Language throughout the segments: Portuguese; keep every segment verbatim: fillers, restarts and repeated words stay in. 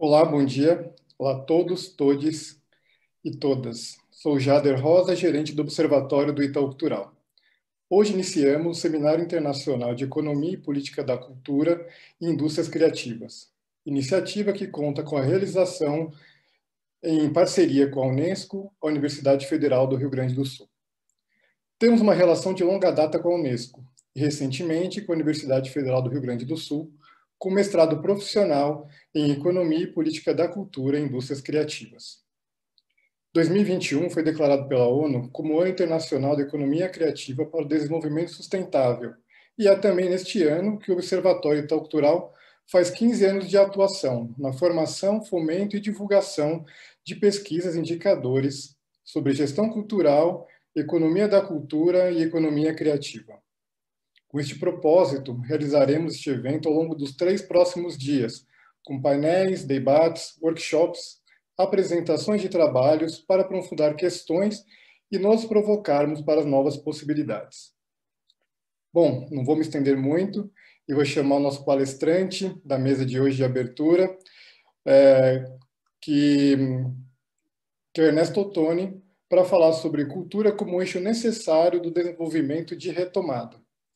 Olá, bom dia. Olá a todos, todes e todas. Sou Jader Rosa, gerente do Observatório do Itaú Cultural. Hoje iniciamos o Seminário Internacional de Economia e Política da Cultura e Indústrias Criativas, iniciativa que conta com a realização em parceria com a Unesco, a Universidade Federal do Rio Grande do Sul. Temos uma relação de longa data com a Unesco e, recentemente, com a Universidade Federal do Rio Grande do Sul, com mestrado profissional em Economia e Política da Cultura e Indústrias Criativas. dois mil e vinte e um foi declarado pela ONU como Ano Internacional da Economia Criativa para o Desenvolvimento Sustentável, e é também neste ano que o Observatório Itaú Cultural faz quinze anos de atuação na formação, fomento e divulgação de pesquisas e indicadores sobre gestão cultural, economia da cultura e economia criativa. Com este propósito, realizaremos este evento ao longo dos três próximos dias, com painéis, debates, workshops, apresentações de trabalhos para aprofundar questões e nos provocarmos para as novas possibilidades. Bom, não vou me estender muito e vou chamar o nosso palestrante da mesa de hoje de abertura, é, que, que é o Ernesto Ottoni, para falar sobre cultura como eixo necessário do desenvolvimento de retomada.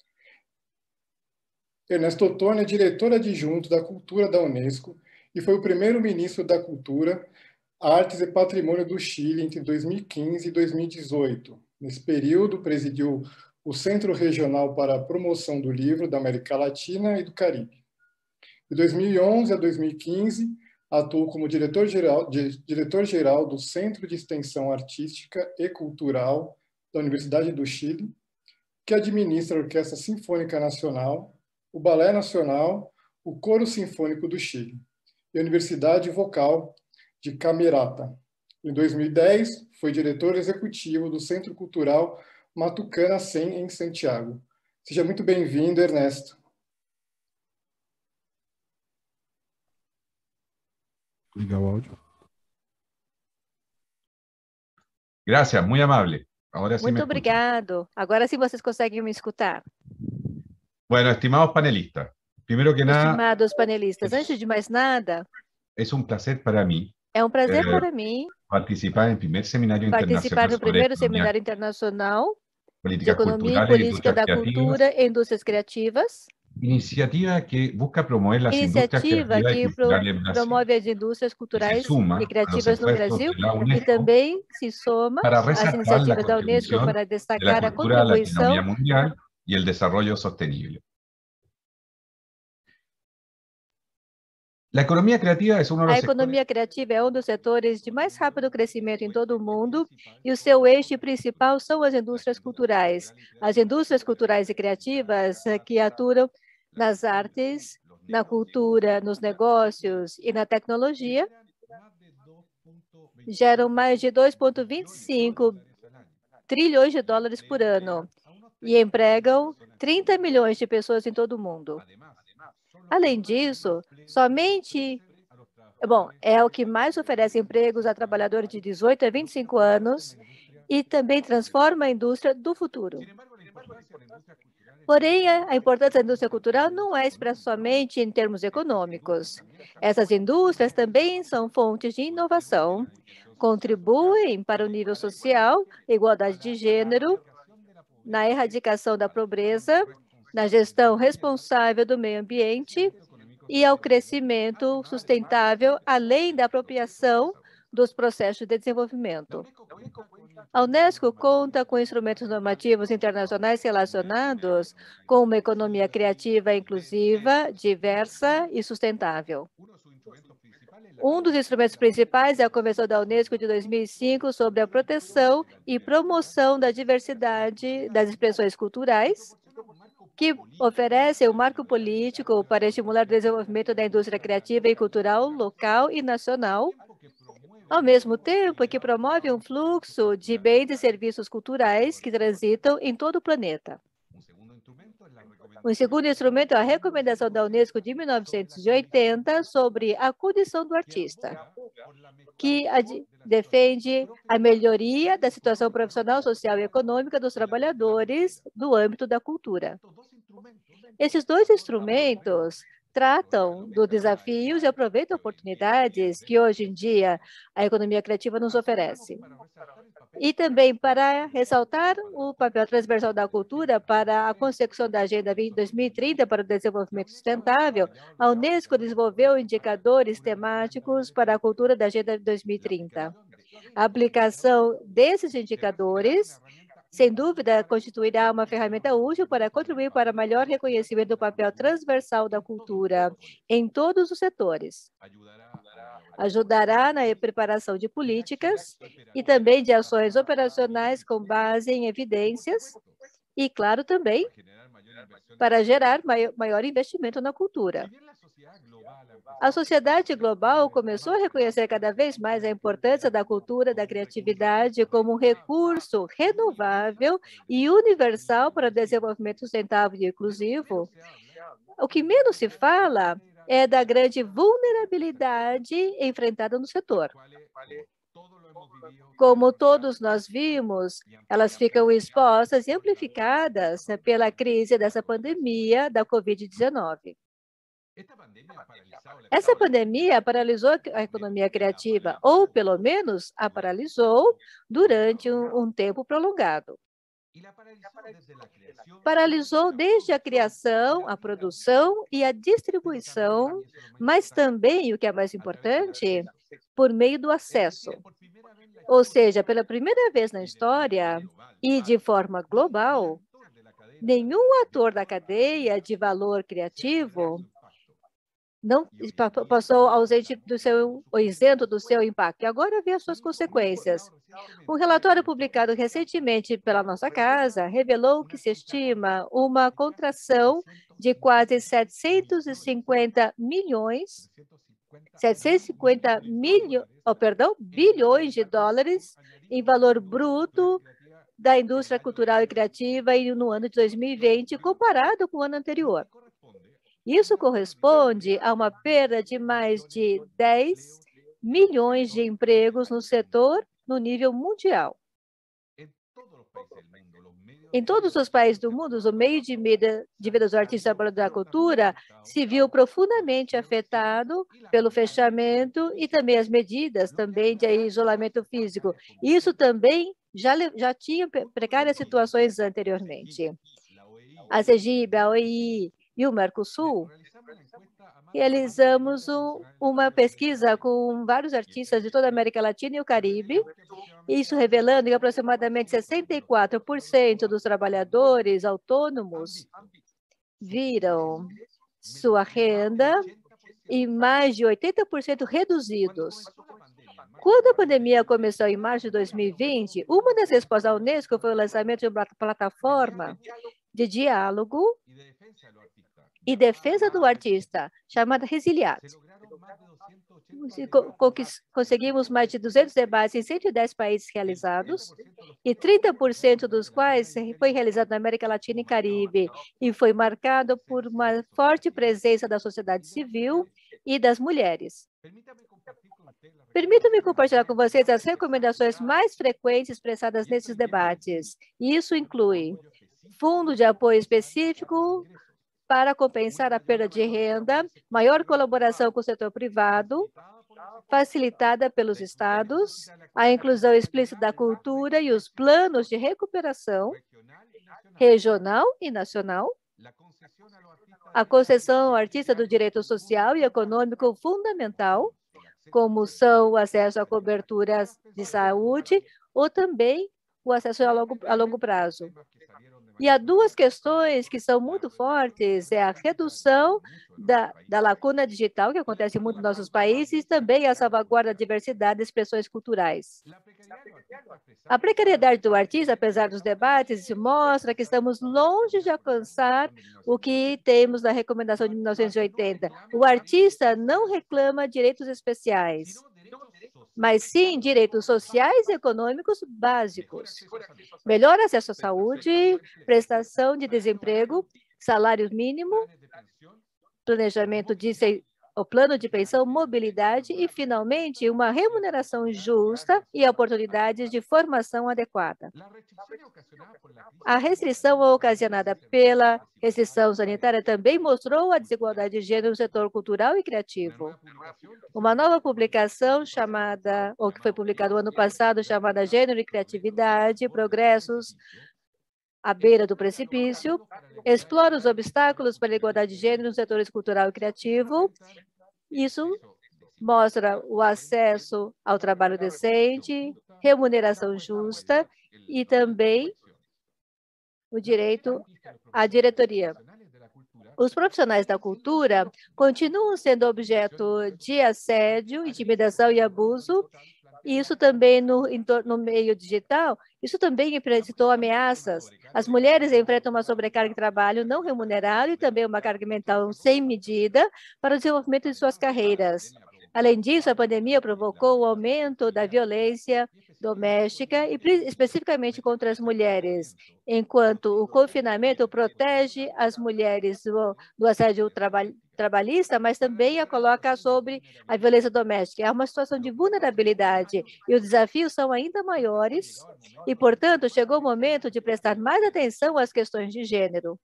Ernesto Ottoni é diretor adjunto da Cultura da Unesco e foi o primeiro ministro da Cultura, Artes e Patrimônio do Chile entre dois mil e quinze e dois mil e dezoito. Nesse período, presidiu o Centro Regional para a Promoção do Livro da América Latina e do Caribe. De dois mil e onze a dois mil e quinze, atuou como diretor-geral diretor-geral do Centro de Extensão Artística e Cultural da Universidade do Chile, que administra a Orquestra Sinfônica Nacional, o Balé Nacional, o Coro Sinfônico do Chile e a Universidade Vocal de Camerata. Em dois mil e dez, foi diretor executivo do Centro Cultural Matucana cem, em Santiago. Seja muito bem-vindo, Ernesto. Ligar o áudio. Gracias, muy amable. Ahora sí Muito me escuchan. obrigado. Agora sim vocês conseguem me escutar. Bueno, estimados panelistas, primero que nada, Estimados panelistas, antes de mais nada, es un placer para mí é um prazer Eh, para mim participar en el primer seminario participar internacional no sobre primeiro economía, seminário internacional de políticas Economia e culturales y Política industrias da creativas, Cultura e Indústrias Criativas, iniciativa que busca promover las industrias iniciativa creativas y que pro, culturales en Brasil, promove as indústrias y se culturais suma e a los criativas no esfuerzos Brasil de la e UNESCO também se soma para às resaltar la iniciativas da Unesco contribución para de la destacar a cultura a la economía contribuição mundial y el desarrollo sostenible. La economía creativa es uno de A los sectores economia criativa é um dos setores de mais rápido crescimento em todo o mundo e o seu eixo principal são as indústrias culturais. As indústrias culturais e criativas eh, que atuam nas artes, na cultura, nos negócios e na tecnologia geram mais de dois vírgula vinte e cinco trilhões de dólares por ano e empregam trinta milhões de pessoas em todo o mundo. Além disso, somente Bom, é o que mais oferece empregos a trabalhadores de dezoito a vinte e cinco anos e também transforma a indústria do futuro. Porém, a importância da indústria cultural não é expressa somente em termos econômicos. Essas indústrias também são fontes de inovação, contribuem para o nível social, igualdade de gênero, na erradicação da pobreza, na gestão responsável do meio ambiente e ao crescimento sustentável, além da apropriação dos processos de desenvolvimento. A Unesco conta com instrumentos normativos internacionais relacionados com uma economia criativa, inclusiva, diversa e sustentável. Um dos instrumentos principais é a Convenção da Unesco de dois mil e cinco sobre a proteção e promoção da diversidade das expressões culturais, que oferece um marco político para estimular o desenvolvimento da indústria criativa e cultural local e nacional, ao mesmo tempo que promove um fluxo de bens e serviços culturais que transitam em todo o planeta. O segundo instrumento é a Recomendação da Unesco de mil novecentos e oitenta sobre a condição do artista, que defende a melhoria da situação profissional, social e econômica dos trabalhadores do âmbito da cultura. Esses dois instrumentos tratam dos desafios e aproveitam oportunidades que hoje em dia a economia criativa nos oferece. E também para ressaltar o papel transversal da cultura para a consecução da Agenda dois mil e trinta para o desenvolvimento sustentável, a Unesco desenvolveu indicadores temáticos para a cultura da Agenda dois mil e trinta. A aplicação desses indicadores, sem dúvida, constituirá uma ferramenta útil para contribuir para maior reconhecimento do papel transversal da cultura em todos os setores. Ajudará na preparação de políticas e também de ações operacionais com base em evidências e, claro, também para gerar maior investimento na cultura. A sociedade global começou a reconhecer cada vez mais a importância da cultura, da criatividade como um recurso renovável e universal para o desenvolvimento sustentável e inclusivo. O que menos se fala é da grande vulnerabilidade enfrentada no setor. Como todos nós vimos, elas ficam expostas e amplificadas pela crise dessa pandemia da covid dezenove. Essa pandemia paralisou a economia criativa, ou pelo menos a paralisou durante um, um tempo prolongado. Paralisou desde a criação, a produção e a distribuição, mas também, o que é mais importante, por meio do acesso. Ou seja, pela primeira vez na história e de forma global, nenhum ator da cadeia de valor criativo não passou ausente do seu, ou isento do seu impacto, e agora vê as suas consequências. Um relatório publicado recentemente pela nossa casa revelou que se estima uma contração de quase setecentos e cinquenta milhões, setecentos e cinquenta milho, oh, perdão, bilhões de dólares em valor bruto da indústria cultural e criativa no ano de dois mil e vinte, comparado com o ano anterior. Isso corresponde a uma perda de mais de dez milhões de empregos no setor no nível mundial. Em todos os países do mundo, o meio de vida, de vida dos artistas da cultura se viu profundamente afetado pelo fechamento e também as medidas também de isolamento físico. Isso também já, já tinha precárias situações anteriormente. A CEGIB, a O I e o Mercosul, realizamos um, uma pesquisa com vários artistas de toda a América Latina e o Caribe, isso revelando que aproximadamente sessenta e quatro por cento dos trabalhadores autônomos viram sua renda em mais de oitenta por cento reduzidos. Quando a pandemia começou em março de dois mil e vinte, uma das respostas da Unesco foi o lançamento de uma plataforma de diálogo e defesa do artista, chamada Resiliat. Conseguimos mais de duzentos debates em cento e dez países realizados, e trinta por cento dos quais foi realizado na América Latina e Caribe, e foi marcado por uma forte presença da sociedade civil e das mulheres. Permita-me compartilhar com vocês as recomendações mais frequentes expressadas nesses debates. Isso inclui fundo de apoio específico para compensar a perda de renda, maior colaboração com o setor privado, facilitada pelos estados, a inclusão explícita da cultura e os planos de recuperação regional e nacional, a concessão ao artista do direito social e econômico fundamental, como são o acesso a coberturas de saúde ou também o acesso a longo, a longo prazo. E há duas questões que são muito fortes, é a redução da, da lacuna digital, que acontece muito nos nossos países, e também a salvaguarda da diversidade de expressões culturais. A precariedade do artista, apesar dos debates, mostra que estamos longe de alcançar o que temos na recomendação de mil novecentos e oitenta. O artista não reclama direitos especiais, mas sim direitos sociais e econômicos básicos. Melhor acesso à saúde, prestação de desemprego, salário mínimo, planejamento de o plano de pensão, mobilidade e, finalmente, uma remuneração justa e oportunidades de formação adequada. A restrição ocasionada pela restrição sanitária também mostrou a desigualdade de gênero no setor cultural e criativo. Uma nova publicação chamada, ou que foi publicada no ano passado, chamada Gênero e Criatividade, Progressos à beira do precipício, explora os obstáculos para a igualdade de gênero nos setores cultural e criativo. Isso mostra o acesso ao trabalho decente, remuneração justa e também o direito à diretoria. Os profissionais da cultura continuam sendo objeto de assédio, intimidação e abuso. Isso também no, no meio digital, isso também apresentou ameaças. As mulheres enfrentam uma sobrecarga de trabalho não remunerado e também uma carga mental sem medida para o desenvolvimento de suas carreiras. Além disso, a pandemia provocou o aumento da violência doméstica e especificamente contra as mulheres, enquanto o confinamento protege as mulheres do, do assédio traba, trabalhista, mas também a coloca sobre a violência doméstica. É uma situação de vulnerabilidade e os desafios são ainda maiores e, portanto, chegou o momento de prestar mais atenção às questões de gênero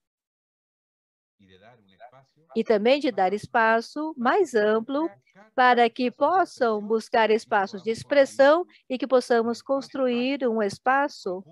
e também de dar espaço mais amplo para que possam buscar espaços de expressão e que possamos construir um espaço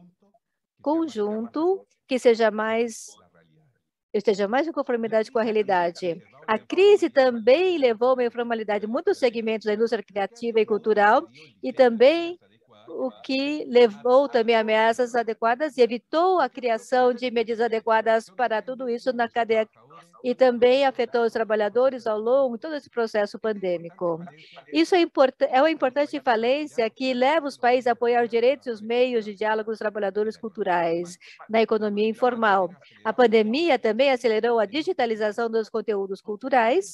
conjunto que seja mais, esteja mais em conformidade com a realidade. A crise também levou a uma informalidade em muitos segmentos da indústria criativa e cultural e também o que levou também a ameaças adequadas e evitou a criação de medidas adequadas para tudo isso na cadeia e também afetou os trabalhadores ao longo de todo esse processo pandêmico. Isso é, import é uma importante falência que leva os países a apoiar os direitos e os meios de diálogo dos trabalhadores culturais na economia informal. A pandemia também acelerou a digitalização dos conteúdos culturais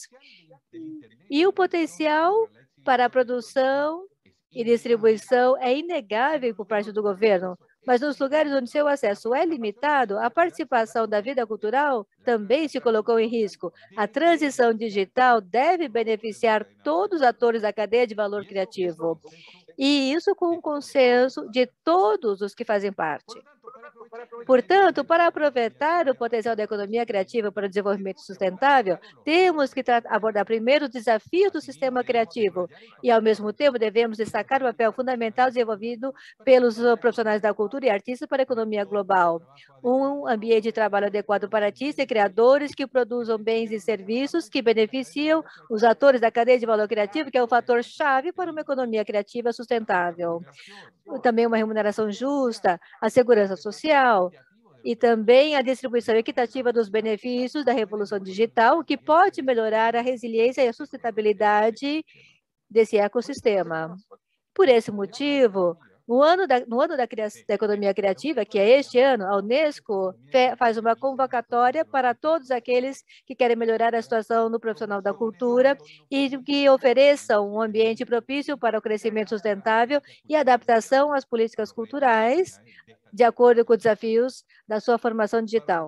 e o potencial para a produção e distribuição é inegável por parte do governo, mas nos lugares onde seu acesso é limitado, a participação da vida cultural também se colocou em risco. A transição digital deve beneficiar todos os atores da cadeia de valor criativo, e isso com o consenso de todos os que fazem parte. Portanto, para aproveitar o potencial da economia criativa para o desenvolvimento sustentável, temos que abordar primeiro os desafios do sistema criativo e, ao mesmo tempo, devemos destacar o papel fundamental desenvolvido pelos profissionais da cultura e artistas para a economia global. Um ambiente de trabalho adequado para artistas e criadores que produzam bens e serviços que beneficiam os atores da cadeia de valor criativo, que é o fator-chave para uma economia criativa sustentável. Também uma remuneração justa, a segurança social e também a distribuição equitativa dos benefícios da revolução digital, que pode melhorar a resiliência e a sustentabilidade desse ecossistema. Por esse motivo, no ano da, no ano da, da economia criativa, que é este ano, a Unesco faz uma convocatória para todos aqueles que querem melhorar a situação no profissional da cultura e que ofereçam um ambiente propício para o crescimento sustentável e adaptação às políticas culturais, de acordo com os desafios da sua formação digital.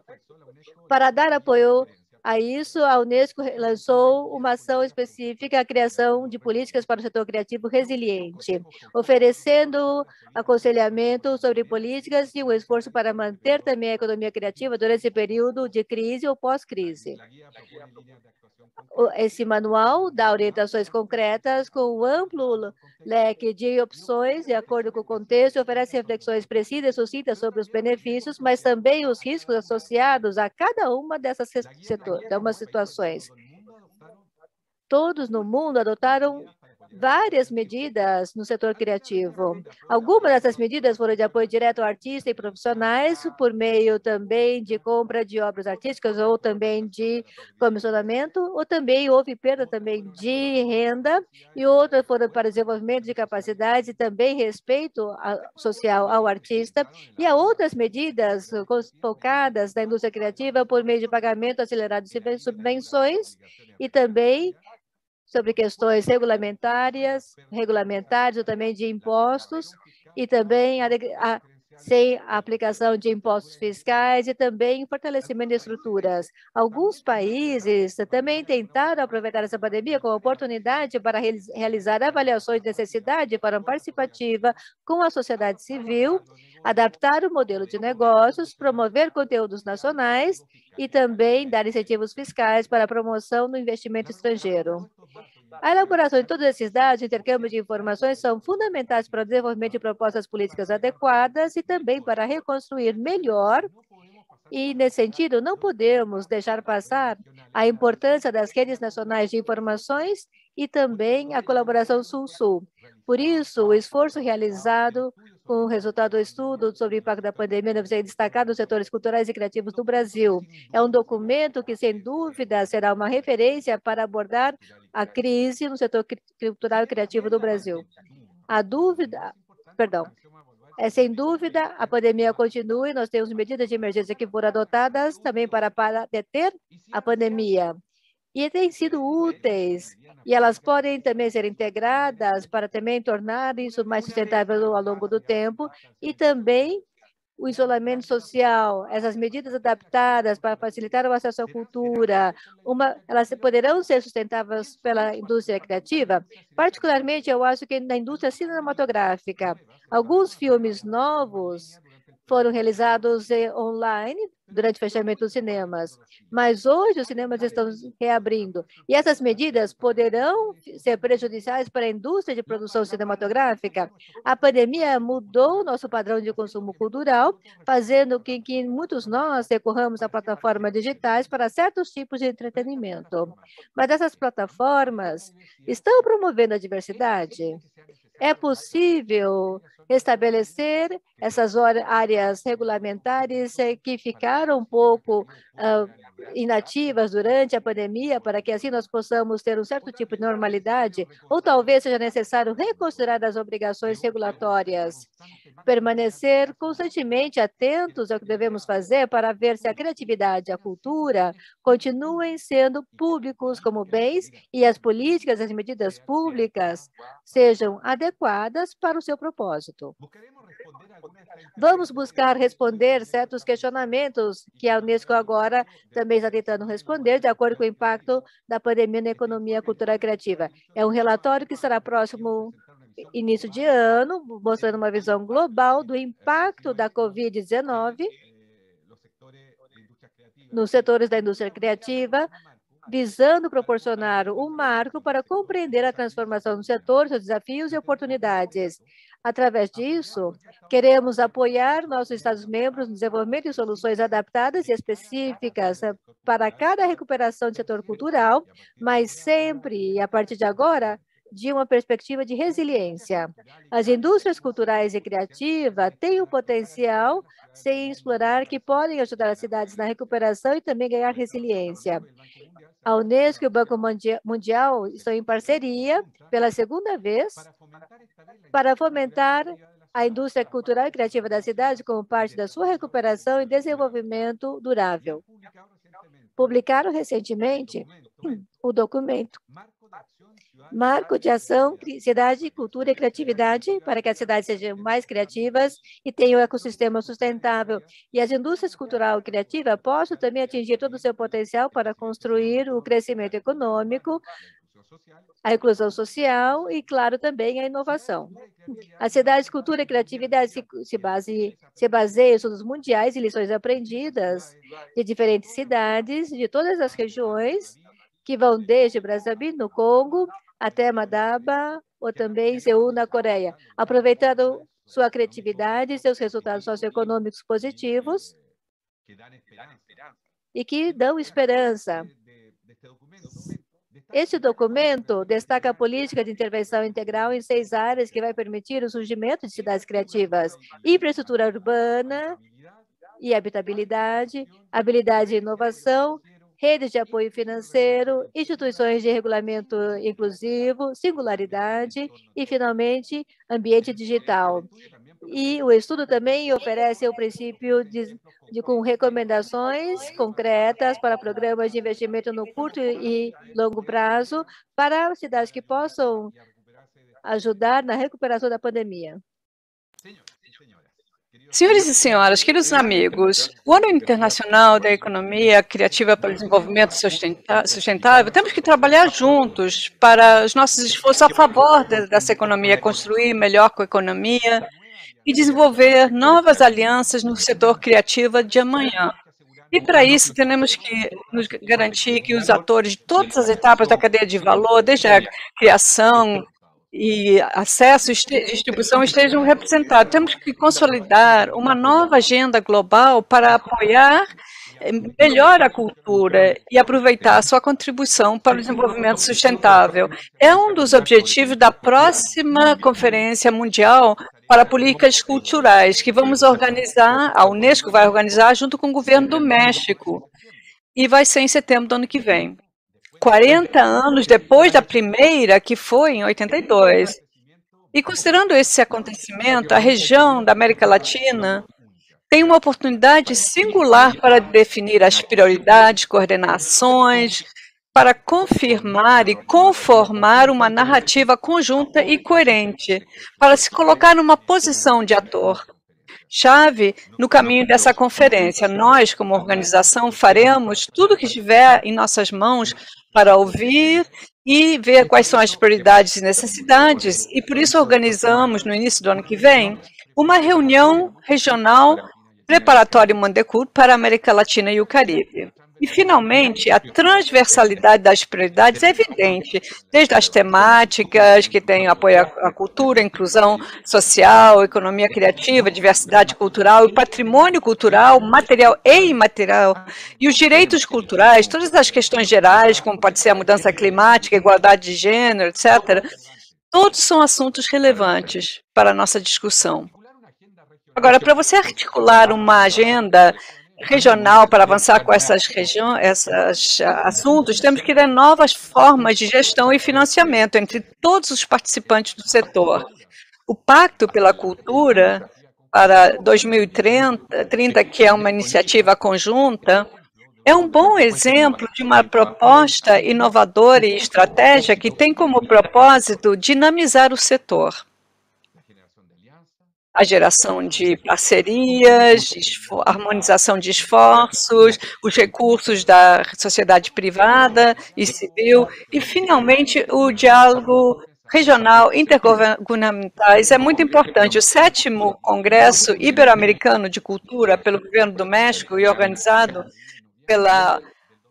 Para dar apoio a isso, a Unesco lançou uma ação específica, a criação de políticas para o setor criativo resiliente, oferecendo aconselhamento sobre políticas e um esforço para manter também a economia criativa durante esse período de crise ou pós-crise. Esse manual dá orientações concretas com um amplo leque de opções, de acordo com o contexto, e oferece reflexões precisas e sucintas sobre os benefícios, mas também os riscos associados a cada uma dessas setores, dessas situações. Todos no mundo adotaram várias medidas no setor criativo. Algumas dessas medidas foram de apoio direto ao artista e profissionais, por meio também de compra de obras artísticas ou também de comissionamento, ou também houve perda também de renda, e outras foram para desenvolvimento de capacidades e também respeito social ao artista, e há outras medidas focadas na indústria criativa por meio de pagamento acelerado de subvenções e também sobre questões regulamentárias, regulamentares ou também de impostos, e também a, a, sem a aplicação de impostos fiscais e também fortalecimento de estruturas. Alguns países também tentaram aproveitar essa pandemia como oportunidade para realizar avaliações de necessidade de forma participativa com a sociedade civil, adaptar o modelo de negócios, promover conteúdos nacionais e também dar incentivos fiscais para a promoção do investimento estrangeiro. A elaboração de todos esses dados e intercâmbio de informações são fundamentais para o desenvolvimento de propostas políticas adequadas e também para reconstruir melhor. E, nesse sentido, não podemos deixar passar a importância das redes nacionais de informações e também a colaboração Sul-Sul. Por isso, o esforço realizado com o resultado do estudo sobre o impacto da pandemia deve ser destacado nos setores culturais e criativos do Brasil. É um documento que, sem dúvida, será uma referência para abordar a crise no setor cultural e criativo do Brasil. A dúvida, perdão, é sem dúvida, a pandemia continua e nós temos medidas de emergência que foram adotadas também para, para deter a pandemia. E têm sido úteis, e elas podem também ser integradas para também tornar isso mais sustentável ao longo do tempo, e também o isolamento social, essas medidas adaptadas para facilitar o acesso à cultura, uma, elas poderão ser sustentáveis pela indústria criativa? Particularmente, eu acho que na indústria cinematográfica, alguns filmes novos foram realizados online durante o fechamento dos cinemas, mas hoje os cinemas estão reabrindo, e essas medidas poderão ser prejudiciais para a indústria de produção cinematográfica. A pandemia mudou o nosso padrão de consumo cultural, fazendo com que, que muitos nós recorramos a plataformas digitais para certos tipos de entretenimento. Mas essas plataformas estão promovendo a diversidade? É possível estabelecer essas áreas regulamentares que ficaram um pouco uh, inativas durante a pandemia, para que assim nós possamos ter um certo tipo de normalidade? Ou talvez seja necessário reconsiderar as obrigações regulatórias? Permanecer constantemente atentos ao que devemos fazer para ver se a criatividade e a cultura continuem sendo públicos como bens e as políticas e as medidas públicas sejam adequadas para o seu propósito. Vamos buscar responder certos questionamentos que a Unesco agora também está tentando responder, de acordo com o impacto da pandemia na economia cultural e criativa. É um relatório que será próximo início de ano, mostrando uma visão global do impacto da covid dezenove nos setores da indústria criativa, visando proporcionar um marco para compreender a transformação do setor, seus desafios e oportunidades. Através disso, queremos apoiar nossos Estados-membros no desenvolvimento de soluções adaptadas e específicas para cada recuperação do setor cultural, mas sempre, a partir de agora, de uma perspectiva de resiliência. As indústrias culturais e criativas têm o potencial, sem explorar, que podem ajudar as cidades na recuperação e também ganhar resiliência. A Unesco e o Banco Mundial estão em parceria, pela segunda vez, para fomentar a indústria cultural e criativa da cidade como parte da sua recuperação e desenvolvimento durável. Publicaram recentemente o documento Marco de Ação, Cidade, Cultura e Criatividade, para que as cidades sejam mais criativas e tenham um ecossistema sustentável. E as indústrias cultural e criativa possam também atingir todo o seu potencial para construir o crescimento econômico, a inclusão social e, claro, também a inovação. A cidade, cultura e criatividade se, se, base, se baseia em estudos mundiais e lições aprendidas de diferentes cidades, de todas as regiões, que vão desde Brazzaville, no Congo, até Madaba, ou também Seul, na Coreia, aproveitando sua criatividade e seus resultados socioeconômicos positivos e que dão esperança. Este documento destaca a política de intervenção integral em seis áreas que vai permitir o surgimento de cidades criativas: infraestrutura urbana e habitabilidade, habilidade e inovação, redes de apoio financeiro, instituições de regulamento inclusivo, singularidade e, finalmente, ambiente digital. E o estudo também oferece o princípio de, de com recomendações concretas para programas de investimento no curto e longo prazo para cidades que possam ajudar na recuperação da pandemia. Senhores e senhoras, queridos amigos, o Ano Internacional da Economia Criativa para o Desenvolvimento Sustentável, temos que trabalhar juntos para os nossos esforços a favor dessa economia, construir melhor com a economia e desenvolver novas alianças no setor criativo de amanhã. E, para isso, temos que nos garantir que os atores de todas as etapas da cadeia de valor, desde a criação e acesso e distribuição, estejam representados. Temos que consolidar uma nova agenda global para apoiar melhor a cultura e aproveitar a sua contribuição para o desenvolvimento sustentável. É um dos objetivos da próxima Conferência Mundial para Políticas Culturais, que vamos organizar, a Unesco vai organizar junto com o governo do México, e vai ser em setembro do ano que vem. quarenta anos depois da primeira, que foi em oitenta e dois. E considerando esse acontecimento, a região da América Latina tem uma oportunidade singular para definir as prioridades, coordenações, para confirmar e conformar uma narrativa conjunta e coerente, para se colocar numa posição de ator chave no caminho dessa conferência. Nós, como organização, faremos tudo o que estiver em nossas mãos para ouvir e ver quais são as prioridades e necessidades, e por isso organizamos, no início do ano que vem, uma reunião regional preparatória Mondecur para a América Latina e o Caribe. E, finalmente, a transversalidade das prioridades é evidente, desde as temáticas que têm apoio à cultura, inclusão social, economia criativa, diversidade cultural, o patrimônio cultural, material e imaterial, e os direitos culturais, todas as questões gerais, como pode ser a mudança climática, igualdade de gênero, etcétera, todos são assuntos relevantes para a nossa discussão. Agora, para você articular uma agenda regional para avançar com essas regiões, esses assuntos, temos que ter novas formas de gestão e financiamento entre todos os participantes do setor. O Pacto pela Cultura para dois mil e trinta, que é uma iniciativa conjunta, é um bom exemplo de uma proposta inovadora e estratégia que tem como propósito dinamizar o setor. A geração de parcerias, harmonização de esforços, os recursos da sociedade privada e civil, e, finalmente, o diálogo regional intergovernamentais é muito importante. O sétimo Congresso Ibero-Americano de Cultura, pelo governo do México e organizado pela,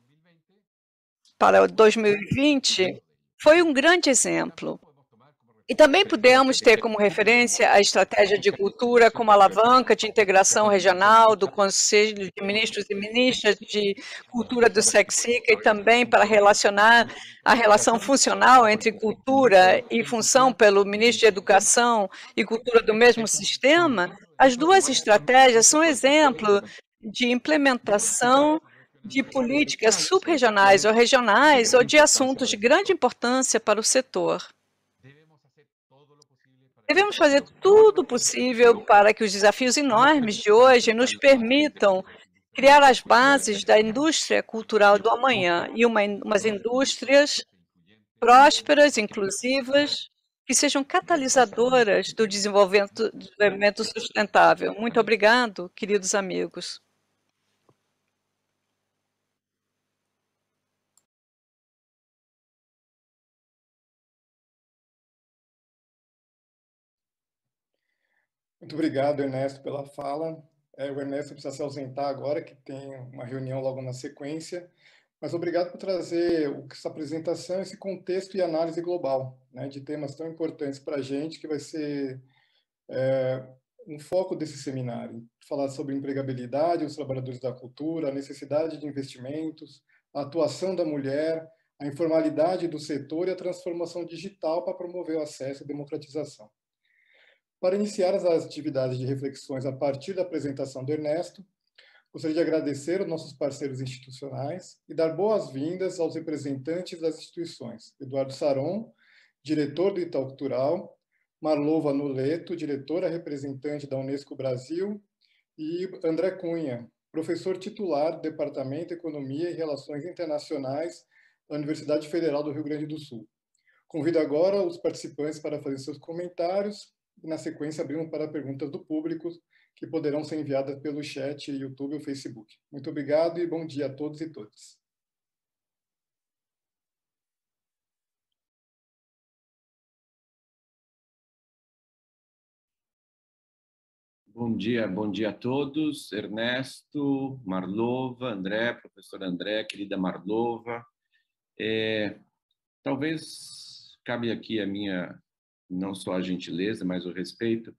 para dois mil e vinte, foi um grande exemplo. E também podemos ter como referência a estratégia de cultura como alavanca de integração regional do Conselho de Ministros e Ministras de Cultura do SECSICA e também para relacionar a relação funcional entre cultura e função pelo Ministro de Educação e Cultura do mesmo sistema. As duas estratégias são exemplo de implementação de políticas subregionais ou regionais ou de assuntos de grande importância para o setor. Devemos fazer tudo possível para que os desafios enormes de hoje nos permitam criar as bases da indústria cultural do amanhã e uma, umas indústrias prósperas, inclusivas, que sejam catalisadoras do desenvolvimento, desenvolvimento sustentável. Muito obrigado, queridos amigos. Muito obrigado, Ernesto, pela fala. É, o Ernesto precisa se ausentar agora, que tem uma reunião logo na sequência. Mas obrigado por trazer essa apresentação, esse contexto e análise global, né, de temas tão importantes para a gente, que vai ser é, um foco desse seminário. Falar sobre empregabilidade, os trabalhadores da cultura, a necessidade de investimentos, a atuação da mulher, a informalidade do setor e a transformação digital para promover o acesso e democratização. Para iniciar as atividades de reflexões a partir da apresentação do Ernesto, gostaria de agradecer aos nossos parceiros institucionais e dar boas-vindas aos representantes das instituições. Eduardo Saron, diretor do Itaú Cultural, Marlova Noleto, diretora representante da Unesco Brasil, e André Cunha, professor titular do Departamento de Economia e Relações Internacionais da Universidade Federal do Rio Grande do Sul. Convido agora os participantes para fazer seus comentários, e, na sequência, abrimos para perguntas do público, que poderão ser enviadas pelo chat, YouTube ou Facebook. Muito obrigado e bom dia a todos e todas. Bom dia, bom dia a todos. Ernesto, Marlova, André, professor André, querida Marlova. É, talvez cabe aqui a minha, não só a gentileza, mas o respeito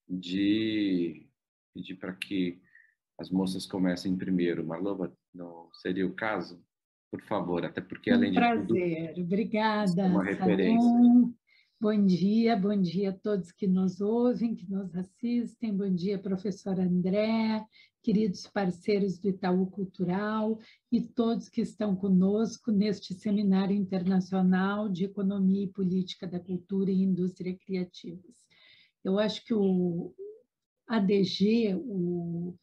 de pedir para que as moças comecem primeiro. Marlova, não seria o caso? Por favor, até porque, além de tudo... Um prazer, obrigada, é uma referência. Salom. Bom dia, bom dia a todos que nos ouvem, que nos assistem. Bom dia, professor André, queridos parceiros do Itaú Cultural e todos que estão conosco neste Seminário Internacional de Economia e Política da Cultura e Indústria Criativas. Eu acho que o A D G, o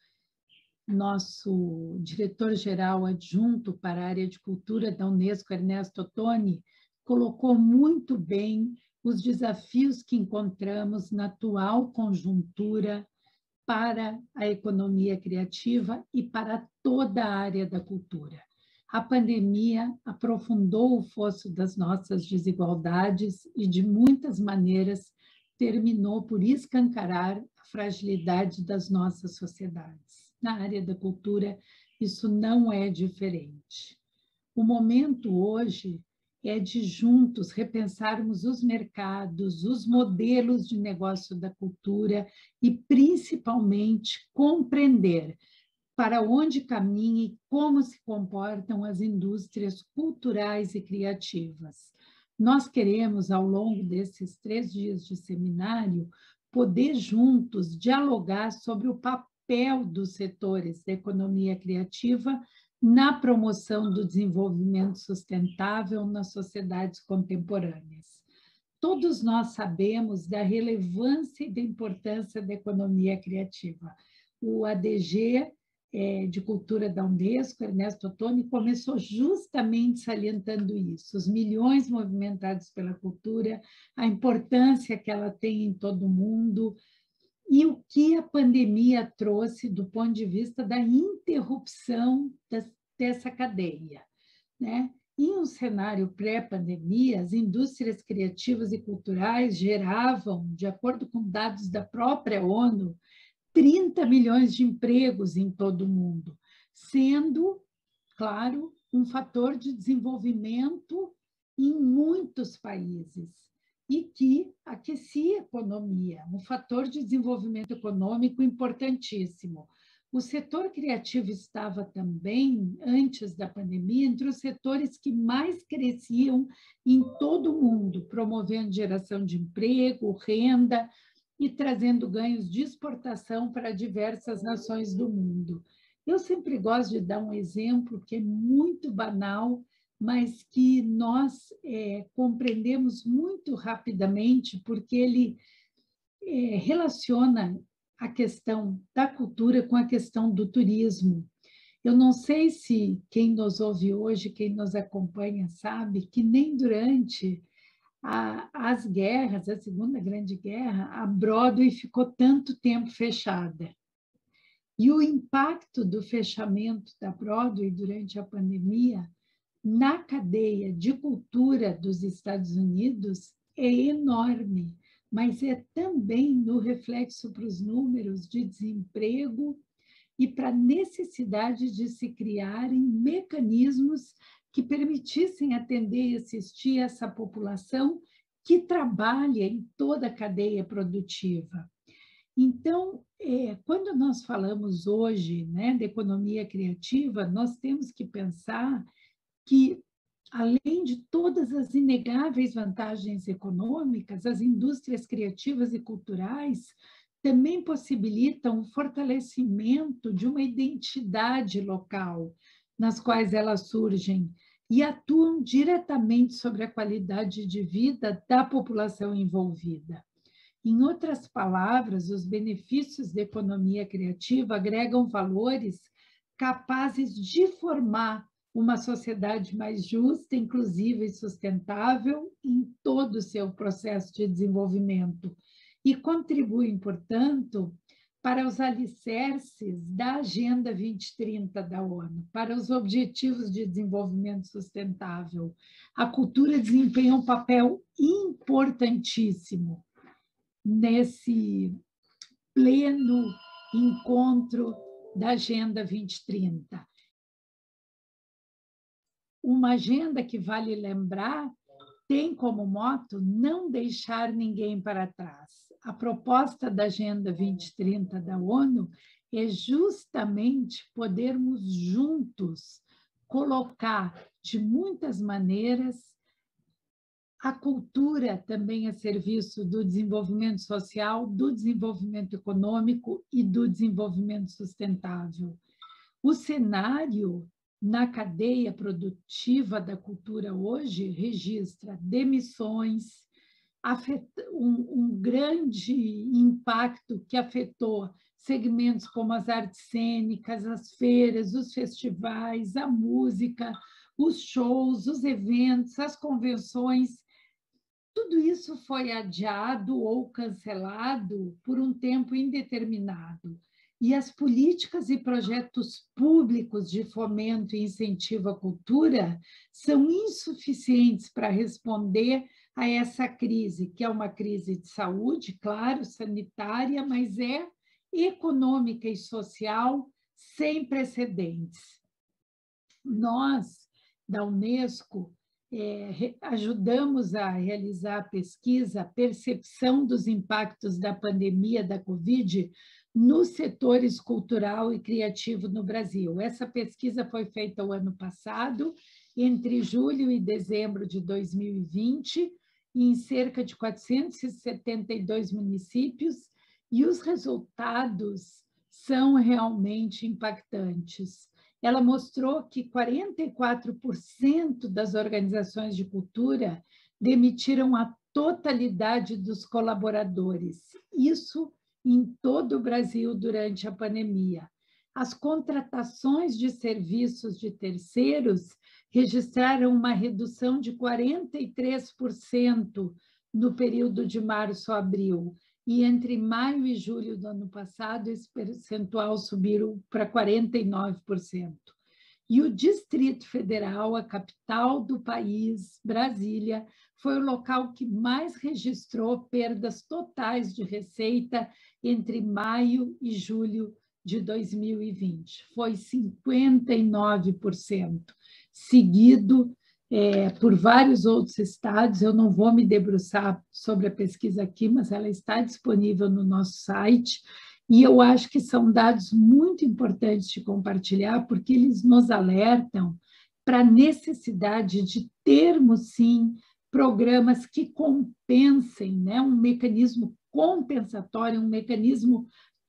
nosso diretor-geral adjunto para a área de cultura da Unesco, Ernesto Ottoni, colocou muito bem os desafios que encontramos na atual conjuntura para a economia criativa e para toda a área da cultura. A pandemia aprofundou o fosso das nossas desigualdades e, de muitas maneiras, terminou por escancarar a fragilidade das nossas sociedades. Na área da cultura, isso não é diferente. O momento hoje é de juntos repensarmos os mercados, os modelos de negócio da cultura e, principalmente, compreender para onde caminham e como se comportam as indústrias culturais e criativas. Nós queremos, ao longo desses três dias de seminário, poder juntos dialogar sobre o papel dos setores da economia criativa na promoção do desenvolvimento sustentável nas sociedades contemporâneas. Todos nós sabemos da relevância e da importância da economia criativa. O A D G é, de Cultura da Unesco, Ernesto Ottoni, começou justamente salientando isso, os milhões movimentados pela cultura, a importância que ela tem em todo o mundo, e o que a pandemia trouxe do ponto de vista da interrupção dessa cadeia, né? Em um cenário pré-pandemia, as indústrias criativas e culturais geravam, de acordo com dados da própria ONU, trinta milhões de empregos em todo o mundo, sendo, claro, um fator de desenvolvimento em muitos países, e que aquecia a economia, um fator de desenvolvimento econômico importantíssimo. O setor criativo estava também, antes da pandemia, entre os setores que mais cresciam em todo o mundo, promovendo geração de emprego, renda e trazendo ganhos de exportação para diversas nações do mundo. Eu sempre gosto de dar um exemplo que é muito banal, mas que nós é, compreendemos muito rapidamente, porque ele é, relaciona a questão da cultura com a questão do turismo. Eu não sei se quem nos ouve hoje, quem nos acompanha, sabe que nem durante a, as guerras, a Segunda Grande Guerra, a Broadway ficou tanto tempo fechada. E o impacto do fechamento da Broadway durante a pandemia na cadeia de cultura dos Estados Unidos é enorme, mas é também no reflexo para os números de desemprego e para a necessidade de se criarem mecanismos que permitissem atender e assistir essa população que trabalha em toda a cadeia produtiva. Então, é, quando nós falamos hoje, né, de economia criativa, nós temos que pensar que, além de todas as inegáveis vantagens econômicas, as indústrias criativas e culturais também possibilitam o fortalecimento de uma identidade local, nas quais elas surgem e atuam diretamente sobre a qualidade de vida da população envolvida. Em outras palavras, os benefícios da economia criativa agregam valores capazes de formar uma sociedade mais justa, inclusiva e sustentável em todo o seu processo de desenvolvimento e contribuem, portanto, para os alicerces da Agenda vinte e trinta da ONU, para os Objetivos de Desenvolvimento Sustentável. A cultura desempenha um papel importantíssimo nesse pleno encontro da Agenda vinte e trinta. Uma agenda que, vale lembrar, tem como moto não deixar ninguém para trás. A proposta da Agenda vinte e trinta da ONU é justamente podermos juntos colocar de muitas maneiras a cultura também a serviço do desenvolvimento social, do desenvolvimento econômico e do desenvolvimento sustentável. O cenário na cadeia produtiva da cultura hoje registra demissões, um, um grande impacto que afetou segmentos como as artes cênicas, as feiras, os festivais, a música, os shows, os eventos, as convenções. Tudo isso foi adiado ou cancelado por um tempo indeterminado. E as políticas e projetos públicos de fomento e incentivo à cultura são insuficientes para responder a essa crise, que é uma crise de saúde, claro, sanitária, mas é econômica e social sem precedentes. Nós, da Unesco, é, ajudamos a realizar a pesquisa Percepção dos Impactos da Pandemia da Covid nos setores cultural e criativo no Brasil. Essa pesquisa foi feita o ano passado, entre julho e dezembro de dois mil e vinte, em cerca de quatrocentos e setenta e dois municípios, e os resultados são realmente impactantes. Ela mostrou que quarenta e quatro por cento das organizações de cultura demitiram a totalidade dos colaboradores. Isso em todo o Brasil durante a pandemia. As contratações de serviços de terceiros registraram uma redução de quarenta e três por cento no período de março a abril, e entre maio e julho do ano passado, esse percentual subiu para quarenta e nove por cento. E o Distrito Federal, a capital do país, Brasília, foi o local que mais registrou perdas totais de receita entre maio e julho de dois mil e vinte. Foi cinquenta e nove por cento, seguido é, por vários outros estados. Eu não vou me debruçar sobre a pesquisa aqui, mas ela está disponível no nosso site, e eu acho que são dados muito importantes de compartilhar, porque eles nos alertam para a necessidade de termos, sim, programas que compensem, né? Um mecanismo compensatório, um mecanismo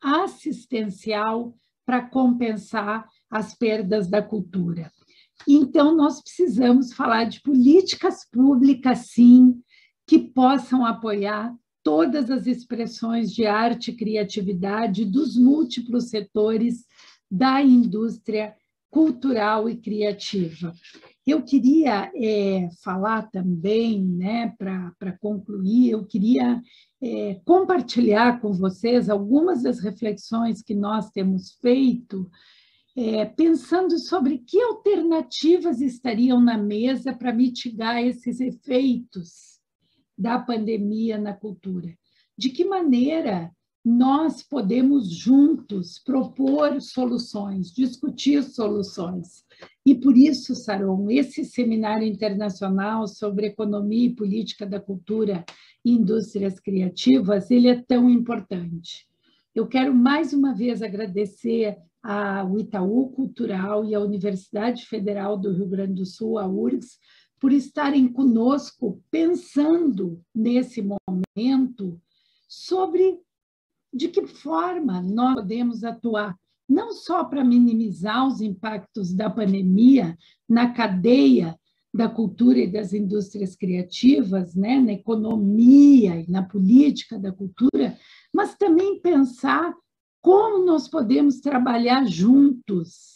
assistencial para compensar as perdas da cultura. Então, nós precisamos falar de políticas públicas, sim, que possam apoiar todas as expressões de arte e criatividade dos múltiplos setores da indústria cultural e criativa. Eu queria é, falar também, né, para concluir, eu queria é, compartilhar com vocês algumas das reflexões que nós temos feito, é, pensando sobre que alternativas estariam na mesa para mitigar esses efeitos da pandemia na cultura. De que maneira nós podemos juntos propor soluções, discutir soluções. E por isso, Saron, esse seminário internacional sobre economia e política da cultura e indústrias criativas, ele é tão importante. Eu quero mais uma vez agradecer ao Itaú Cultural e à Universidade Federal do Rio Grande do Sul, a U R G S, por estarem conosco pensando nesse momento sobre de que forma nós podemos atuar, não só para minimizar os impactos da pandemia na cadeia da cultura e das indústrias criativas, né, na economia e na política da cultura, mas também pensar como nós podemos trabalhar juntos,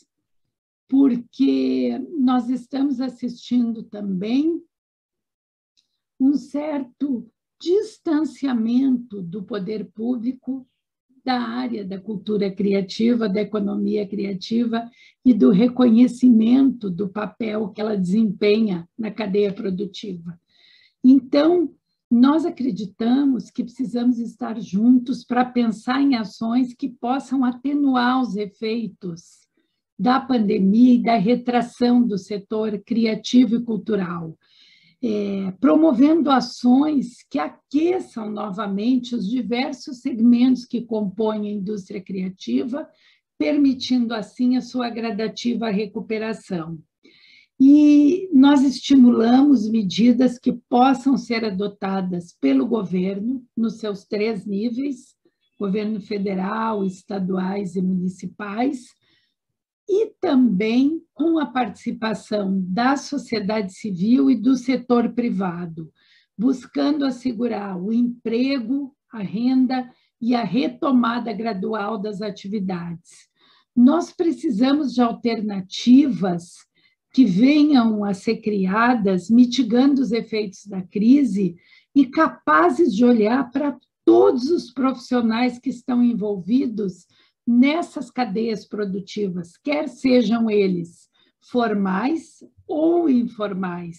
porque nós estamos assistindo também um certo distanciamento do poder público da área da cultura criativa, da economia criativa e do reconhecimento do papel que ela desempenha na cadeia produtiva. Então, nós acreditamos que precisamos estar juntos para pensar em ações que possam atenuar os efeitos da pandemia e da retração do setor criativo e cultural, é, promovendo ações que aqueçam novamente os diversos segmentos que compõem a indústria criativa, permitindo assim a sua gradativa recuperação. E nós estimulamos medidas que possam ser adotadas pelo governo, nos seus três níveis, governo federal, estaduais e municipais, e também com a participação da sociedade civil e do setor privado, buscando assegurar o emprego, a renda e a retomada gradual das atividades. Nós precisamos de alternativas que venham a ser criadas, mitigando os efeitos da crise e capazes de olhar para todos os profissionais que estão envolvidos nessas cadeias produtivas, quer sejam eles formais ou informais,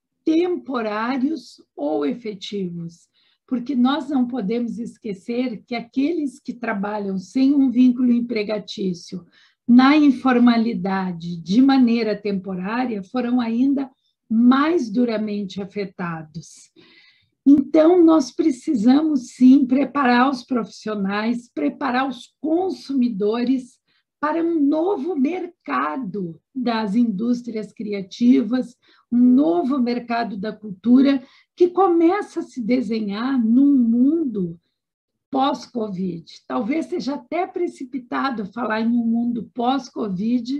temporários ou efetivos, porque nós não podemos esquecer que aqueles que trabalham sem um vínculo empregatício, na informalidade, de maneira temporária, foram ainda mais duramente afetados. Então, nós precisamos, sim, preparar os profissionais, preparar os consumidores para um novo mercado das indústrias criativas, um novo mercado da cultura que começa a se desenhar num mundo pós-Covid. Talvez seja até precipitado falar em um mundo pós-Covid,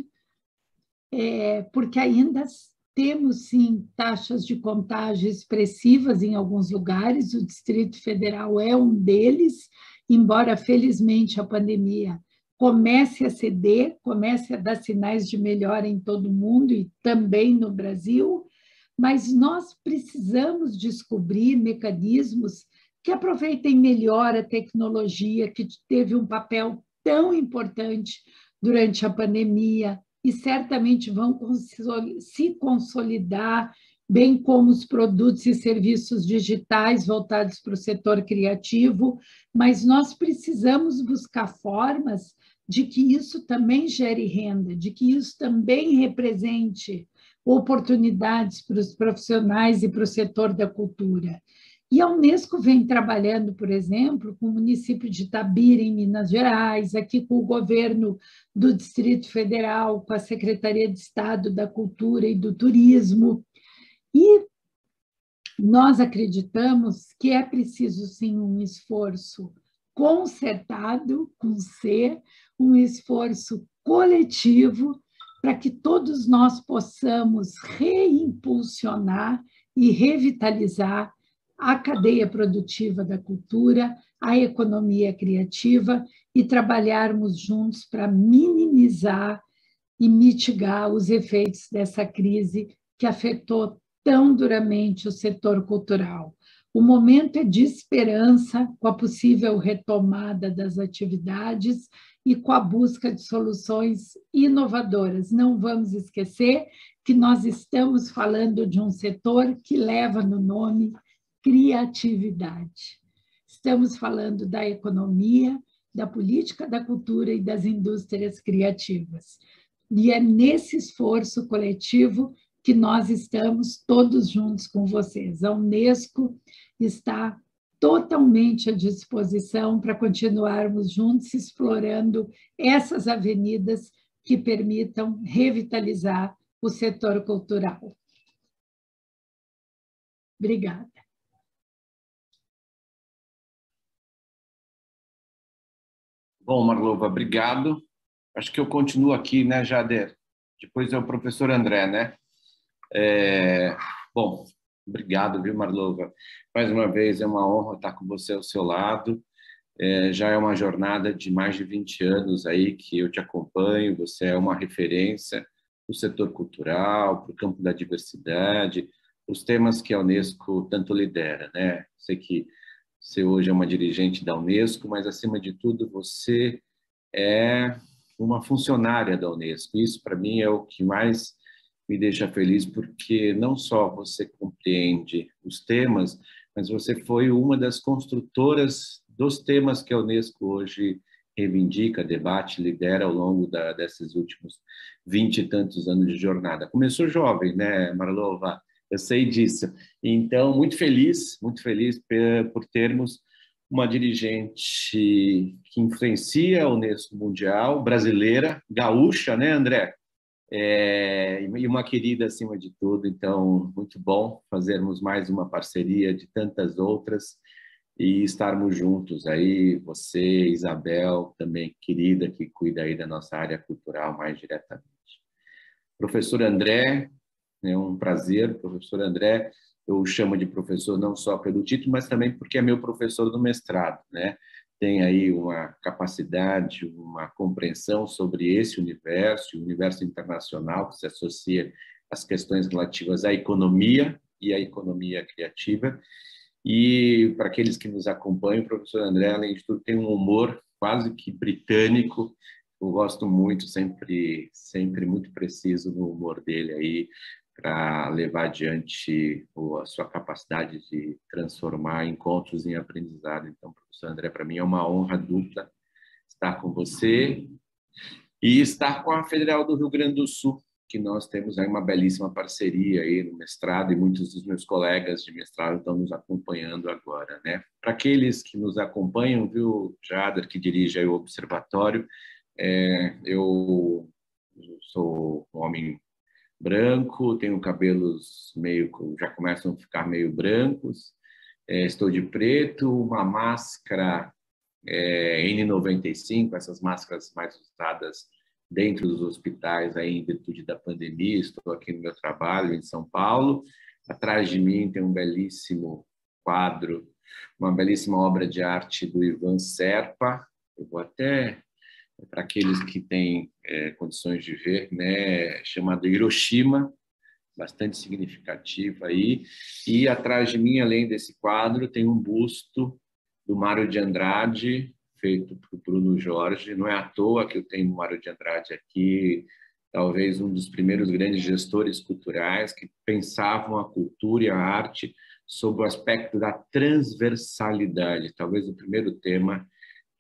é, porque ainda temos, sim, taxas de contágio expressivas em alguns lugares, o Distrito Federal é um deles, embora, felizmente, a pandemia comece a ceder, comece a dar sinais de melhora em todo o mundo e também no Brasil, mas nós precisamos descobrir mecanismos que aproveitem melhor a tecnologia, que teve um papel tão importante durante a pandemia e certamente vão se consolidar, bem como os produtos e serviços digitais voltados para o setor criativo, mas nós precisamos buscar formas de que isso também gere renda, de que isso também represente oportunidades para os profissionais e para o setor da cultura. E a Unesco vem trabalhando, por exemplo, com o município de Itabira, em Minas Gerais, aqui com o governo do Distrito Federal, com a Secretaria de Estado da Cultura e do Turismo. E nós acreditamos que é preciso, sim, um esforço concertado, com C, um esforço coletivo, para que todos nós possamos reimpulsionar e revitalizar a cadeia produtiva da cultura, a economia criativa e trabalharmos juntos para minimizar e mitigar os efeitos dessa crise que afetou tão duramente o setor cultural. O momento é de esperança, com a possível retomada das atividades e com a busca de soluções inovadoras. Não vamos esquecer que nós estamos falando de um setor que leva no nome criatividade. Estamos falando da economia, da política da cultura e das indústrias criativas. E é nesse esforço coletivo que nós estamos todos juntos com vocês. A Unesco está totalmente à disposição para continuarmos juntos explorando essas avenidas que permitam revitalizar o setor cultural. Obrigada. Bom, Marlova, obrigado. Acho que eu continuo aqui, né, Jader? Depois é o professor André, né? É... Bom, obrigado, viu, Marlova? Mais uma vez, é uma honra estar com você ao seu lado. É, já é uma jornada de mais de vinte anos aí que eu te acompanho. Você é uma referência no setor cultural, para o campo da diversidade, os temas que a Unesco tanto lidera, né? Sei que você hoje é uma dirigente da Unesco, mas, acima de tudo, você é uma funcionária da Unesco. Isso, para mim, é o que mais me deixa feliz, porque não só você compreende os temas, mas você foi uma das construtoras dos temas que a Unesco hoje reivindica, debate, lidera ao longo da, desses últimos vinte e tantos anos de jornada. Começou jovem, né, Marlova? Eu sei disso. Então, muito feliz, muito feliz por termos uma dirigente que influencia a Unesco Mundial, brasileira, gaúcha, né, André? É, e uma querida acima de tudo. Então, muito bom fazermos mais uma parceria de tantas outras e estarmos juntos aí, você, Isabel, também querida, que cuida aí da nossa área cultural mais diretamente. Professor André, é um prazer, professor André, eu o chamo de professor não só pelo título, mas também porque é meu professor do mestrado, né? Tem aí uma capacidade, uma compreensão sobre esse universo, o universo internacional que se associa às questões relativas à economia e à economia criativa. E para aqueles que nos acompanham, o professor André, além de tudo, tem um humor quase que britânico. Eu gosto muito, sempre, sempre muito preciso no humor dele aí, para levar adiante a sua capacidade de transformar encontros em aprendizado. Então, professor André, para mim é uma honra dupla estar com você e estar com a Federal do Rio Grande do Sul, que nós temos aí uma belíssima parceria aí no mestrado, e muitos dos meus colegas de mestrado estão nos acompanhando agora, né? Para aqueles que nos acompanham, viu, Jader, que dirige aí o observatório, é, eu sou um homem branco, tenho cabelos meio, já começam a ficar meio brancos, é, estou de preto, uma máscara é, N noventa e cinco, essas máscaras mais usadas dentro dos hospitais aí em virtude da pandemia. Estou aqui no meu trabalho em São Paulo. Atrás de mim tem um belíssimo quadro, uma belíssima obra de arte do Ivan Serpa. Eu vou até, para aqueles que têm é, condições de ver, né, chamado Hiroshima, bastante significativa aí. E atrás de mim, além desse quadro, tem um busto do Mário de Andrade, feito por Bruno Jorge. Não é à toa que eu tenho o Mário de Andrade aqui, talvez um dos primeiros grandes gestores culturais que pensavam a cultura e a arte sob o aspecto da transversalidade, talvez o primeiro tema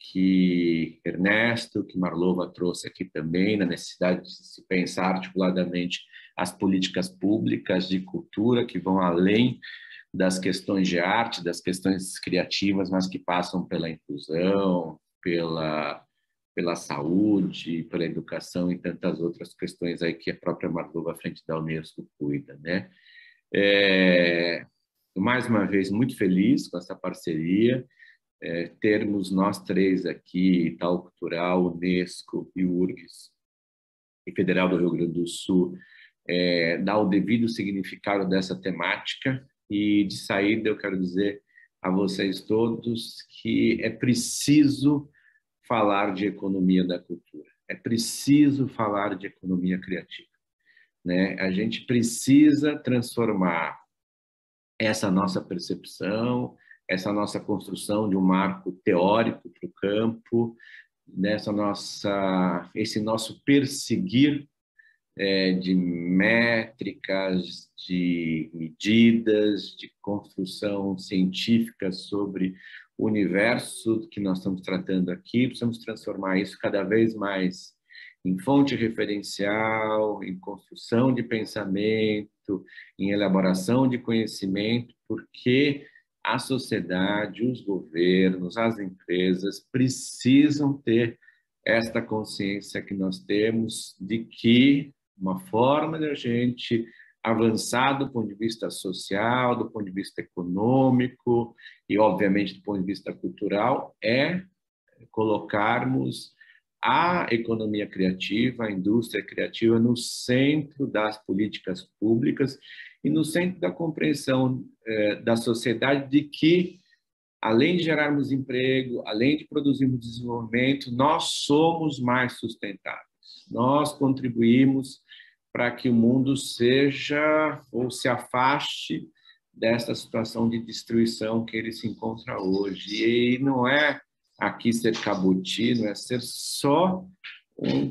que Ernesto, que Marlova trouxe aqui também, na necessidade de se pensar articuladamente as políticas públicas de cultura que vão além das questões de arte, das questões criativas, mas que passam pela inclusão, pela, pela saúde, pela educação e tantas outras questões aí que a própria Marlova, à frente da Unesco, cuida, né? É, mais uma vez, muito feliz com essa parceria. É, termos nós três aqui, Itaú Cultural, Unesco e U R G S, e Federal do Rio Grande do Sul, é, dar o devido significado dessa temática. E de saída eu quero dizer a vocês todos que é preciso falar de economia da cultura, é preciso falar de economia criativa, né? A gente precisa transformar essa nossa percepção, essa nossa construção de um marco teórico para o campo, nessa nossa, esse nosso perseguir é, de métricas, de medidas, de construção científica sobre o universo que nós estamos tratando aqui. Precisamos transformar isso cada vez mais em fonte referencial, em construção de pensamento, em elaboração de conhecimento, porque a sociedade, os governos, as empresas precisam ter esta consciência que nós temos de que uma forma de a gente avançar do ponto de vista social, do ponto de vista econômico e, obviamente, do ponto de vista cultural é colocarmos a economia criativa, a indústria criativa no centro das políticas públicas e no centro da compreensão eh, da sociedade de que, além de gerarmos emprego, além de produzirmos desenvolvimento, nós somos mais sustentáveis. Nós contribuímos para que o mundo seja ou se afaste desta situação de destruição que ele se encontra hoje. E não é aqui ser cabuti, não é ser só um,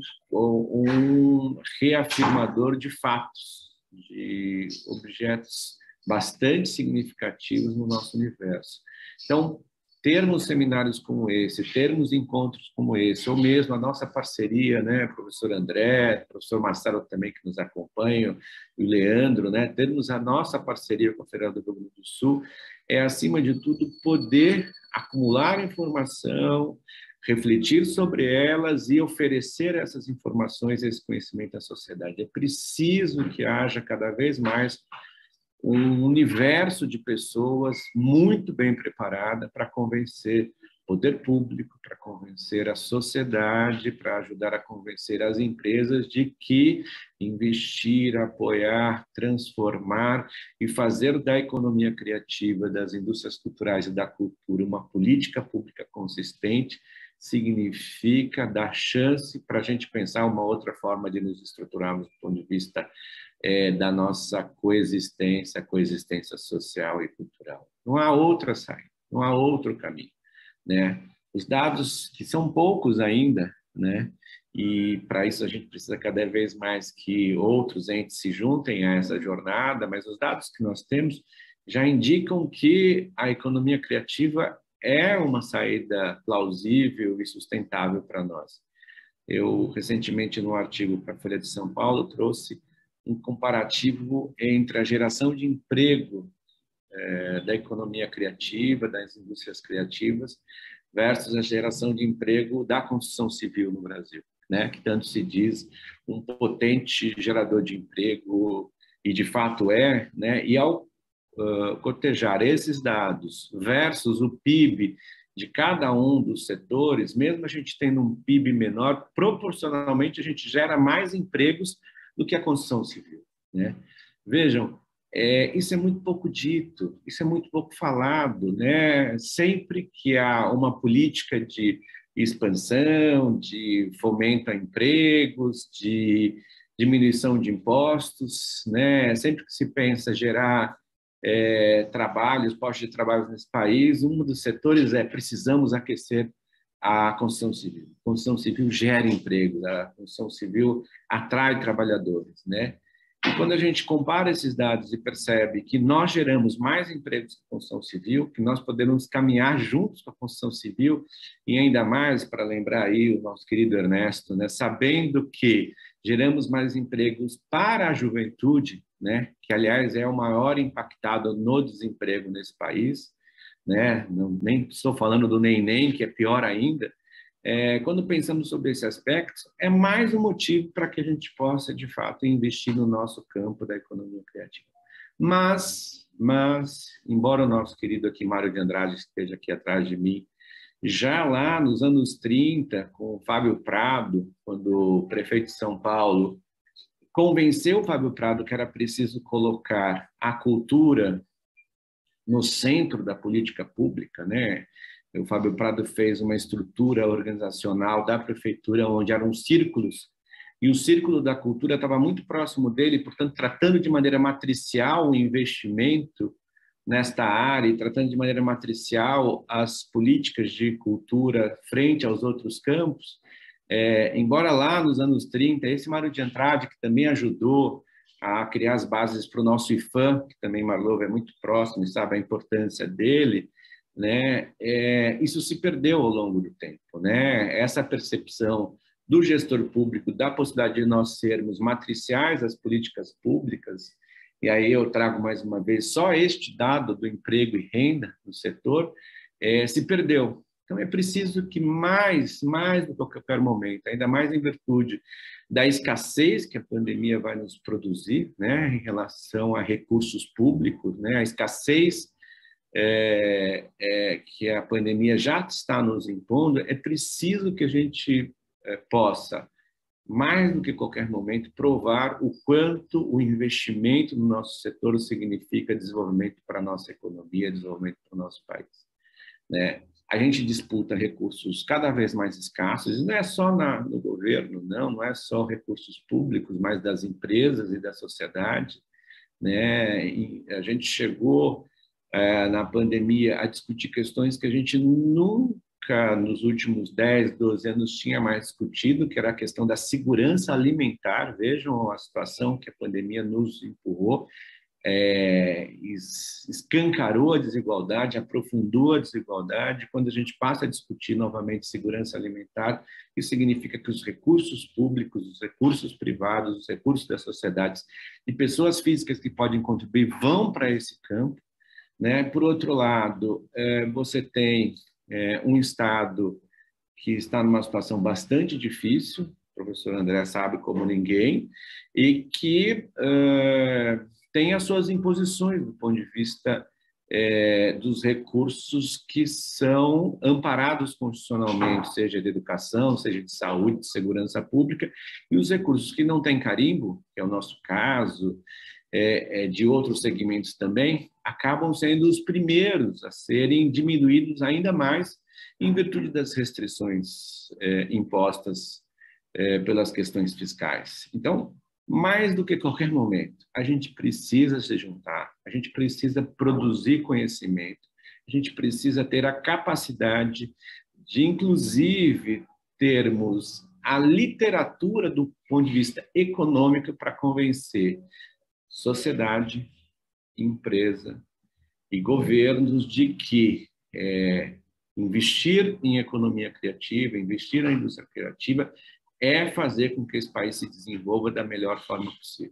um reafirmador de fatos, de objetos bastante significativos no nosso universo. Então, termos seminários como esse, termos encontros como esse, ou mesmo a nossa parceria, né, professor André, professor Marcelo também que nos acompanha, e o Leandro, né, termos a nossa parceria com a Federal do Rio Grande do Sul, é, acima de tudo, poder acumular informação, refletir sobre elas e oferecer essas informações, esse conhecimento à sociedade. É preciso que haja cada vez mais um universo de pessoas muito bem preparada para convencer o poder público, para convencer a sociedade, para ajudar a convencer as empresas de que investir, apoiar, transformar e fazer da economia criativa, das indústrias culturais e da cultura uma política pública consistente significa dar chance para a gente pensar uma outra forma de nos estruturarmos do ponto de vista É, da nossa coexistência, coexistência social e cultural. Não há outra saída, não há outro caminho, né? Os dados, que são poucos ainda, né? E para isso a gente precisa cada vez mais que outros entes se juntem a essa jornada, mas os dados que nós temos já indicam que a economia criativa é uma saída plausível e sustentável para nós. Eu, recentemente, num artigo para a Folha de São Paulo, trouxe um comparativo entre a geração de emprego é, da economia criativa, das indústrias criativas, versus a geração de emprego da construção civil no Brasil, né? Que tanto se diz um potente gerador de emprego, e de fato é, né? E ao uh, cotejar esses dados versus o P I B de cada um dos setores, mesmo a gente tendo um P I B menor, proporcionalmente a gente gera mais empregos do que a construção civil, né? Vejam, é, isso é muito pouco dito, isso é muito pouco falado, né? Sempre que há uma política de expansão, de fomento a empregos, de diminuição de impostos, né? Sempre que se pensa gerar é, trabalhos, postos de trabalho nesse país, um dos setores é precisamos aquecer a construção civil. A construção civil gera empregos, a construção civil atrai trabalhadores, né? E quando a gente compara esses dados e percebe que nós geramos mais empregos que a construção civil, que nós podemos caminhar juntos com a construção civil, e ainda mais, para lembrar aí o nosso querido Ernesto, né? Sabendo que geramos mais empregos para a juventude, né? Que, aliás, é o maior impactado no desemprego nesse país, né? Não, nem estou falando do nem-nem, que é pior ainda. É, quando pensamos sobre esse aspecto, é mais um motivo para que a gente possa, de fato, investir no nosso campo da economia criativa. Mas, mas embora o nosso querido aqui, Mário de Andrade, esteja aqui atrás de mim, já lá nos anos trinta, com o Fábio Prado, quando o prefeito de São Paulo convenceu o Fábio Prado que era preciso colocar a cultura no centro da política pública, né? O Fábio Prado fez uma estrutura organizacional da prefeitura onde eram círculos, e o círculo da cultura estava muito próximo dele, portanto, tratando de maneira matricial o investimento nesta área e tratando de maneira matricial as políticas de cultura frente aos outros campos. É, embora lá nos anos trinta, esse Mário de Andrade, que também ajudou a criar as bases para o nosso I F A M, que também Marlova é muito próximo e sabe a importância dele, né? É, isso se perdeu ao longo do tempo, né? Essa percepção do gestor público, da possibilidade de nós sermos matriciais às políticas públicas, e aí eu trago mais uma vez só este dado do emprego e renda no setor, é, se perdeu. Então, é preciso que mais, mais do que qualquer momento, ainda mais em virtude da escassez que a pandemia vai nos produzir, né, em relação a recursos públicos, né, a escassez é, é, que a pandemia já está nos impondo, é preciso que a gente é, possa, mais do que qualquer momento, provar o quanto o investimento no nosso setor significa desenvolvimento para a nossa economia, desenvolvimento para o nosso país, né? A gente disputa recursos cada vez mais escassos, e não é só na, no governo, não, não é só recursos públicos, mas das empresas e da sociedade, né? E a gente chegou é, na pandemia a discutir questões que a gente nunca, nos últimos dez, doze anos, tinha mais discutido, que era a questão da segurança alimentar. Vejam a situação que a pandemia nos empurrou. É, escancarou a desigualdade, aprofundou a desigualdade. Quando a gente passa a discutir novamente segurança alimentar, isso significa que os recursos públicos, os recursos privados, os recursos das sociedades e pessoas físicas que podem contribuir vão para esse campo, né? Por outro lado, é, você tem é, um Estado que está numa situação bastante difícil, o professor André sabe como ninguém, e que é, tem as suas imposições do ponto de vista é, dos recursos que são amparados constitucionalmente, seja de educação, seja de saúde, de segurança pública, e os recursos que não têm carimbo, que é o nosso caso, é, é, de outros segmentos também, acabam sendo os primeiros a serem diminuídos ainda mais em virtude das restrições é, impostas é, pelas questões fiscais. Então, mais do que qualquer momento, a gente precisa se juntar, a gente precisa produzir conhecimento, a gente precisa ter a capacidade de, inclusive, termos a literatura do ponto de vista econômico para convencer sociedade, empresa e governos de que é, investir em economia criativa, investir na indústria criativa, é fazer com que esse país se desenvolva da melhor forma possível.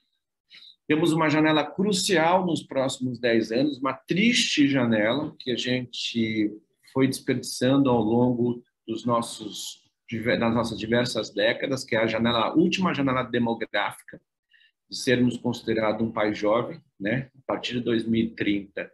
Temos uma janela crucial nos próximos dez anos, uma triste janela que a gente foi desperdiçando ao longo dos nossos, das nossas diversas décadas, que é a janela, a última janela demográfica, de sermos considerados um país jovem, né? A partir de dois mil e trinta,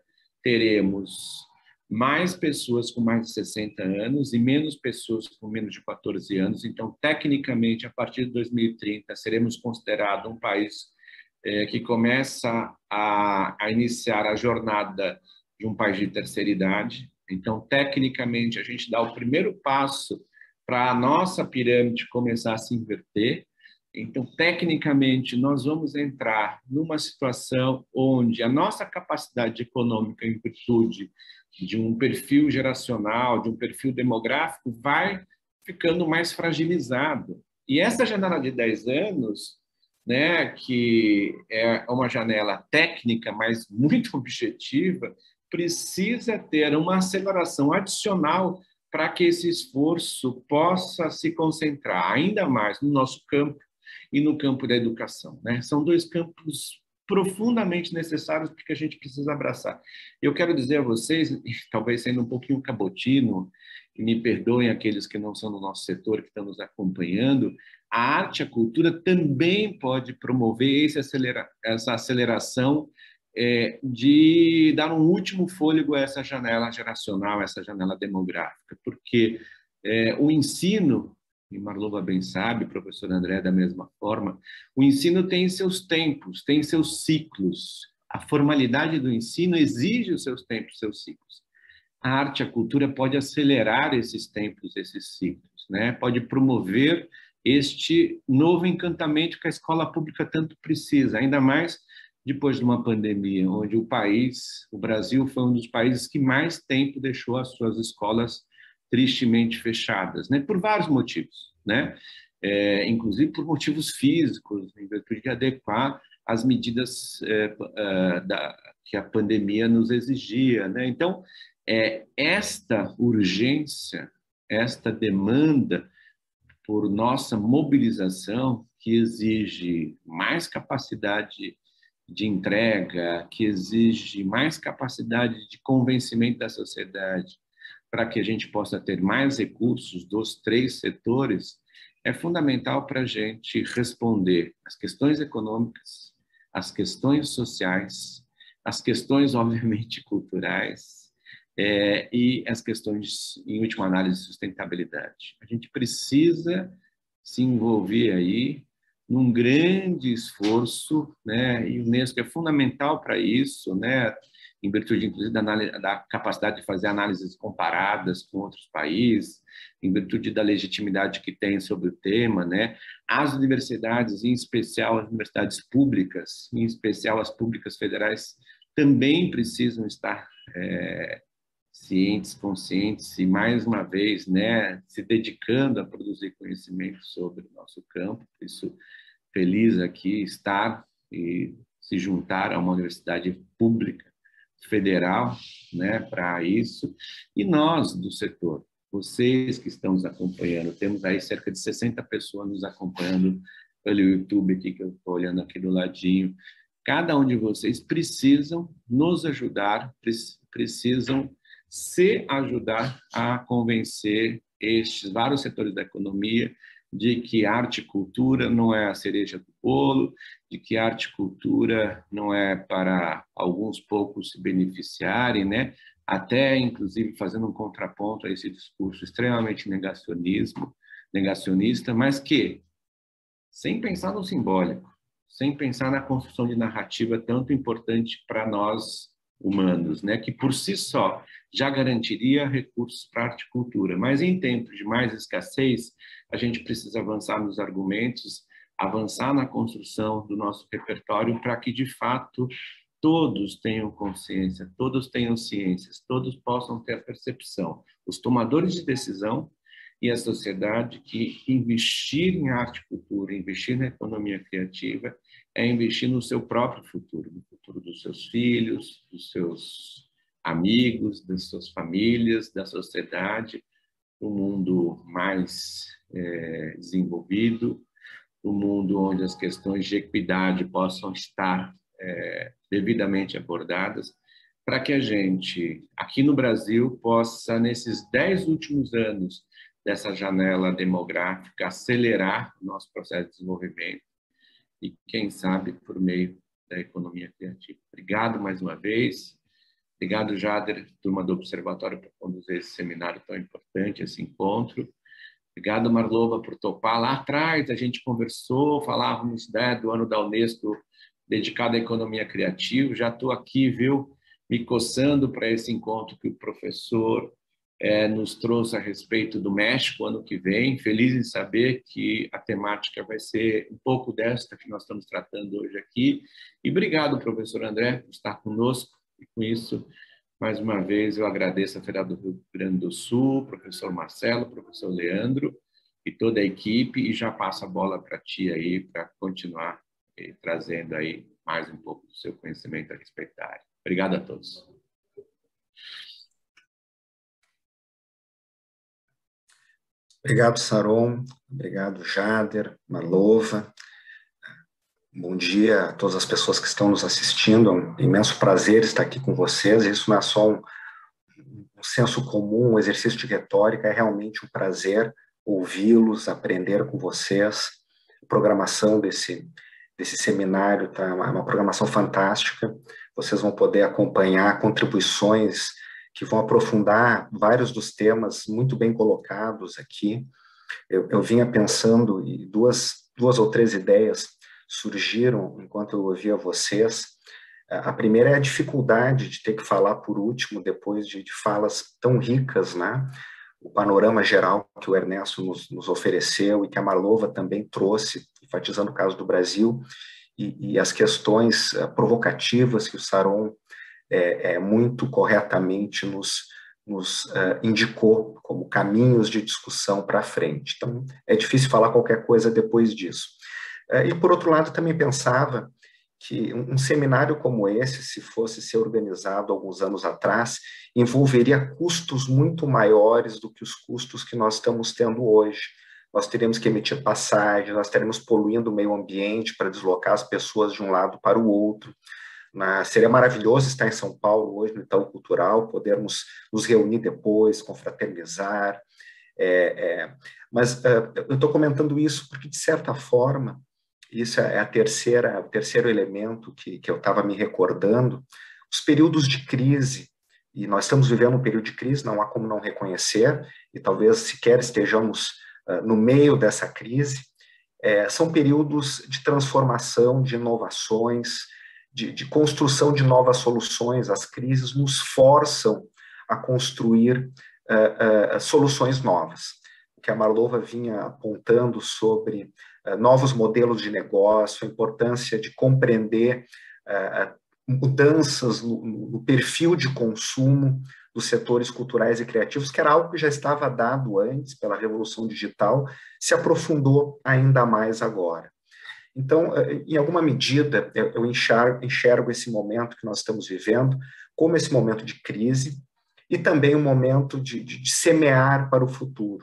teremos mais pessoas com mais de sessenta anos e menos pessoas com menos de quatorze anos. Então, tecnicamente, a partir de dois mil e trinta, seremos considerados um país é, que começa a, a iniciar a jornada de um país de terceira idade. Então, tecnicamente, a gente dá o primeiro passo para a nossa pirâmide começar a se inverter. Então, tecnicamente, nós vamos entrar numa situação onde a nossa capacidade econômica, em virtude de um perfil geracional, de um perfil demográfico, vai ficando mais fragilizado. E essa janela de dez anos, né, que é uma janela técnica, mas muito objetiva, precisa ter uma aceleração adicional para que esse esforço possa se concentrar ainda mais no nosso campo e no campo da educação, né? São dois campos profundamente necessários porque a gente precisa abraçar. Eu quero dizer a vocês, talvez sendo um pouquinho cabotino, e me perdoem aqueles que não são do nosso setor, que estão nos acompanhando, a arte e a cultura também pode promover esse acelera, essa aceleração é, de dar um último fôlego a essa janela geracional, essa janela demográfica, porque é, o ensino, e Marlova bem sabe, professor André da mesma forma, o ensino tem seus tempos, tem seus ciclos. A formalidade do ensino exige os seus tempos, seus ciclos. A arte e a cultura pode acelerar esses tempos, esses ciclos, né? Pode promover este novo encantamento que a escola pública tanto precisa, ainda mais depois de uma pandemia, onde o país, o Brasil, foi um dos países que mais tempo deixou as suas escolas tristemente fechadas, né? Por vários motivos, né? É, inclusive por motivos físicos, em virtude de adequar as medidas é, é, da, que a pandemia nos exigia, né? Então, é, esta urgência, esta demanda por nossa mobilização, que exige mais capacidade de entrega, que exige mais capacidade de convencimento da sociedade, para que a gente possa ter mais recursos dos três setores, é fundamental para a gente responder às questões econômicas, às questões sociais, às questões, obviamente, culturais, é, e as questões, em última análise, de sustentabilidade. A gente precisa se envolver aí num grande esforço, né? E o Unesco é fundamental para isso, né? em virtude, inclusive, da, da capacidade de fazer análises comparadas com outros países, em virtude da legitimidade que tem sobre o tema, né? As universidades, em especial as universidades públicas, em especial as públicas federais, também precisam estar é, cientes, conscientes e, mais uma vez, né, se dedicando a produzir conhecimento sobre o nosso campo. Por isso, feliz aqui estar e se juntar a uma universidade pública federal, né, para isso. E nós, do setor, vocês que estão nos acompanhando, temos aí cerca de sessenta pessoas nos acompanhando pelo YouTube aqui, que eu estou olhando aqui do ladinho. Cada um de vocês precisam nos ajudar, precisam se ajudar a convencer estes vários setores da economia de que arte e cultura não é a cereja do bolo, de que arte e cultura não é para alguns poucos se beneficiarem, né? Até, inclusive, fazendo um contraponto a esse discurso extremamente negacionismo, negacionista, mas que, sem pensar no simbólico, sem pensar na construção de narrativa tanto importante para nós humanos, né, que por si só já garantiria recursos para arte e cultura. Mas em tempos de mais escassez, a gente precisa avançar nos argumentos, avançar na construção do nosso repertório para que, de fato, todos tenham consciência, todos tenham ciências, todos possam ter a percepção, os tomadores de decisão e a sociedade, que investir em arte e cultura, investir na economia criativa, é investir no seu próprio futuro, no futuro dos seus filhos, dos seus amigos, das suas famílias, da sociedade, um mundo mais é, desenvolvido, um mundo onde as questões de equidade possam estar é, devidamente abordadas, para que a gente, aqui no Brasil, possa, nesses dez últimos anos dessa janela demográfica, acelerar o nosso processo de desenvolvimento e, quem sabe, por meio da economia criativa. Obrigado mais uma vez. Obrigado, Jader, turma do Observatório, por conduzir esse seminário tão importante, esse encontro. Obrigado, Marlova, por topar. Lá atrás a gente conversou, falávamos, né, do ano da Unesco dedicado à economia criativa. Já estou aqui, viu, me coçando para esse encontro que o professor É, nos trouxe a respeito do México ano que vem. Feliz em saber que a temática vai ser um pouco desta que nós estamos tratando hoje aqui. E obrigado, professor André, por estar conosco. E com isso, mais uma vez, eu agradeço a Federal do Rio Grande do Sul, professor Marcelo, professor Leandro e toda a equipe, e já passo a bola para ti aí, para continuar eh, trazendo aí mais um pouco do seu conhecimento a respeito da área. Obrigado a todos. Obrigado, Saron. Obrigado, Jader, Marlova. Bom dia a todas as pessoas que estão nos assistindo. É um imenso prazer estar aqui com vocês. Isso não é só um, um senso comum, um exercício de retórica, é realmente um prazer ouvi-los, aprender com vocês. A programação desse, desse seminário tá uma, uma programação fantástica. Vocês vão poder acompanhar contribuições que vão aprofundar vários dos temas muito bem colocados aqui. Eu, eu vinha pensando, e duas, duas ou três ideias surgiram enquanto eu ouvia vocês. A primeira é a dificuldade de ter que falar por último, depois de, de falas tão ricas, né? O panorama geral que o Ernesto nos, nos ofereceu e que a Marlova também trouxe, enfatizando o caso do Brasil, e, e as questões uh, provocativas que o Saron É, é, muito corretamente nos, nos uh, indicou como caminhos de discussão para frente. Então, é difícil falar qualquer coisa depois disso. Uh, e, por outro lado, também pensava que um, um seminário como esse, se fosse ser organizado alguns anos atrás, envolveria custos muito maiores do que os custos que nós estamos tendo hoje. Nós teríamos que emitir passagem, nós teríamos poluindo o meio ambiente para deslocar as pessoas de um lado para o outro. Na, seria maravilhoso estar em São Paulo hoje, no Itaú Cultural, podermos nos reunir depois, confraternizar. É, é, mas é, eu estou comentando isso porque, de certa forma, isso é a terceira, o terceiro elemento que, que eu estava me recordando, os períodos de crise, e nós estamos vivendo um período de crise, não há como não reconhecer, e talvez sequer estejamos uh, no meio dessa crise, é, são períodos de transformação, de inovações, de, de construção de novas soluções. As crises nos forçam a construir uh, uh, soluções novas. O que a Marlova vinha apontando sobre uh, novos modelos de negócio, a importância de compreender uh, mudanças no, no perfil de consumo dos setores culturais e criativos, que era algo que já estava dado antes pela Revolução Digital, se aprofundou ainda mais agora. Então, em alguma medida, eu enxergo, enxergo esse momento que nós estamos vivendo como esse momento de crise e também um momento de, de, de semear para o futuro.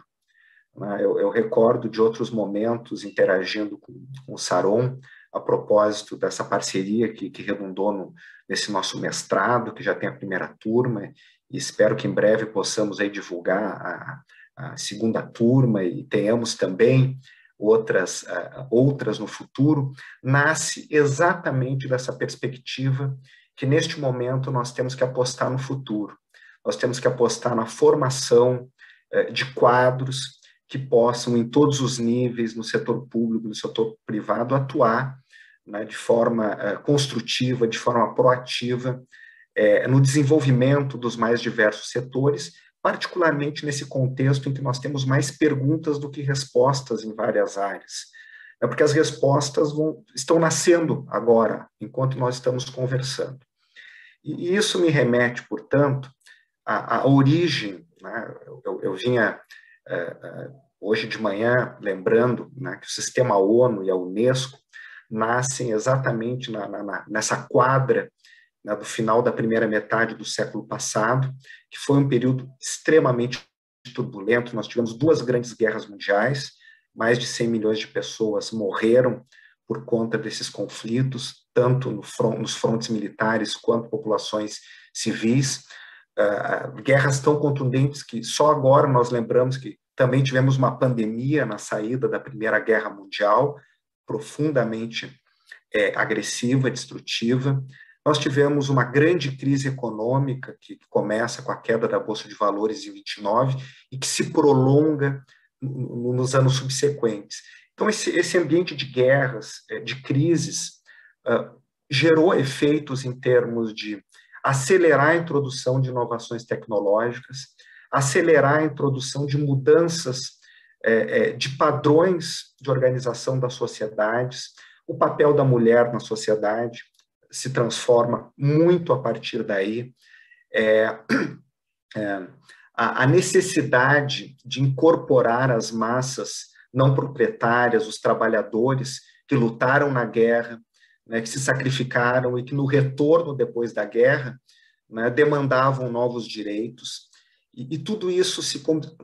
Eu, eu recordo de outros momentos interagindo com, com o Saron, a propósito dessa parceria que, que redundou no, nesse nosso mestrado, que já tem a primeira turma, e espero que em breve possamos aí divulgar a, a segunda turma e tenhamos também outras, uh, outras no futuro, nasce exatamente dessa perspectiva que neste momento nós temos que apostar no futuro. Nós temos que apostar na formação uh, de quadros que possam, em todos os níveis, no setor público, no setor privado, atuar, né, de forma uh, construtiva, de forma proativa, uh, no desenvolvimento dos mais diversos setores, particularmente nesse contexto em que nós temos mais perguntas do que respostas em várias áreas. É porque as respostas vão, estão nascendo agora, enquanto nós estamos conversando. E, e isso me remete, portanto, à, à origem, né? eu, eu, eu vinha uh, uh, hoje de manhã lembrando, né, que o sistema ONU e a Unesco nascem exatamente na, na, nessa quadra, né, do final da primeira metade do século passado, que foi um período extremamente turbulento. Nós tivemos duas grandes guerras mundiais, mais de cem milhões de pessoas morreram por conta desses conflitos, tanto no front, nos frontes militares quanto populações civis, uh, guerras tão contundentes que só agora nós lembramos que também tivemos uma pandemia na saída da Primeira Guerra Mundial, profundamente é, agressiva, destrutiva. Nós tivemos uma grande crise econômica que começa com a queda da Bolsa de Valores em vinte e nove e que se prolonga nos anos subsequentes. Então, esse, esse ambiente de guerras, de crises, uh, gerou efeitos em termos de acelerar a introdução de inovações tecnológicas, acelerar a introdução de mudanças é, é, de padrões de organização das sociedades, o papel da mulher na sociedade se transforma muito a partir daí, é, é, a, a necessidade de incorporar as massas não proprietárias, os trabalhadores que lutaram na guerra, né, que se sacrificaram e que no retorno depois da guerra, né, demandavam novos direitos, e, e tudo isso se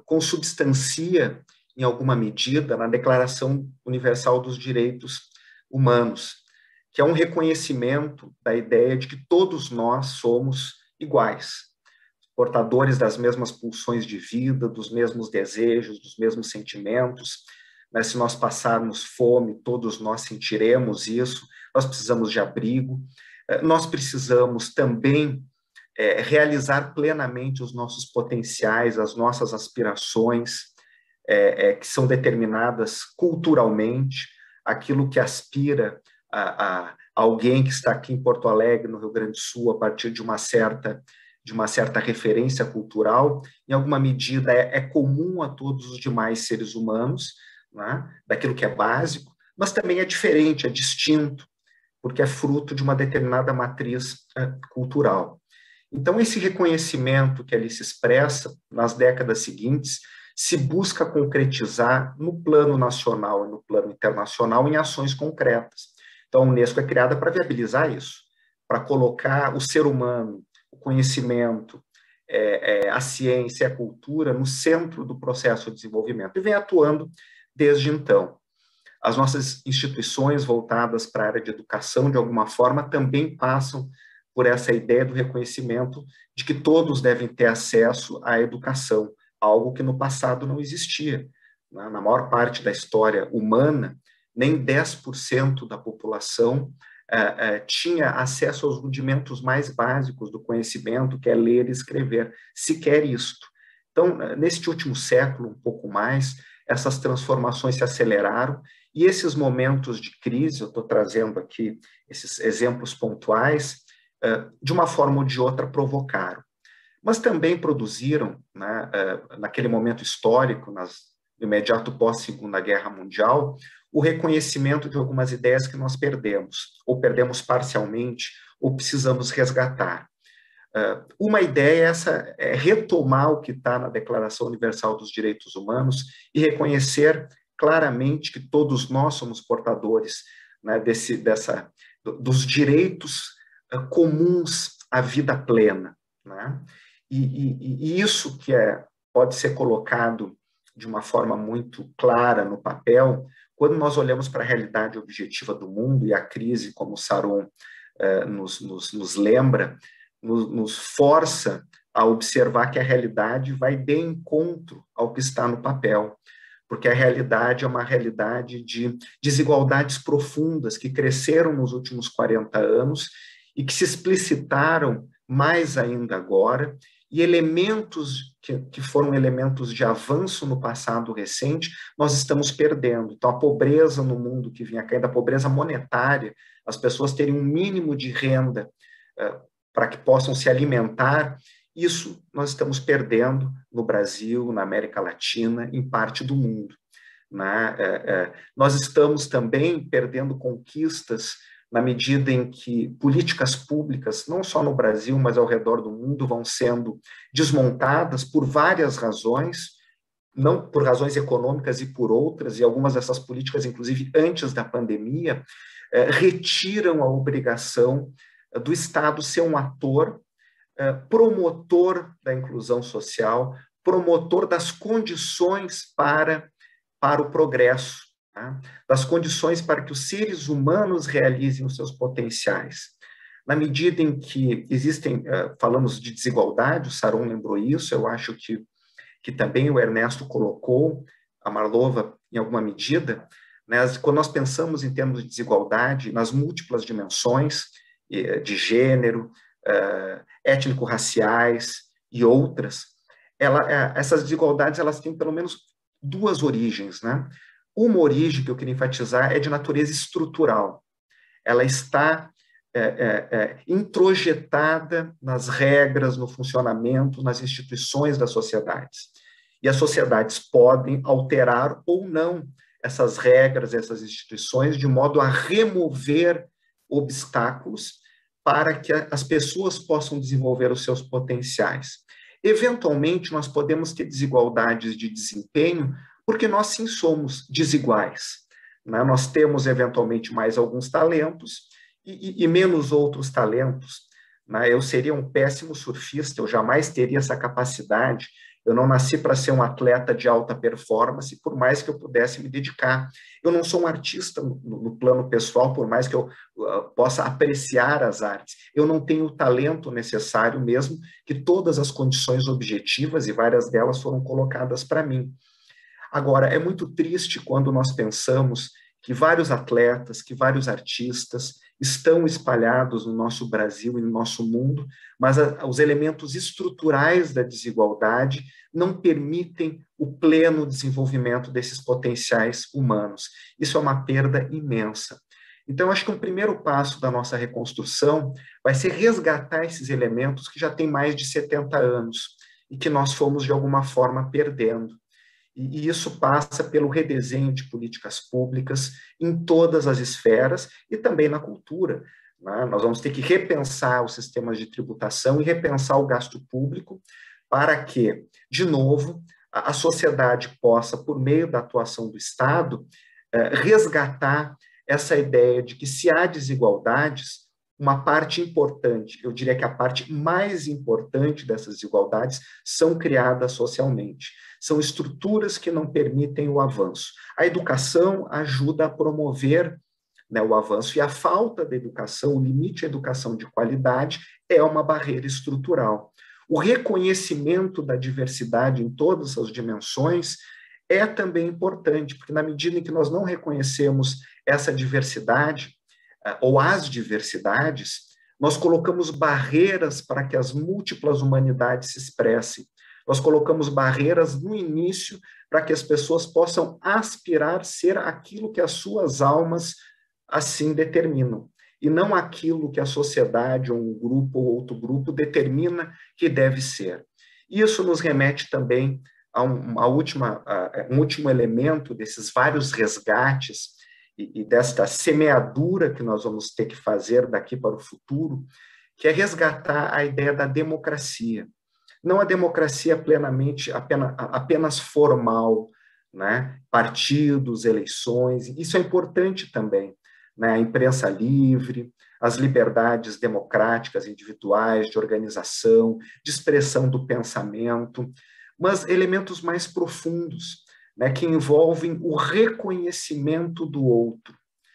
consubstancia em alguma medida na Declaração Universal dos Direitos Humanos, que é um reconhecimento da ideia de que todos nós somos iguais, portadores das mesmas pulsões de vida, dos mesmos desejos, dos mesmos sentimentos. Né? Se nós passarmos fome, todos nós sentiremos isso, nós precisamos de abrigo, nós precisamos também é, realizar plenamente os nossos potenciais, as nossas aspirações, é, é, que são determinadas culturalmente, aquilo que aspira a, a alguém que está aqui em Porto Alegre, no Rio Grande do Sul, a partir de uma certa, de uma certa referência cultural, em alguma medida é, é comum a todos os demais seres humanos, né, daquilo que é básico, mas também é diferente, é distinto, porque é fruto de uma determinada matriz é, cultural. Então, esse reconhecimento que ali se expressa nas décadas seguintes se busca concretizar no plano nacional e no plano internacional em ações concretas. Então, a Unesco é criada para viabilizar isso, para colocar o ser humano, o conhecimento, é, é, a ciência e a cultura no centro do processo de desenvolvimento, e vem atuando desde então. As nossas instituições voltadas para a área de educação, de alguma forma, também passam por essa ideia do reconhecimento de que todos devem ter acesso à educação, algo que no passado não existia. Na maior parte da história humana, nem dez por cento da população eh, eh, tinha acesso aos rudimentos mais básicos do conhecimento, que é ler e escrever, sequer isto. Então, neste último século, um pouco mais, essas transformações se aceleraram E esses momentos de crise, eu estou trazendo aqui esses exemplos pontuais, de uma forma ou de outra provocaram. Mas também produziram, né, naquele momento histórico, nas, no imediato pós-Segunda Guerra Mundial, o reconhecimento de algumas ideias que nós perdemos, ou perdemos parcialmente, ou precisamos resgatar. Uma ideia é, essa, é retomar o que está na Declaração Universal dos Direitos Humanos e reconhecer claramente que todos nós somos portadores, né, desse, dessa, dos direitos comuns à vida plena, né? E, e, e isso que é, pode ser colocado de uma forma muito clara no papel, quando nós olhamos para a realidade objetiva do mundo, e a crise, como o Saron eh, nos, nos, nos lembra, nos, nos força a observar que a realidade vai de encontro ao que está no papel, porque a realidade é uma realidade de desigualdades profundas que cresceram nos últimos quarenta anos e que se explicitaram mais ainda agora, e elementos que, que foram elementos de avanço no passado recente, nós estamos perdendo. Então, a pobreza no mundo que vinha caindo, a pobreza monetária, as pessoas terem um mínimo de renda uh, para que possam se alimentar, isso nós estamos perdendo no Brasil, na América Latina, em parte do mundo, né? É, é, nós estamos também perdendo conquistas na medida em que políticas públicas, não só no Brasil, mas ao redor do mundo, vão sendo desmontadas por várias razões, não por razões econômicas e por outras, e algumas dessas políticas, inclusive antes da pandemia, eh, retiram a obrigação do Estado ser um ator, eh, promotor da inclusão social, promotor das condições para, para o progresso, das condições para que os seres humanos realizem os seus potenciais. Na medida em que existem, falamos de desigualdade, o Saron lembrou isso, eu acho que, que também o Ernesto colocou, a Marlova em alguma medida, né, quando nós pensamos em termos de desigualdade, nas múltiplas dimensões de gênero, étnico-raciais e outras, ela, essas desigualdades elas têm pelo menos duas origens, né? Uma origem que eu queria enfatizar é de natureza estrutural. Ela está é, é, é, introjetada nas regras, no funcionamento, nas instituições das sociedades. E as sociedades podem alterar ou não essas regras, essas instituições, de modo a remover obstáculos para que as pessoas possam desenvolver os seus potenciais. Eventualmente, nós podemos ter desigualdades de desempenho, porque nós sim somos desiguais, né? Nós temos eventualmente mais alguns talentos e, e, e menos outros talentos, né? Eu seria um péssimo surfista, eu jamais teria essa capacidade, eu não nasci para ser um atleta de alta performance, por mais que eu pudesse me dedicar. Eu não sou um artista no, no plano pessoal, por mais que eu uh, possa apreciar as artes. Eu não tenho o talento necessário, mesmo que todas as condições objetivas, e várias delas foram colocadas para mim. Agora, é muito triste quando nós pensamos que vários atletas, que vários artistas estão espalhados no nosso Brasil e no nosso mundo, mas a, os elementos estruturais da desigualdade não permitem o pleno desenvolvimento desses potenciais humanos. Isso é uma perda imensa. Então, acho que um primeiro passo da nossa reconstrução vai ser resgatar esses elementos que já têm mais de setenta anos e que nós fomos, de alguma forma, perdendo. E isso passa pelo redesenho de políticas públicas em todas as esferas e também na cultura, né? Nós vamos ter que repensar os sistemas de tributação e repensar o gasto público para que, de novo, a sociedade possa, por meio da atuação do Estado, resgatar essa ideia de que se há desigualdades, uma parte importante, eu diria que a parte mais importante dessas desigualdades são criadas socialmente. São estruturas que não permitem o avanço. A educação ajuda a promover, né, o avanço, e a falta da educação, o limite à educação de qualidade, é uma barreira estrutural. O reconhecimento da diversidade em todas as dimensões é também importante, porque na medida em que nós não reconhecemos essa diversidade, ou as diversidades, nós colocamos barreiras para que as múltiplas humanidades se expressem. Nós colocamos barreiras no início para que as pessoas possam aspirar ser aquilo que as suas almas assim determinam, e não aquilo que a sociedade, ou um grupo, ou outro grupo determina que deve ser. Isso nos remete também a, um, a última, a um último elemento desses vários resgates e, e desta semeadura que nós vamos ter que fazer daqui para o futuro, que é resgatar a ideia da democracia. Não a democracia plenamente, apenas, apenas formal, né? Partidos, eleições, isso é importante também, né? A imprensa livre, as liberdades democráticas individuais, de organização, de expressão do pensamento, mas elementos mais profundos, né? Que envolvem o reconhecimento do outro,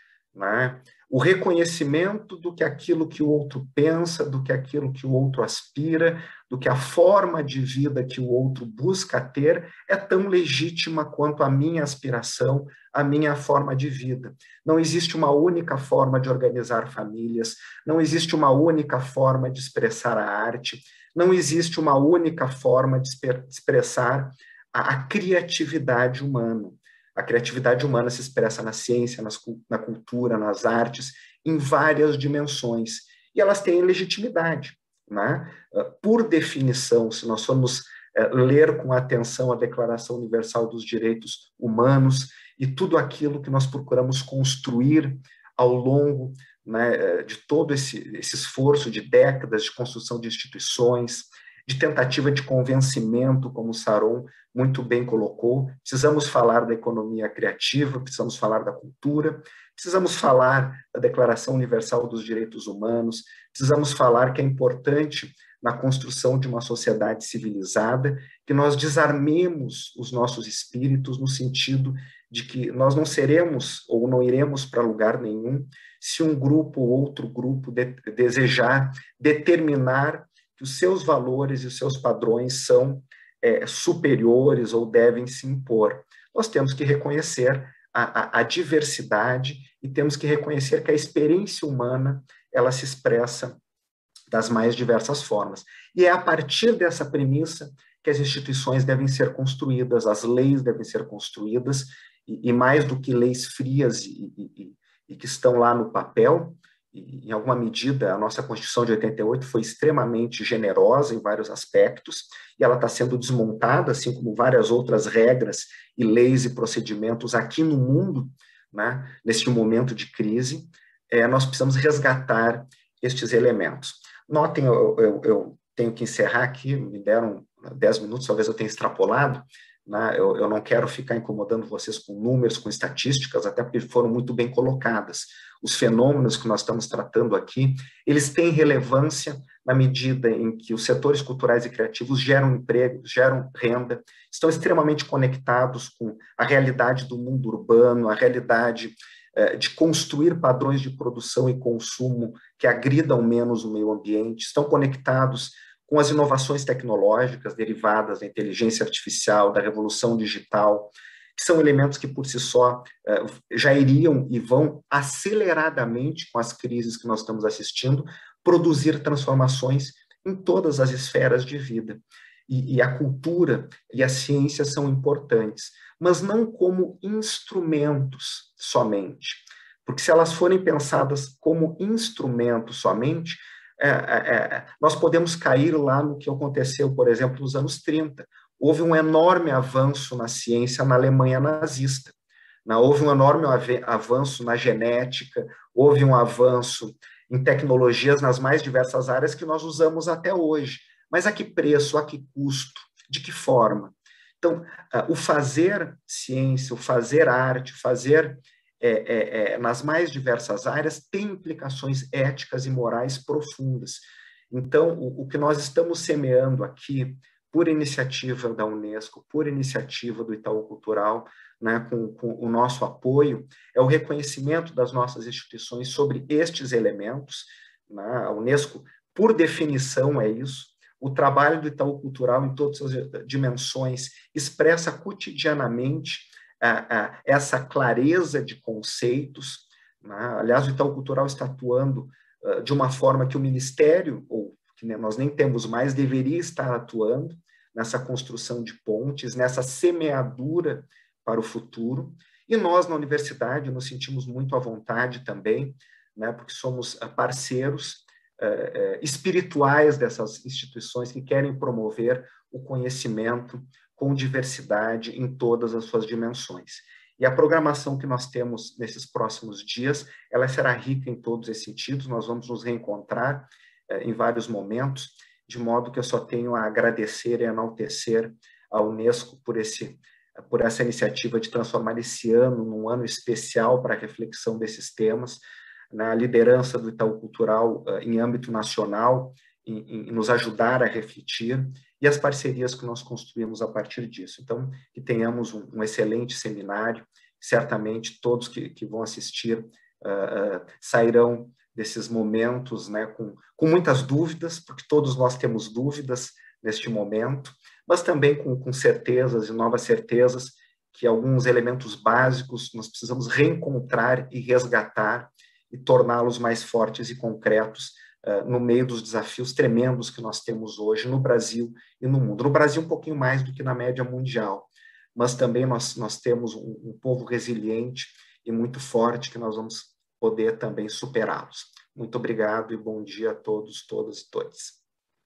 né? O reconhecimento do que aquilo que o outro pensa, do que aquilo que o outro aspira, do que a forma de vida que o outro busca ter é tão legítima quanto a minha aspiração, a minha forma de vida. Não existe uma única forma de organizar famílias, não existe uma única forma de expressar a arte, não existe uma única forma de expressar a, a criatividade humana. A criatividade humana se expressa na ciência, nas, na cultura, nas artes, em várias dimensões. E elas têm legitimidade, né? Por definição, se nós formos ler com atenção a Declaração Universal dos Direitos Humanos e tudo aquilo que nós procuramos construir ao longo, né, de todo esse, esse esforço de décadas de construção de instituições, de tentativa de convencimento, como o Saron muito bem colocou. Precisamos falar da economia criativa, precisamos falar da cultura, precisamos falar da Declaração Universal dos Direitos Humanos, precisamos falar que é importante, na construção de uma sociedade civilizada, que nós desarmemos os nossos espíritos no sentido de que nós não seremos ou não iremos para lugar nenhum se um grupo ou outro grupo de, desejar determinar que os seus valores e os seus padrões são é, superiores ou devem se impor. Nós temos que reconhecer a, a, a diversidade e temos que reconhecer que a experiência humana ela se expressa das mais diversas formas. E é a partir dessa premissa que as instituições devem ser construídas, as leis devem ser construídas, e, e mais do que leis frias e, e, e que estão lá no papel, e, em alguma medida, a nossa Constituição de oitenta e oito foi extremamente generosa em vários aspectos, e ela está sendo desmontada, assim como várias outras regras e leis e procedimentos aqui no mundo, né, neste momento de crise, é, nós precisamos resgatar estes elementos. Notem, eu, eu, eu tenho que encerrar aqui, me deram dez minutos, talvez eu tenha extrapolado, né? eu, eu não quero ficar incomodando vocês com números, com estatísticas, até porque foram muito bem colocadas. Os fenômenos que nós estamos tratando aqui, eles têm relevância na medida em que os setores culturais e criativos geram emprego, geram renda, estão extremamente conectados com a realidade do mundo urbano, a realidade de construir padrões de produção e consumo que agridam menos o meio ambiente, estão conectados com as inovações tecnológicas derivadas da inteligência artificial, da revolução digital, que são elementos que, por si só, já iriam e vão aceleradamente, com as crises que nós estamos assistindo, produzir transformações em todas as esferas de vida. E, e a cultura e a ciência são importantes, mas não como instrumentos somente. Porque se elas forem pensadas como instrumentos somente, é, é, nós podemos cair lá no que aconteceu, por exemplo, nos anos trinta. Houve um enorme avanço na ciência na Alemanha nazista. Né? Houve um enorme avanço na genética, houve um avanço em tecnologias nas mais diversas áreas que nós usamos até hoje. Mas a que preço, a que custo, de que forma? Então, uh, o fazer ciência, o fazer arte, o fazer é, é, é, nas mais diversas áreas tem implicações éticas e morais profundas. Então, o, o que nós estamos semeando aqui, por iniciativa da Unesco, por iniciativa do Itaú Cultural, né, com, com o nosso apoio, é o reconhecimento das nossas instituições sobre estes elementos. Né? A Unesco, por definição, é isso. O trabalho do Itaú Cultural, em todas as suas dimensões, expressa cotidianamente ah, ah, essa clareza de conceitos. Né? Aliás, o Itaú Cultural está atuando ah, de uma forma que o Ministério, ou que nós nem temos mais, deveria estar atuando, nessa construção de pontes, nessa semeadura para o futuro. E nós, na universidade, nos sentimos muito à vontade também, né, porque somos parceiros eh, espirituais dessas instituições que querem promover o conhecimento com diversidade em todas as suas dimensões. E a programação que nós temos nesses próximos dias, ela será rica em todos esses sentidos, nós vamos nos reencontrar eh, em vários momentos, de modo que eu só tenho a agradecer e enaltecer a Unesco por, esse, por essa iniciativa de transformar esse ano num ano especial para a reflexão desses temas, na liderança do Itaú Cultural uh, em âmbito nacional, em, em nos ajudar a refletir, e as parcerias que nós construímos a partir disso. Então, que tenhamos um, um excelente seminário, certamente todos que, que vão assistir uh, uh, sairão desses momentos, né, com, com muitas dúvidas, porque todos nós temos dúvidas neste momento, mas também com, com certezas e novas certezas que alguns elementos básicos nós precisamos reencontrar e resgatar e torná-los mais fortes e concretos uh, no meio dos desafios tremendos que nós temos hoje no Brasil e no mundo. No Brasil um pouquinho mais do que na média mundial, mas também nós, nós temos um, um povo resiliente e muito forte que nós vamos poder também superá-los. Muito obrigado e bom dia a todos, todas e todos.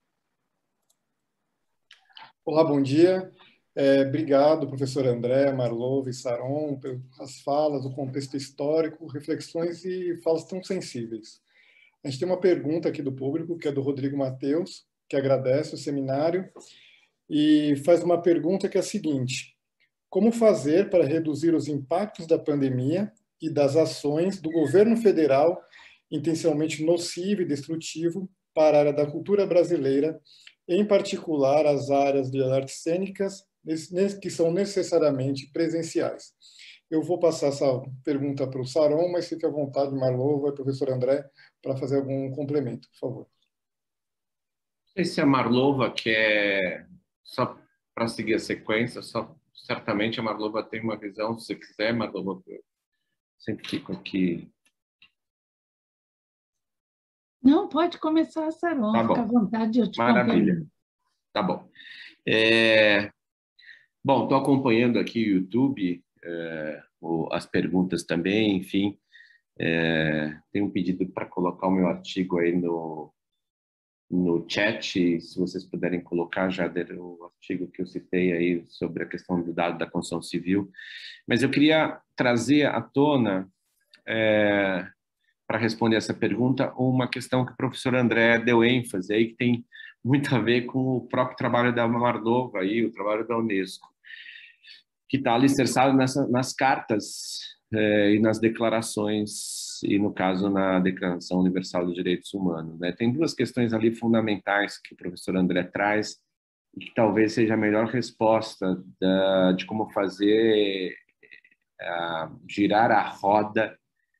Olá, bom dia. É, obrigado, professor André, Marlova e Saron, pelas falas, o contexto histórico, reflexões e falas tão sensíveis. A gente tem uma pergunta aqui do público, que é do Rodrigo Mateus, que agradece o seminário, e faz uma pergunta que é a seguinte: como fazer para reduzir os impactos da pandemia e das ações do governo federal intencionalmente nocivo e destrutivo para a área da cultura brasileira, em particular as áreas de artes cênicas, que são necessariamente presenciais? Eu vou passar essa pergunta para o Saron, mas fique à vontade, Marlova e professor André, para fazer algum complemento, por favor. Não sei se a Marlova quer, só para seguir a sequência, só, certamente a Marlova tem uma visão, se você quiser, Marlova, eu sempre fico aqui. Não, pode começar, Saron, tá fica à vontade, eu te Maravilha. complemento. Tá bom. É... Bom, estou acompanhando aqui o YouTube, é, as perguntas também, enfim. É, tenho um pedido para colocar o meu artigo aí no, no chat, se vocês puderem colocar, já deram o artigo que eu citei aí sobre a questão do dado da construção civil. Mas eu queria trazer à tona, é, para responder essa pergunta, uma questão que o professor André deu ênfase aí, que tem muito a ver com o próprio trabalho da Marlova, aí, o trabalho da Unesco, que está alicerçado nessa, nas cartas eh, e nas declarações, e no caso na Declaração Universal dos Direitos Humanos, né? Tem duas questões ali fundamentais que o professor André traz, e que talvez seja a melhor resposta da, de como fazer a, girar a roda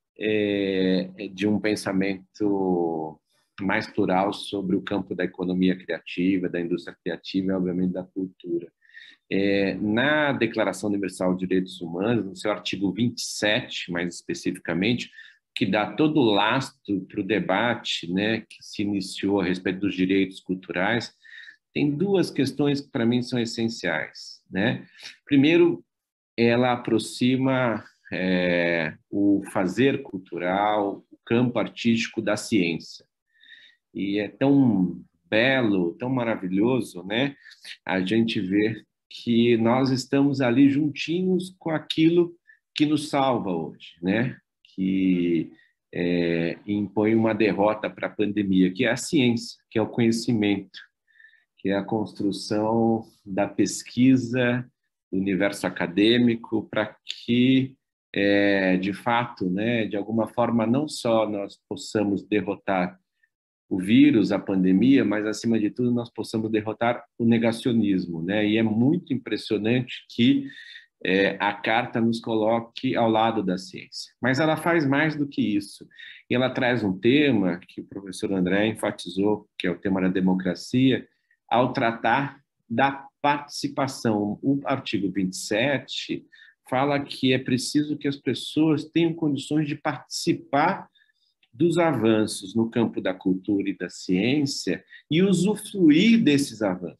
eh, de um pensamento mais plural sobre o campo da economia criativa, da indústria criativa e, obviamente, da cultura. É, na Declaração Universal de Direitos Humanos, no seu artigo vinte e sete, mais especificamente, que dá todo o lastro para o debate, né, que se iniciou a respeito dos direitos culturais, tem duas questões que, para mim, são essenciais, né? Primeiro, ela aproxima é, o fazer cultural, o campo artístico da ciência. E é tão belo, tão maravilhoso, né, a gente ver que nós estamos ali juntinhos com aquilo que nos salva hoje, né, que é, impõe uma derrota para a pandemia, que é a ciência, que é o conhecimento, que é a construção da pesquisa, do universo acadêmico, para que, é, de fato, né, de alguma forma, não só nós possamos derrotar o vírus, a pandemia, mas, acima de tudo, nós possamos derrotar o negacionismo, né? E é muito impressionante que é, a carta nos coloque ao lado da ciência. Mas ela faz mais do que isso. E ela traz um tema que o professor André enfatizou, que é o tema da democracia, ao tratar da participação. O artigo vinte e sete fala que é preciso que as pessoas tenham condições de participar dos avanços no campo da cultura e da ciência e usufruir desses avanços,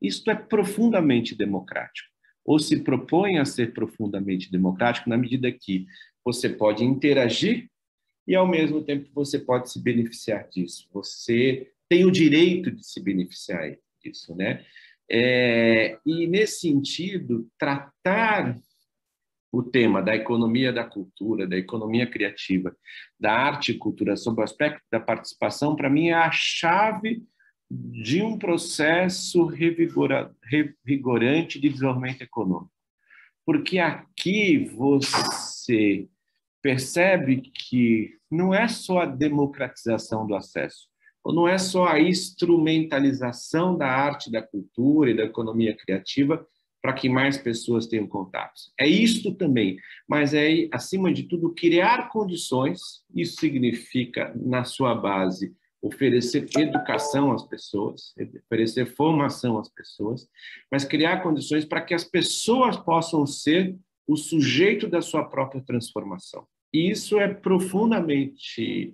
Isto é profundamente democrático, ou se propõe a ser profundamente democrático na medida que você pode interagir e, ao mesmo tempo, você pode se beneficiar disso. Você tem o direito de se beneficiar disso, né? É, e, nesse sentido, tratar o tema da economia da cultura, da economia criativa, da arte e cultura, sob o aspecto da participação, para mim, é a chave de um processo revigora, revigorante de desenvolvimento econômico. Porque aqui você percebe que não é só a democratização do acesso, ou não é só a instrumentalização da arte, da cultura e da economia criativa para que mais pessoas tenham contatos. É isto também, mas é, acima de tudo, criar condições. Isso significa, na sua base, oferecer educação às pessoas, oferecer formação às pessoas, mas criar condições para que as pessoas possam ser o sujeito da sua própria transformação. E isso é profundamente,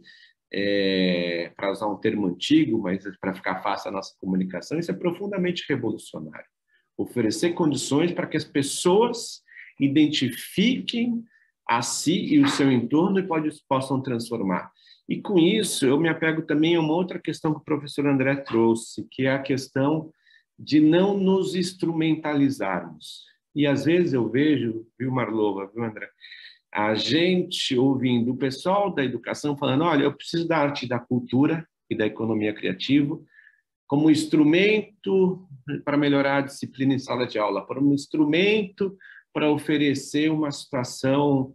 é, para usar um termo antigo, mas para ficar fácil a nossa comunicação, isso é profundamente revolucionário. Oferecer condições para que as pessoas identifiquem a si e o seu entorno e pode, possam transformar. E, com isso, eu me apego também a uma outra questão que o professor André trouxe, que é a questão de não nos instrumentalizarmos. E, às vezes, eu vejo, viu, Marlova, viu, André, a gente ouvindo o pessoal da educação falando, olha, eu preciso da arte e da cultura e da economia criativa como instrumento para melhorar a disciplina em sala de aula, para um instrumento para oferecer uma situação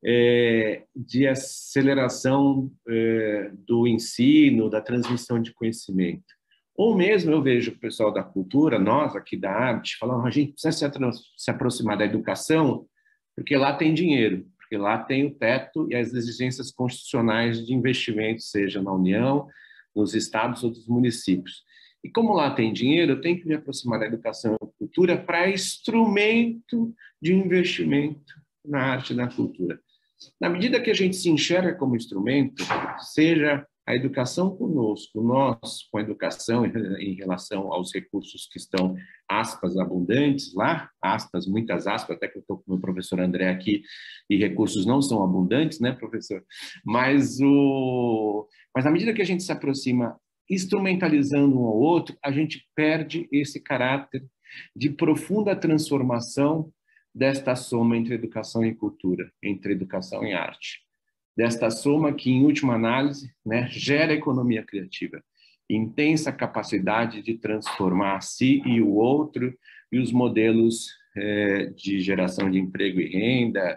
é, de aceleração é, do ensino, da transmissão de conhecimento. Ou mesmo eu vejo o pessoal da cultura, nós aqui da arte, falando, a gente precisa se, se aproximar da educação, porque lá tem dinheiro, porque lá tem o teto e as exigências constitucionais de investimento, seja na União, nos estados ou dos municípios. E como lá tem dinheiro, eu tenho que me aproximar da educação e cultura para instrumento de investimento na arte e na cultura. Na medida que a gente se enxerga como instrumento, seja a educação conosco, nós com a educação em relação aos recursos que estão, aspas, abundantes lá, aspas, muitas aspas, até que eu estou com o meu professor André aqui, e recursos não são abundantes, né, professor? Mas, o... Mas na medida que a gente se aproxima instrumentalizando um ao outro, a gente perde esse caráter de profunda transformação desta soma entre educação e cultura, entre educação e arte. Desta soma que, em última análise, né, gera economia criativa, intensa capacidade de transformar a si e o outro e os modelos é, de geração de emprego e renda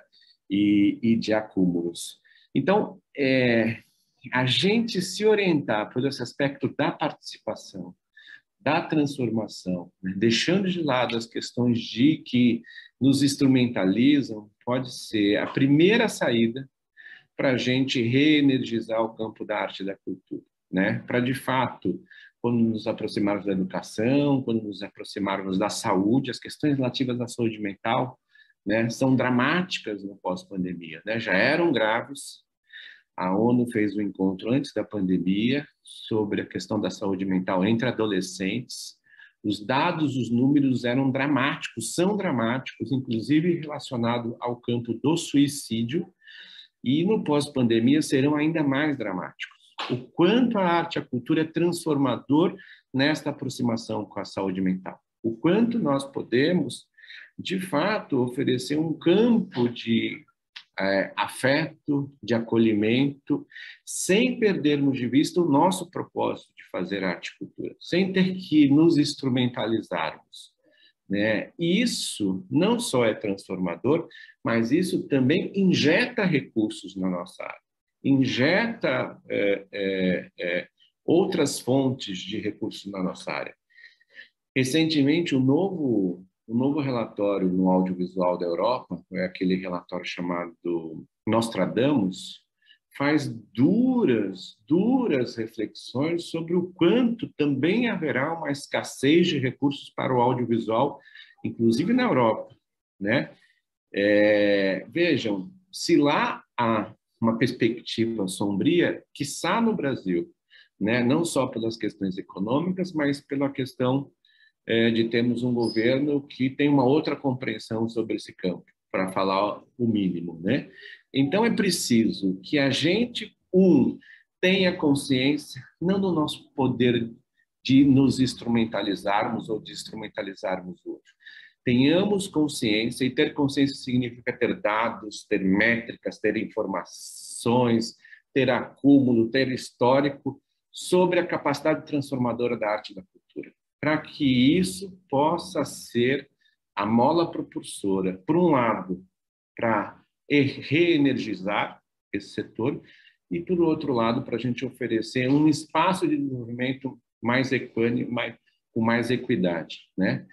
e, e de acúmulos. Então, é, a gente se orientar por esse aspecto da participação, da transformação, né, deixando de lado as questões de que nos instrumentalizam, pode ser a primeira saída para a gente reenergizar o campo da arte e da cultura, né? Para, de fato, quando nos aproximarmos da educação, quando nos aproximarmos da saúde, as questões relativas à saúde mental, né, são dramáticas no pós-pandemia, né? Já eram graves. A ONU fez um encontro antes da pandemia sobre a questão da saúde mental entre adolescentes. Os dados, os números eram dramáticos, são dramáticos, inclusive relacionado ao campo do suicídio, e no pós-pandemia serão ainda mais dramáticos. O quanto a arte e a cultura é transformador nesta aproximação com a saúde mental. O quanto nós podemos, de fato, oferecer um campo de é, afeto, de acolhimento, sem perdermos de vista o nosso propósito de fazer arte e cultura, sem ter que nos instrumentalizarmos. Né? E isso não só é transformador, mas isso também injeta recursos na nossa área, injeta é, é, é, outras fontes de recursos na nossa área. Recentemente, o novo, o novo relatório no audiovisual da Europa, é aquele relatório chamado Nostradamus, faz duras, duras reflexões sobre o quanto também haverá uma escassez de recursos para o audiovisual, inclusive na Europa, né? É, vejam, se lá há uma perspectiva sombria, quiçá no Brasil, né? Não só pelas questões econômicas, mas pela questão é, de termos um governo que tem uma outra compreensão sobre esse campo, para falar o mínimo, né? Então, é preciso que a gente, um, tenha consciência, não do nosso poder de nos instrumentalizarmos ou de instrumentalizarmos o outro. Tenhamos consciência, e ter consciência significa ter dados, ter métricas, ter informações, ter acúmulo, ter histórico sobre a capacidade transformadora da arte e da cultura, para que isso possa ser a mola propulsora, por um lado, para reenergizar esse setor, e, por outro lado, para a gente oferecer um espaço de desenvolvimento mais equânime, mais, com mais equidade, né?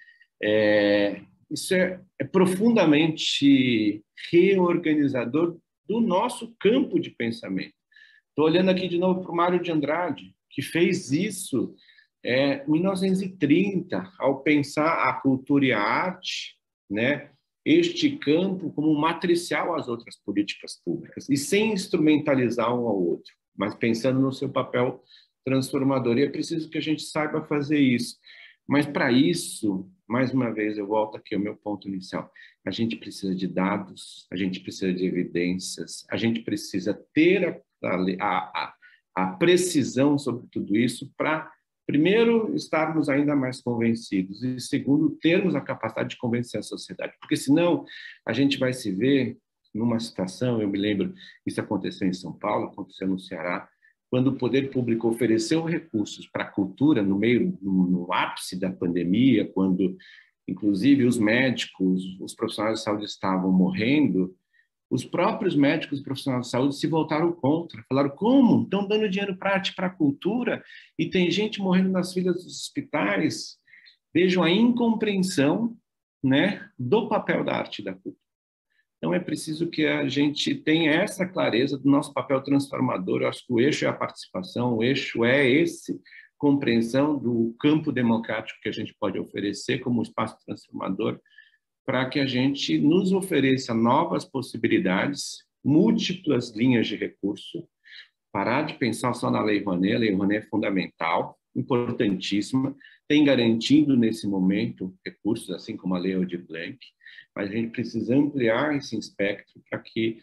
É, isso é, é profundamente reorganizador do nosso campo de pensamento. Estou olhando aqui de novo para o Mário de Andrade, que fez isso é, em mil novecentos e trinta, ao pensar a cultura e a arte, né? Este campo como matricial às outras políticas públicas, e sem instrumentalizar um ao outro, mas pensando no seu papel transformador. E é preciso que a gente saiba fazer isso. Mas, para isso, mais uma vez, eu volto aqui ao meu ponto inicial. A gente precisa de dados, a gente precisa de evidências, a gente precisa ter a, a, a, a precisão sobre tudo isso para, primeiro, estarmos ainda mais convencidos e, segundo, termos a capacidade de convencer a sociedade. Porque, senão, a gente vai se ver numa situação, eu me lembro, isso aconteceu em São Paulo, aconteceu no Ceará, quando o poder público ofereceu recursos para a cultura no meio, no, no ápice da pandemia, quando, inclusive, os médicos, os profissionais de saúde estavam morrendo, os próprios médicos e profissionais de saúde se voltaram contra. Falaram, como? Estão dando dinheiro para arte, para a cultura, e tem gente morrendo nas filas dos hospitais. Vejam a incompreensão, né, do papel da arte e da cultura. Então, é preciso que a gente tenha essa clareza do nosso papel transformador. Eu acho que o eixo é a participação, o eixo é esse, compreensão do campo democrático que a gente pode oferecer como espaço transformador, para que a gente nos ofereça novas possibilidades, múltiplas linhas de recurso, parar de pensar só na Lei Rouanet. A Lei Rouanet é fundamental, importantíssima, tem garantindo nesse momento recursos, assim como a Lei Aldir Blanc, mas a gente precisa ampliar esse espectro para que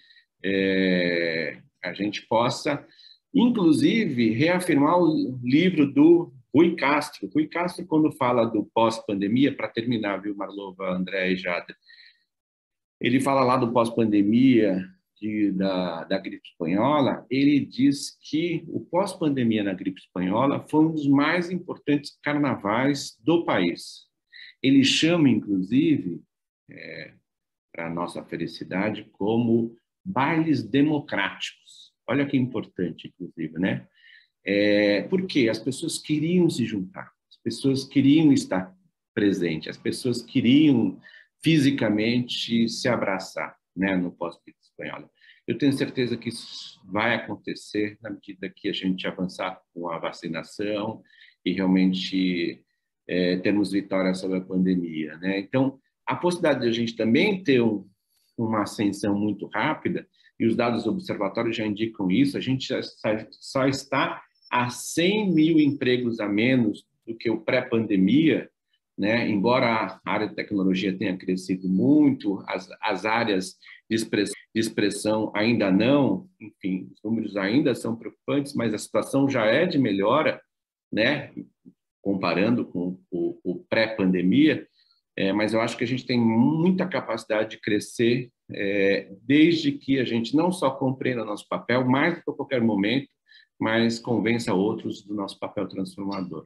é, a gente possa, inclusive, reafirmar o livro do Rui Castro. Rui Castro, quando fala do pós-pandemia, para terminar, viu, Marlova, André e Jader, ele fala lá do pós-pandemia da, da gripe espanhola, ele diz que o pós-pandemia na gripe espanhola foi um dos mais importantes carnavais do país. Ele chama, inclusive, é, para a nossa felicidade, como bailes democráticos. Olha que importante, inclusive, né? É, porque as pessoas queriam se juntar, as pessoas queriam estar presentes, as pessoas queriam fisicamente se abraçar, né, no pós-gripe espanhola. Eu tenho certeza que isso vai acontecer na medida que a gente avançar com a vacinação e realmente é, termos vitória sobre a pandemia, né? Então, a possibilidade de a gente também ter um, uma ascensão muito rápida, e os dados do observatório já indicam isso, a gente já só está a cem mil empregos a menos do que o pré-pandemia, né? Embora a área de tecnologia tenha crescido muito, as, as áreas de expressão, de expressão ainda não, enfim, os números ainda são preocupantes, mas a situação já é de melhora, né? Comparando com o, o pré-pandemia, é, mas eu acho que a gente tem muita capacidade de crescer, é, desde que a gente não só compreenda nosso papel, mais do que a qualquer momento, mas convença outros do nosso papel transformador.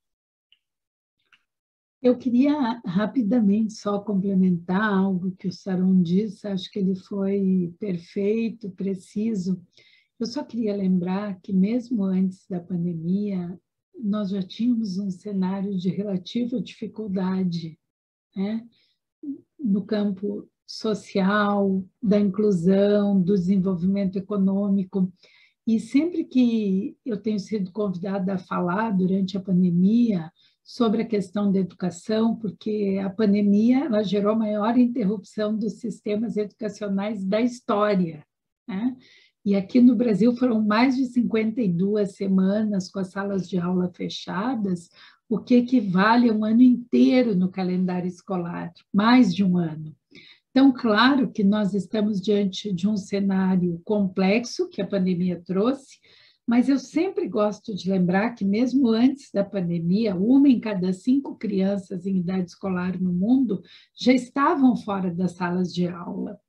Eu queria rapidamente só complementar algo que o Saron disse, acho que ele foi perfeito, preciso. Eu só queria lembrar que mesmo antes da pandemia, nós já tínhamos um cenário de relativa dificuldade, né? No campo social, da inclusão, do desenvolvimento econômico. E sempre que eu tenho sido convidada a falar durante a pandemia sobre a questão da educação, porque a pandemia ela gerou a maior interrupção dos sistemas educacionais da história, né? E aqui no Brasil foram mais de cinquenta e duas semanas com as salas de aula fechadas, o que equivale a um ano inteiro no calendário escolar, mais de um ano. Então, claro que nós estamos diante de um cenário complexo que a pandemia trouxe, mas eu sempre gosto de lembrar que, mesmo antes da pandemia, uma em cada cinco crianças em idade escolar no mundo já estavam fora das salas de aula.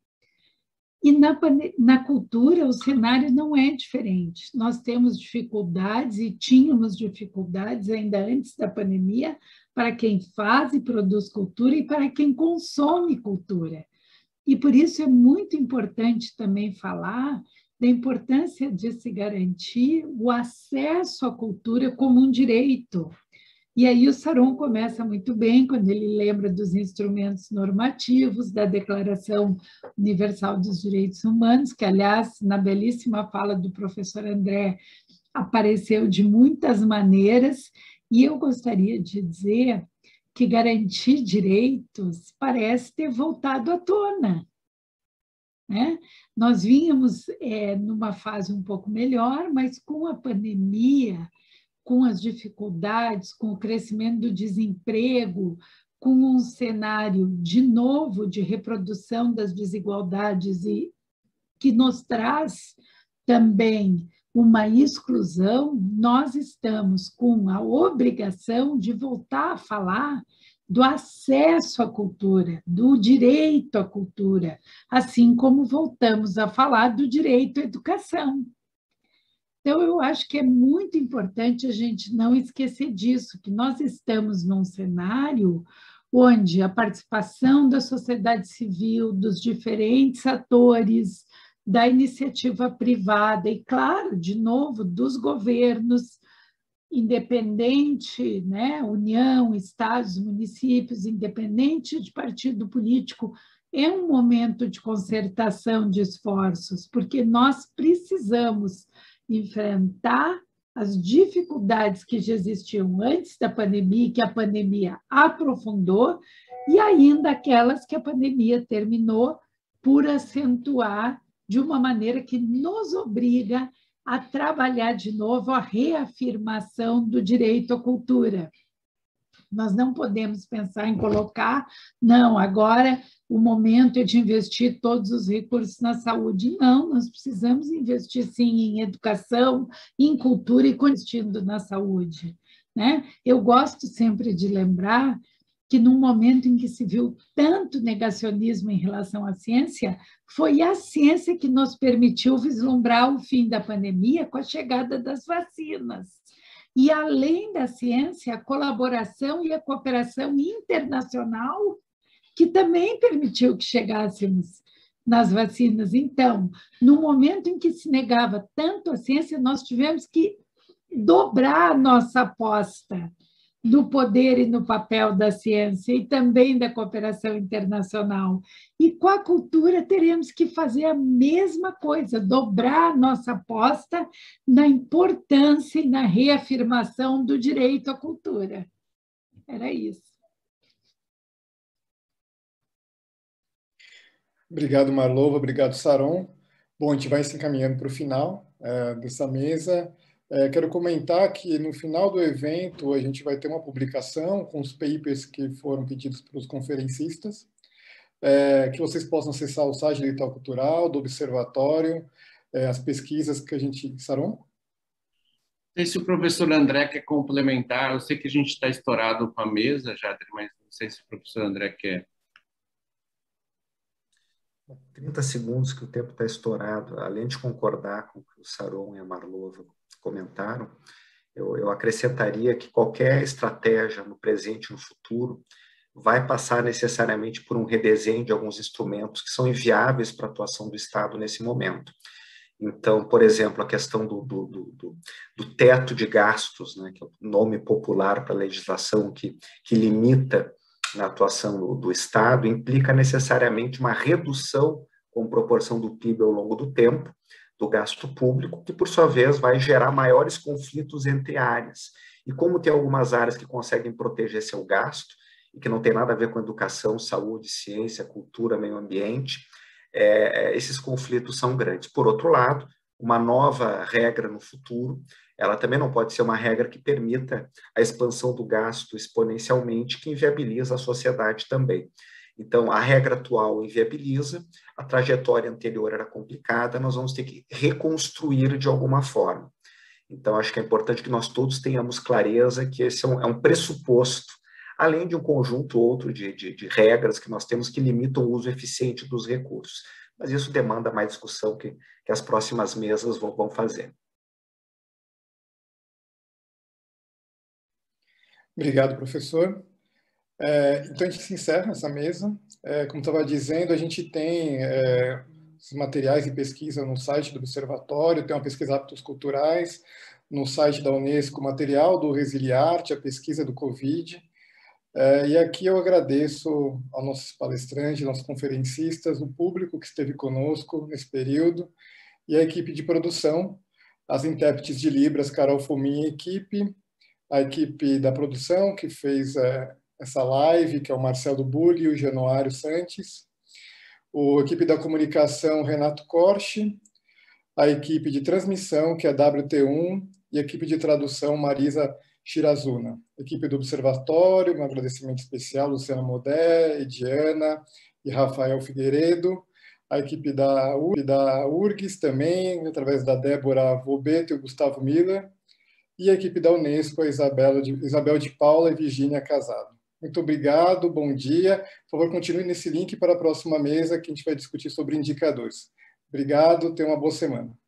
E na, na cultura, o cenário não é diferente. Nós temos dificuldades e tínhamos dificuldades ainda antes da pandemia para quem faz e produz cultura e para quem consome cultura. E por isso é muito importante também falar da importância de se garantir o acesso à cultura como um direito. E aí o Saron começa muito bem quando ele lembra dos instrumentos normativos, da Declaração Universal dos Direitos Humanos, que, aliás, na belíssima fala do professor André, apareceu de muitas maneiras, e eu gostaria de dizer que garantir direitos parece ter voltado à tona. Né? Nós vínhamos é, numa fase um pouco melhor, mas com a pandemia, com as dificuldades, com o crescimento do desemprego, com um cenário, de novo, de reprodução das desigualdades e que nos traz também uma exclusão, nós estamos com a obrigação de voltar a falar do acesso à cultura, do direito à cultura, assim como voltamos a falar do direito à educação. Então, eu acho que é muito importante a gente não esquecer disso, que nós estamos num cenário onde a participação da sociedade civil, dos diferentes atores, da iniciativa privada e, claro, de novo, dos governos, independente, né, União, estados, municípios, independente de partido político, é um momento de concertação de esforços, porque nós precisamos enfrentar as dificuldades que já existiam antes da pandemia, que a pandemia aprofundou, e ainda aquelas que a pandemia terminou por acentuar de uma maneira que nos obriga a trabalhar de novo a reafirmação do direito à cultura. Nós não podemos pensar em colocar, não, agora o momento é de investir todos os recursos na saúde. Não, nós precisamos investir, sim, em educação, em cultura e investindo na saúde. Né? Eu gosto sempre de lembrar que, num momento em que se viu tanto negacionismo em relação à ciência, foi a ciência que nos permitiu vislumbrar o fim da pandemia com a chegada das vacinas. E, além da ciência, a colaboração e a cooperação internacional, que também permitiu que chegássemos nas vacinas. Então, no momento em que se negava tanto a ciência, nós tivemos que dobrar a nossa aposta do poder e no papel da ciência e também da cooperação internacional. E com a cultura teremos que fazer a mesma coisa, dobrar a nossa aposta na importância e na reafirmação do direito à cultura. Era isso. Obrigado, Marlova. Obrigado, Saron. Bom, a gente vai se encaminhando para o final é, dessa mesa. É, quero comentar que no final do evento a gente vai ter uma publicação com os papers que foram pedidos pelos conferencistas, é, que vocês possam acessar o site do Itaú Cultural, do Observatório, é, as pesquisas que a gente... Saron? Não sei se o professor André quer complementar, eu sei que a gente está estourado com a mesa, Jader, mas não sei se o professor André quer. trinta segundos que o tempo está estourado, além de concordar com o que o Saron e a Marlova comentaram, eu, eu acrescentaria que qualquer estratégia no presente e no futuro vai passar necessariamente por um redesenho de alguns instrumentos que são inviáveis para a atuação do Estado nesse momento. Então, por exemplo, a questão do, do, do, do teto de gastos, né, que é o nome popular para a legislação que, que limita na atuação do, do Estado, implica necessariamente uma redução com proporção do P I B ao longo do tempo, do gasto público, que, por sua vez, vai gerar maiores conflitos entre áreas. E como tem algumas áreas que conseguem proteger seu gasto, e que não tem nada a ver com educação, saúde, ciência, cultura, meio ambiente, é, esses conflitos são grandes. Por outro lado, uma nova regra no futuro, ela também não pode ser uma regra que permita a expansão do gasto exponencialmente, que inviabiliza a sociedade também. Então, a regra atual inviabiliza, a trajetória anterior era complicada, nós vamos ter que reconstruir de alguma forma. Então, acho que é importante que nós todos tenhamos clareza que esse é um, é um pressuposto, além de um conjunto outro de, de, de regras que nós temos que limitam o uso eficiente dos recursos. Mas isso demanda mais discussão que, que as próximas mesas vão, vão fazer. Obrigado, professor. É, então, a gente se encerra essa mesa. É, como estava dizendo, a gente tem é, os materiais de pesquisa no site do Observatório, tem uma pesquisa Hábitos Culturais, no site da Unesco, material do Resiliarte, a pesquisa do Covid. É, e aqui eu agradeço aos nossos palestrantes, nossos conferencistas, o público que esteve conosco nesse período, e a equipe de produção, as intérpretes de Libras, Carol Fomin e equipe, a equipe da produção que fez é, essa live, que é o Marcelo Burli e o Januário Santos, a equipe da comunicação, Renato Corchi, a equipe de transmissão, que é a W T um, e a equipe de tradução, Marisa Shirazuna. Equipe do Observatório, um agradecimento especial, Luciana Modé, Ediana e Rafael Figueiredo. A equipe da, da U R G S também, através da Débora Vobeto e o Gustavo Miller. E a equipe da Unesco, a Isabela de, Isabel de Paula e Virgínia Casado. Muito obrigado, bom dia. Por favor, continue nesse link para a próxima mesa, que a gente vai discutir sobre indicadores. Obrigado, tenha uma boa semana.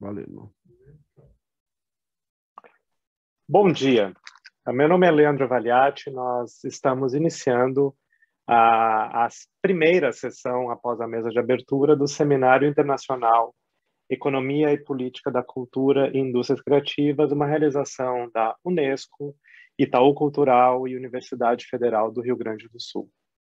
Valendo. Bom dia, meu nome é Leandro Valiati, nós estamos iniciando a, a primeira sessão após a mesa de abertura do Seminário Internacional Economia e Política da Cultura e Indústrias Criativas, uma realização da Unesco, Itaú Cultural e Universidade Federal do Rio Grande do Sul.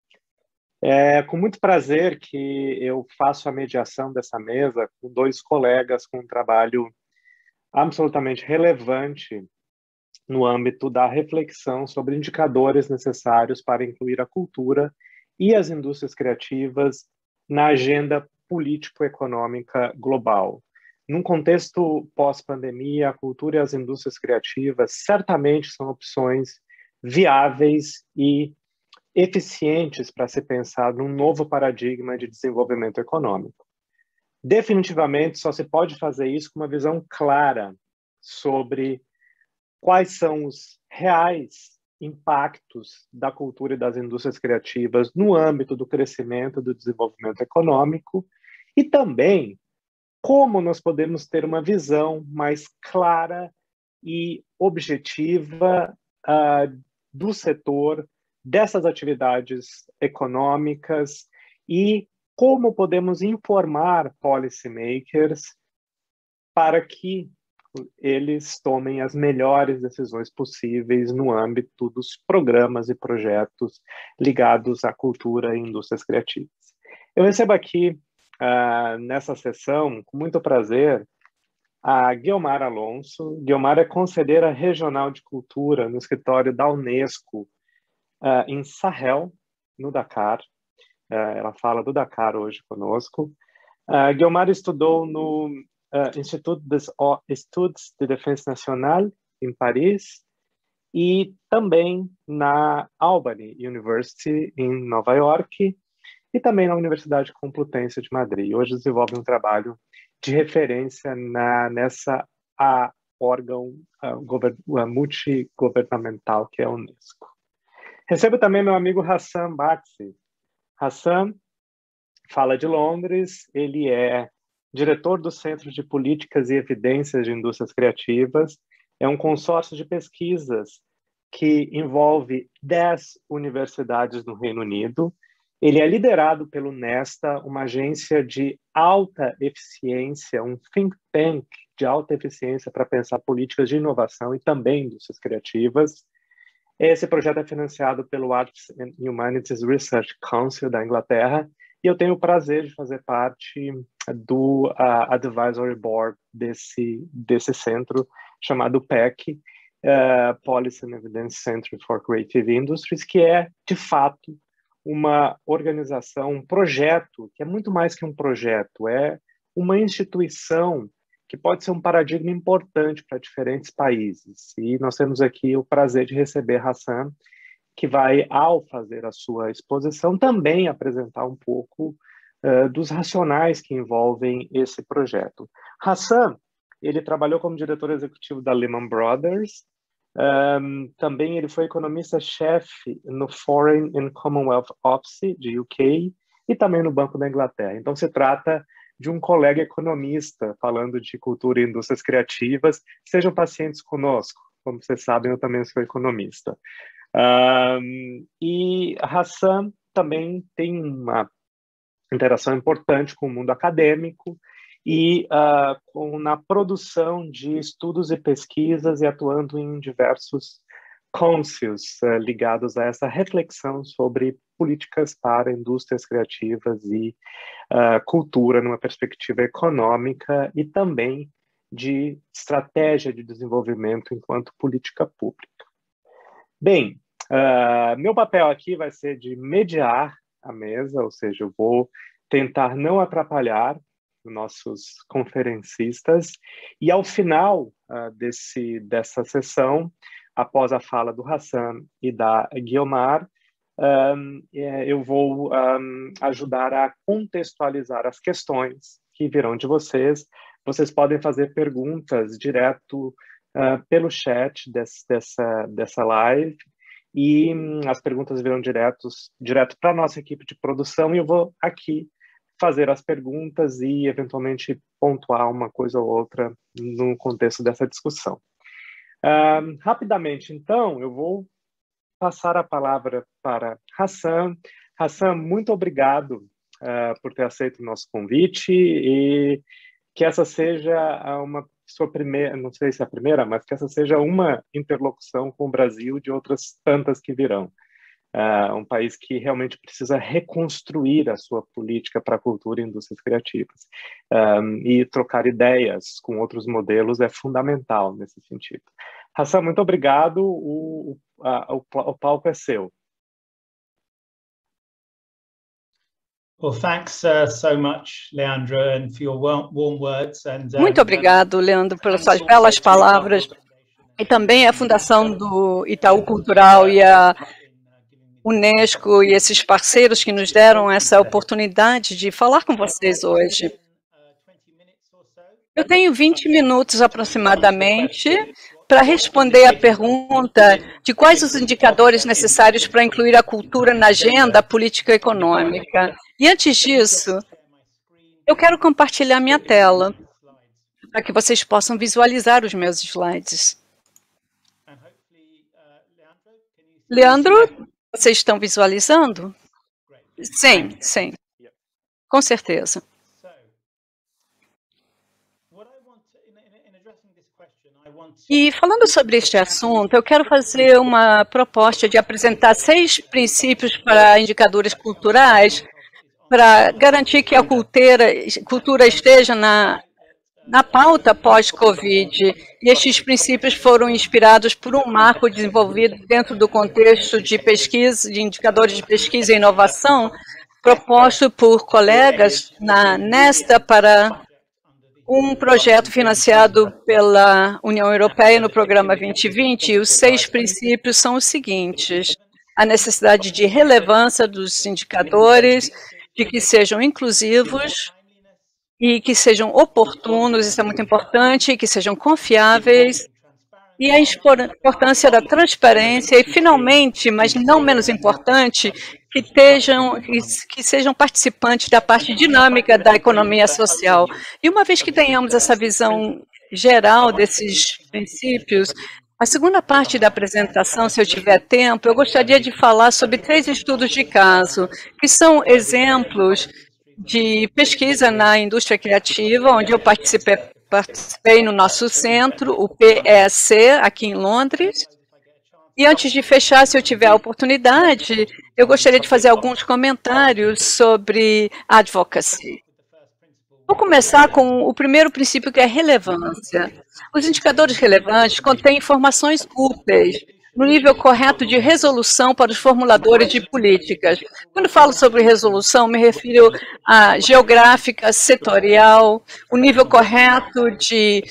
É com muito prazer que eu faço a mediação dessa mesa com dois colegas com um trabalho absolutamente relevante no âmbito da reflexão sobre indicadores necessários para incluir a cultura e as indústrias criativas na agenda político-econômica global. Num contexto pós-pandemia, a cultura e as indústrias criativas certamente são opções viáveis e eficientes para se pensar num novo paradigma de desenvolvimento econômico. Definitivamente, só se pode fazer isso com uma visão clara sobre quais são os reais impactos da cultura e das indústrias criativas no âmbito do crescimento e do desenvolvimento econômico e também como nós podemos ter uma visão mais clara e objetiva uh, do setor, dessas atividades econômicas e como podemos informar policymakers para que eles tomem as melhores decisões possíveis no âmbito dos programas e projetos ligados à cultura e indústrias criativas. Eu recebo aqui, uh, nessa sessão, com muito prazer, a Guiomar Alonso. Guiomar é conselheira regional de cultura no escritório da Unesco, uh, em Sahel, no Dakar. Uh, ela fala do Dakar hoje conosco. Uh, Guiomar estudou no Uh, Instituto des Estudes de Défense Nationale, em Paris, e também na Albany University, em Nova York, e também na Universidade Complutense de Madrid. Hoje desenvolve um trabalho de referência na, nessa a, órgão uh, uh, multigovernamental que é a Unesco. Recebo também meu amigo Hassan Bakshi. Hassan fala de Londres, ele é diretor do Centro de Políticas e Evidências de Indústrias Criativas, é um consórcio de pesquisas que envolve dez universidades no Reino Unido. Ele é liderado pelo Nesta, uma agência de alta eficiência, um think tank de alta eficiência para pensar políticas de inovação e também indústrias criativas. Esse projeto é financiado pelo Arts and Humanities Research Council da Inglaterra, e eu tenho o prazer de fazer parte do uh, Advisory Board desse, desse centro, chamado P E C, uh, Policy and Evidence Center for Creative Industries, que é, de fato, uma organização, um projeto, que é muito mais que um projeto, é uma instituição que pode ser um paradigma importante para diferentes países. E nós temos aqui o prazer de receber Hassan, que vai, ao fazer a sua exposição, também apresentar um pouco uh, dos racionais que envolvem esse projeto. Hassan, ele trabalhou como diretor executivo da Lehman Brothers, um, também ele foi economista-chefe no Foreign and Commonwealth Office, de U K, e também no Banco da Inglaterra. Então, se trata de um colega economista falando de cultura e indústrias criativas. Sejam pacientes conosco. Como vocês sabem, eu também sou economista. Um, e Hassan também tem uma interação importante com o mundo acadêmico e uh, com, na produção de estudos e pesquisas e atuando em diversos councils uh, ligados a essa reflexão sobre políticas para indústrias criativas e uh, cultura numa perspectiva econômica e também de estratégia de desenvolvimento enquanto política pública. Bem, uh, meu papel aqui vai ser de mediar a mesa, ou seja, eu vou tentar não atrapalhar nossos conferencistas e ao final uh, desse, dessa sessão, após a fala do Hassan e da Guiomar, um, eu vou um, ajudar a contextualizar as questões que virão de vocês. Vocês podem fazer perguntas direto Uh, pelo chat desse, dessa, dessa live e hum, as perguntas virão diretos, direto para a nossa equipe de produção e eu vou aqui fazer as perguntas e, eventualmente, pontuar uma coisa ou outra no contexto dessa discussão. Uh, rapidamente, então, eu vou passar a palavra para Hassan. Hassan, muito obrigado uh, por ter aceito o nosso convite e que essa seja uma sua primeira, não sei se é a primeira, mas que essa seja uma interlocução com o Brasil de outras tantas que virão. Uh, um país que realmente precisa reconstruir a sua política para a cultura e indústrias criativas. Um, e trocar ideias com outros modelos é fundamental nesse sentido. Hassan, muito obrigado. O, a, o, o palco é seu. Well, thanks uh, so much, Leandro, and for your warm, warm words. And, um, Muito obrigado, Leandro, pelas suas belas palavras. E também a Fundação do Itaú Cultural e a Unesco e esses parceiros que nos deram essa oportunidade de falar com vocês hoje. Eu tenho vinte minutos aproximadamente para responder à pergunta de quais os indicadores necessários para incluir a cultura na agenda política e econômica. E antes disso, eu quero compartilhar minha tela para que vocês possam visualizar os meus slides. Leandro, vocês estão visualizando? Sim, sim. Com certeza. E falando sobre este assunto, eu quero fazer uma proposta de apresentar seis princípios para indicadores culturais para garantir que a cultura, cultura esteja na, na pauta pós-Covid. E estes princípios foram inspirados por um marco desenvolvido dentro do contexto de pesquisa, de indicadores de pesquisa e inovação, proposto por colegas na Nesta para um projeto financiado pela União Europeia no Programa vinte vinte. Os seis princípios são os seguintes: a necessidade de relevância dos indicadores, de que sejam inclusivos e que sejam oportunos, isso é muito importante, que sejam confiáveis, e a importância da transparência e, finalmente, mas não menos importante, que, estejam, que, que sejam participantes da parte dinâmica da economia social. E uma vez que tenhamos essa visão geral desses princípios, a segunda parte da apresentação, se eu tiver tempo, eu gostaria de falar sobre três estudos de caso, que são exemplos de pesquisa na indústria criativa, onde eu participei, participei no nosso centro, o P E C, aqui em Londres. E antes de fechar, se eu tiver a oportunidade, eu gostaria de fazer alguns comentários sobre advocacy. Vou começar com o primeiro princípio, que é relevância. Os indicadores relevantes contêm informações úteis no nível correto de resolução para os formuladores de políticas. Quando falo sobre resolução, me refiro a geográfica, setorial, o nível correto de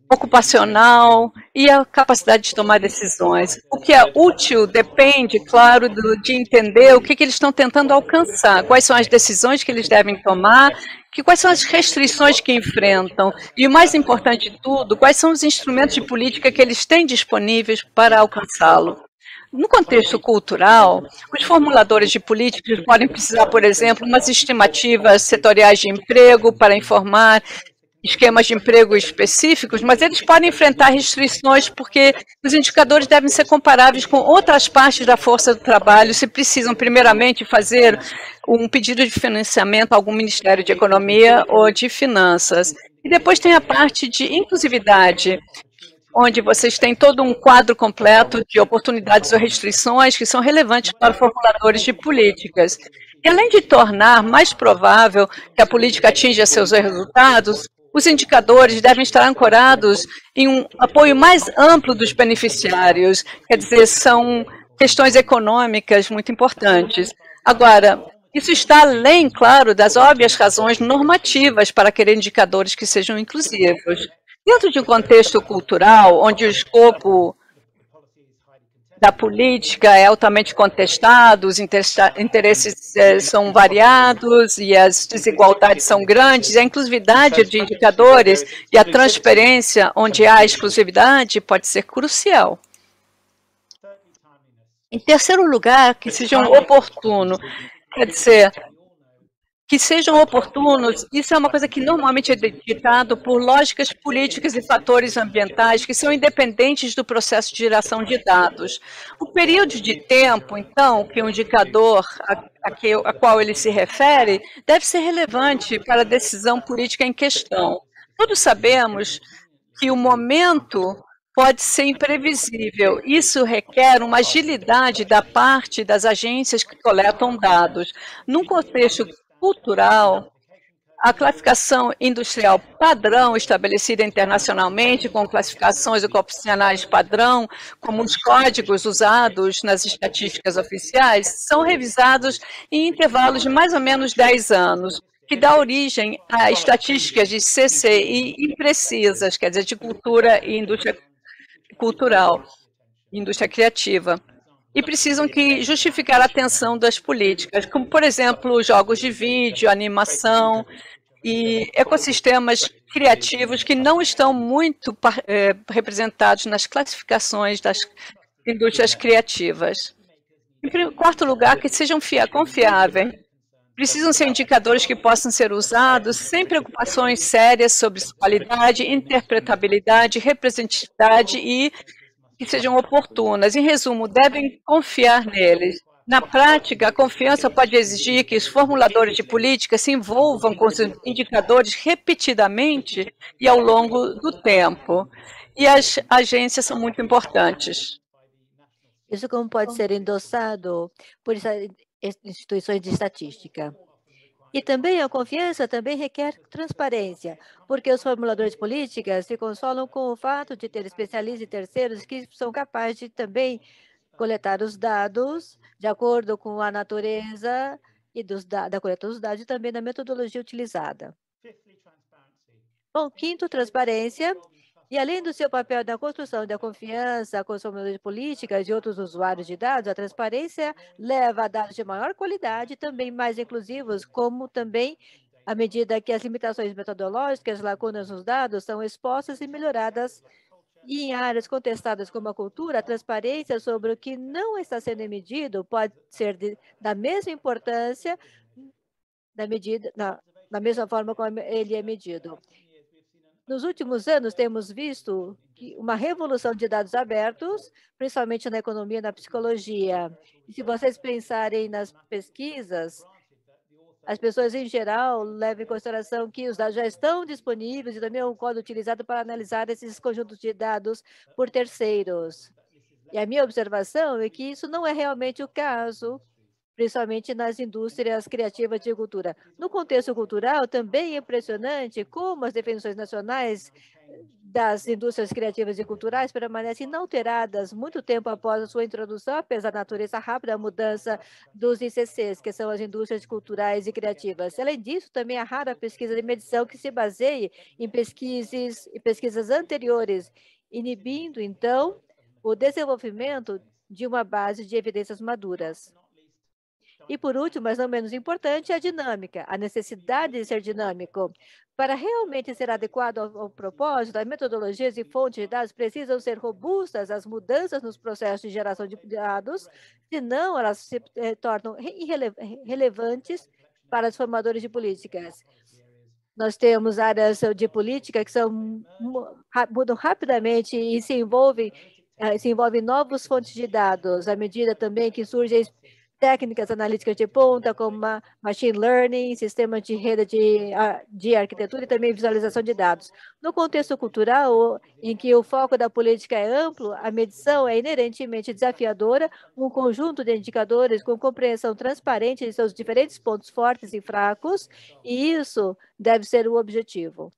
ocupacional e a capacidade de tomar decisões. O que é útil depende, claro, do, de entender o que, que eles estão tentando alcançar, quais são as decisões que eles devem tomar, que, quais são as restrições que enfrentam e, o mais importante de tudo, quais são os instrumentos de política que eles têm disponíveis para alcançá-lo. No contexto cultural, os formuladores de políticas podem precisar, por exemplo, umas estimativas setoriais de emprego para informar esquemas de emprego específicos, mas eles podem enfrentar restrições porque os indicadores devem ser comparáveis com outras partes da força do trabalho, se precisam, primeiramente, fazer um pedido de financiamento a algum Ministério de Economia ou de Finanças. E depois tem a parte de inclusividade, onde vocês têm todo um quadro completo de oportunidades ou restrições que são relevantes para formuladores de políticas. E além de tornar mais provável que a política atinja seus resultados, os indicadores devem estar ancorados em um apoio mais amplo dos beneficiários, quer dizer, são questões econômicas muito importantes. Agora, isso está além, claro, das óbvias razões normativas para querer indicadores que sejam inclusivos. Dentro de um contexto cultural, onde o escopo da política é altamente contestado, os interesses eh, são variados e as desigualdades são grandes, a inclusividade de indicadores e a transparência onde há exclusividade pode ser crucial. Em terceiro lugar, que sejam oportunos, quer dizer, que sejam oportunos. Isso é uma coisa que normalmente é ditado por lógicas políticas e fatores ambientais que são independentes do processo de geração de dados. O período de tempo, então, que o indicador a, a, que, a qual ele se refere, deve ser relevante para a decisão política em questão. Todos sabemos que o momento pode ser imprevisível. Isso requer uma agilidade da parte das agências que coletam dados. Num contexto cultural, a classificação industrial padrão estabelecida internacionalmente, com classificações ocupacionais padrão, como os códigos usados nas estatísticas oficiais, são revisados em intervalos de mais ou menos dez anos, que dá origem a estatísticas de C C I imprecisas, quer dizer, de cultura e indústria cultural, indústria criativa, e precisam que justificar a atenção das políticas, como, por exemplo, jogos de vídeo, animação e ecossistemas criativos que não estão muito é, representados nas classificações das indústrias criativas. Em quarto lugar, que sejam confiáveis. Precisam ser indicadores que possam ser usados sem preocupações sérias sobre qualidade, interpretabilidade, representatividade e que sejam oportunas. Em resumo, devem confiar neles. Na prática, a confiança pode exigir que os formuladores de política se envolvam com os indicadores repetidamente e ao longo do tempo. E as agências são muito importantes. Isso como pode ser endossado por instituições de estatística. E também a confiança também requer transparência, porque os formuladores de políticas se consolam com o fato de ter especialistas e terceiros que são capazes de também coletar os dados de acordo com a natureza e dos da, da coleta dos dados e também da metodologia utilizada. Bom, quinto, transparência. E além do seu papel na construção da confiança com os formuladores de políticas e outros usuários de dados, a transparência leva a dados de maior qualidade, também mais inclusivos, como também à medida que as limitações metodológicas, lacunas nos dados são expostas e melhoradas. E em áreas contestadas como a cultura, a transparência sobre o que não está sendo medido pode ser de, da mesma importância, da, medida, na, da mesma forma como ele é medido. Nos últimos anos, temos visto que uma revolução de dados abertos, principalmente na economia e na psicologia. E se vocês pensarem nas pesquisas, as pessoas, em geral, levam em consideração que os dados já estão disponíveis e também é um código utilizado para analisar esses conjuntos de dados por terceiros. E a minha observação é que isso não é realmente o caso, principalmente nas indústrias criativas de cultura. No contexto cultural, também é impressionante como as definições nacionais das indústrias criativas e culturais permanecem inalteradas muito tempo após a sua introdução, apesar da natureza rápida da mudança dos I C Cs, que são as indústrias culturais e criativas. Além disso, também há rara pesquisa de medição que se baseie em pesquisas, em pesquisas anteriores, inibindo, então, o desenvolvimento de uma base de evidências maduras. E, por último, mas não menos importante, a dinâmica, a necessidade de ser dinâmico. Para realmente ser adequado ao, ao propósito, as metodologias e fontes de dados precisam ser robustas às mudanças nos processos de geração de dados, senão elas se eh, tornam irrelevantes para os formadores de políticas. Nós temos áreas de política que são, mudam rapidamente e se envolvem, eh, se envolvem novas fontes de dados, à medida também que surgem técnicas analíticas de ponta, como machine learning, sistemas de rede de, de arquitetura e também visualização de dados. No contexto cultural, em que o foco da política é amplo, a medição é inerentemente desafiadora, um conjunto de indicadores com compreensão transparente de seus diferentes pontos fortes e fracos, e isso deve ser o objetivo.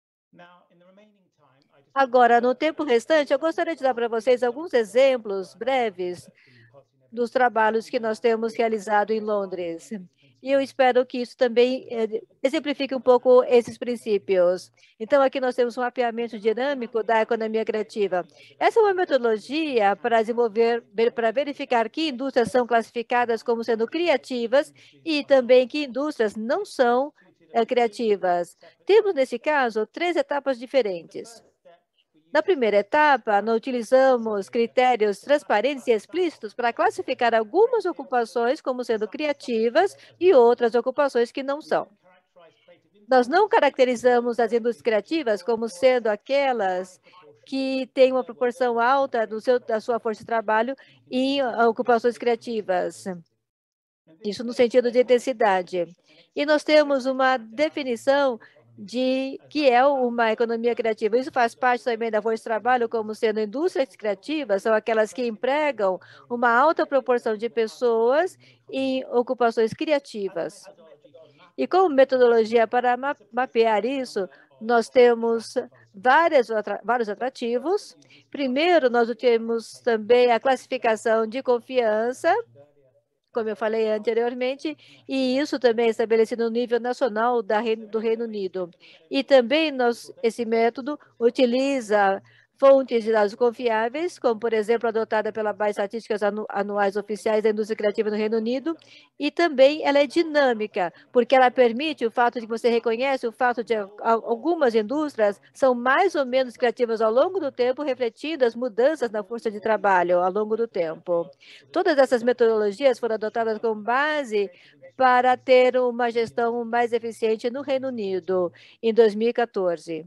Agora, no tempo restante, eu gostaria de dar para vocês alguns exemplos breves dos trabalhos que nós temos realizado em Londres. E eu espero que isso também eh, exemplifique um pouco esses princípios. Então, aqui nós temos um mapeamento dinâmico da economia criativa. Essa é uma metodologia para desenvolver, para verificar que indústrias são classificadas como sendo criativas e também que indústrias não são eh, criativas. Temos, nesse caso, três etapas diferentes. Na primeira etapa, não utilizamos critérios transparentes e explícitos para classificar algumas ocupações como sendo criativas e outras ocupações que não são. Nós não caracterizamos as indústrias criativas como sendo aquelas que têm uma proporção alta do seu, da sua força de trabalho em ocupações criativas. Isso no sentido de intensidade. E nós temos uma definição de que é uma economia criativa. Isso faz parte também da força de trabalho como sendo indústrias criativas, são aquelas que empregam uma alta proporção de pessoas em ocupações criativas. E como metodologia para ma mapear isso, nós temos várias, vários atrativos. Primeiro, nós temos também a classificação de confiança, como eu falei anteriormente, e isso também é estabelecido no nível nacional da Reino, do Reino Unido. E também nós, esse método utiliza fontes de dados confiáveis, como, por exemplo, adotada pela base de estatísticas anu anuais oficiais da indústria criativa no Reino Unido, e também ela é dinâmica, porque ela permite o fato de que você reconhece o fato de algumas indústrias são mais ou menos criativas ao longo do tempo, refletindo as mudanças na força de trabalho ao longo do tempo. Todas essas metodologias foram adotadas como base para ter uma gestão mais eficiente no Reino Unido em dois mil e quatorze.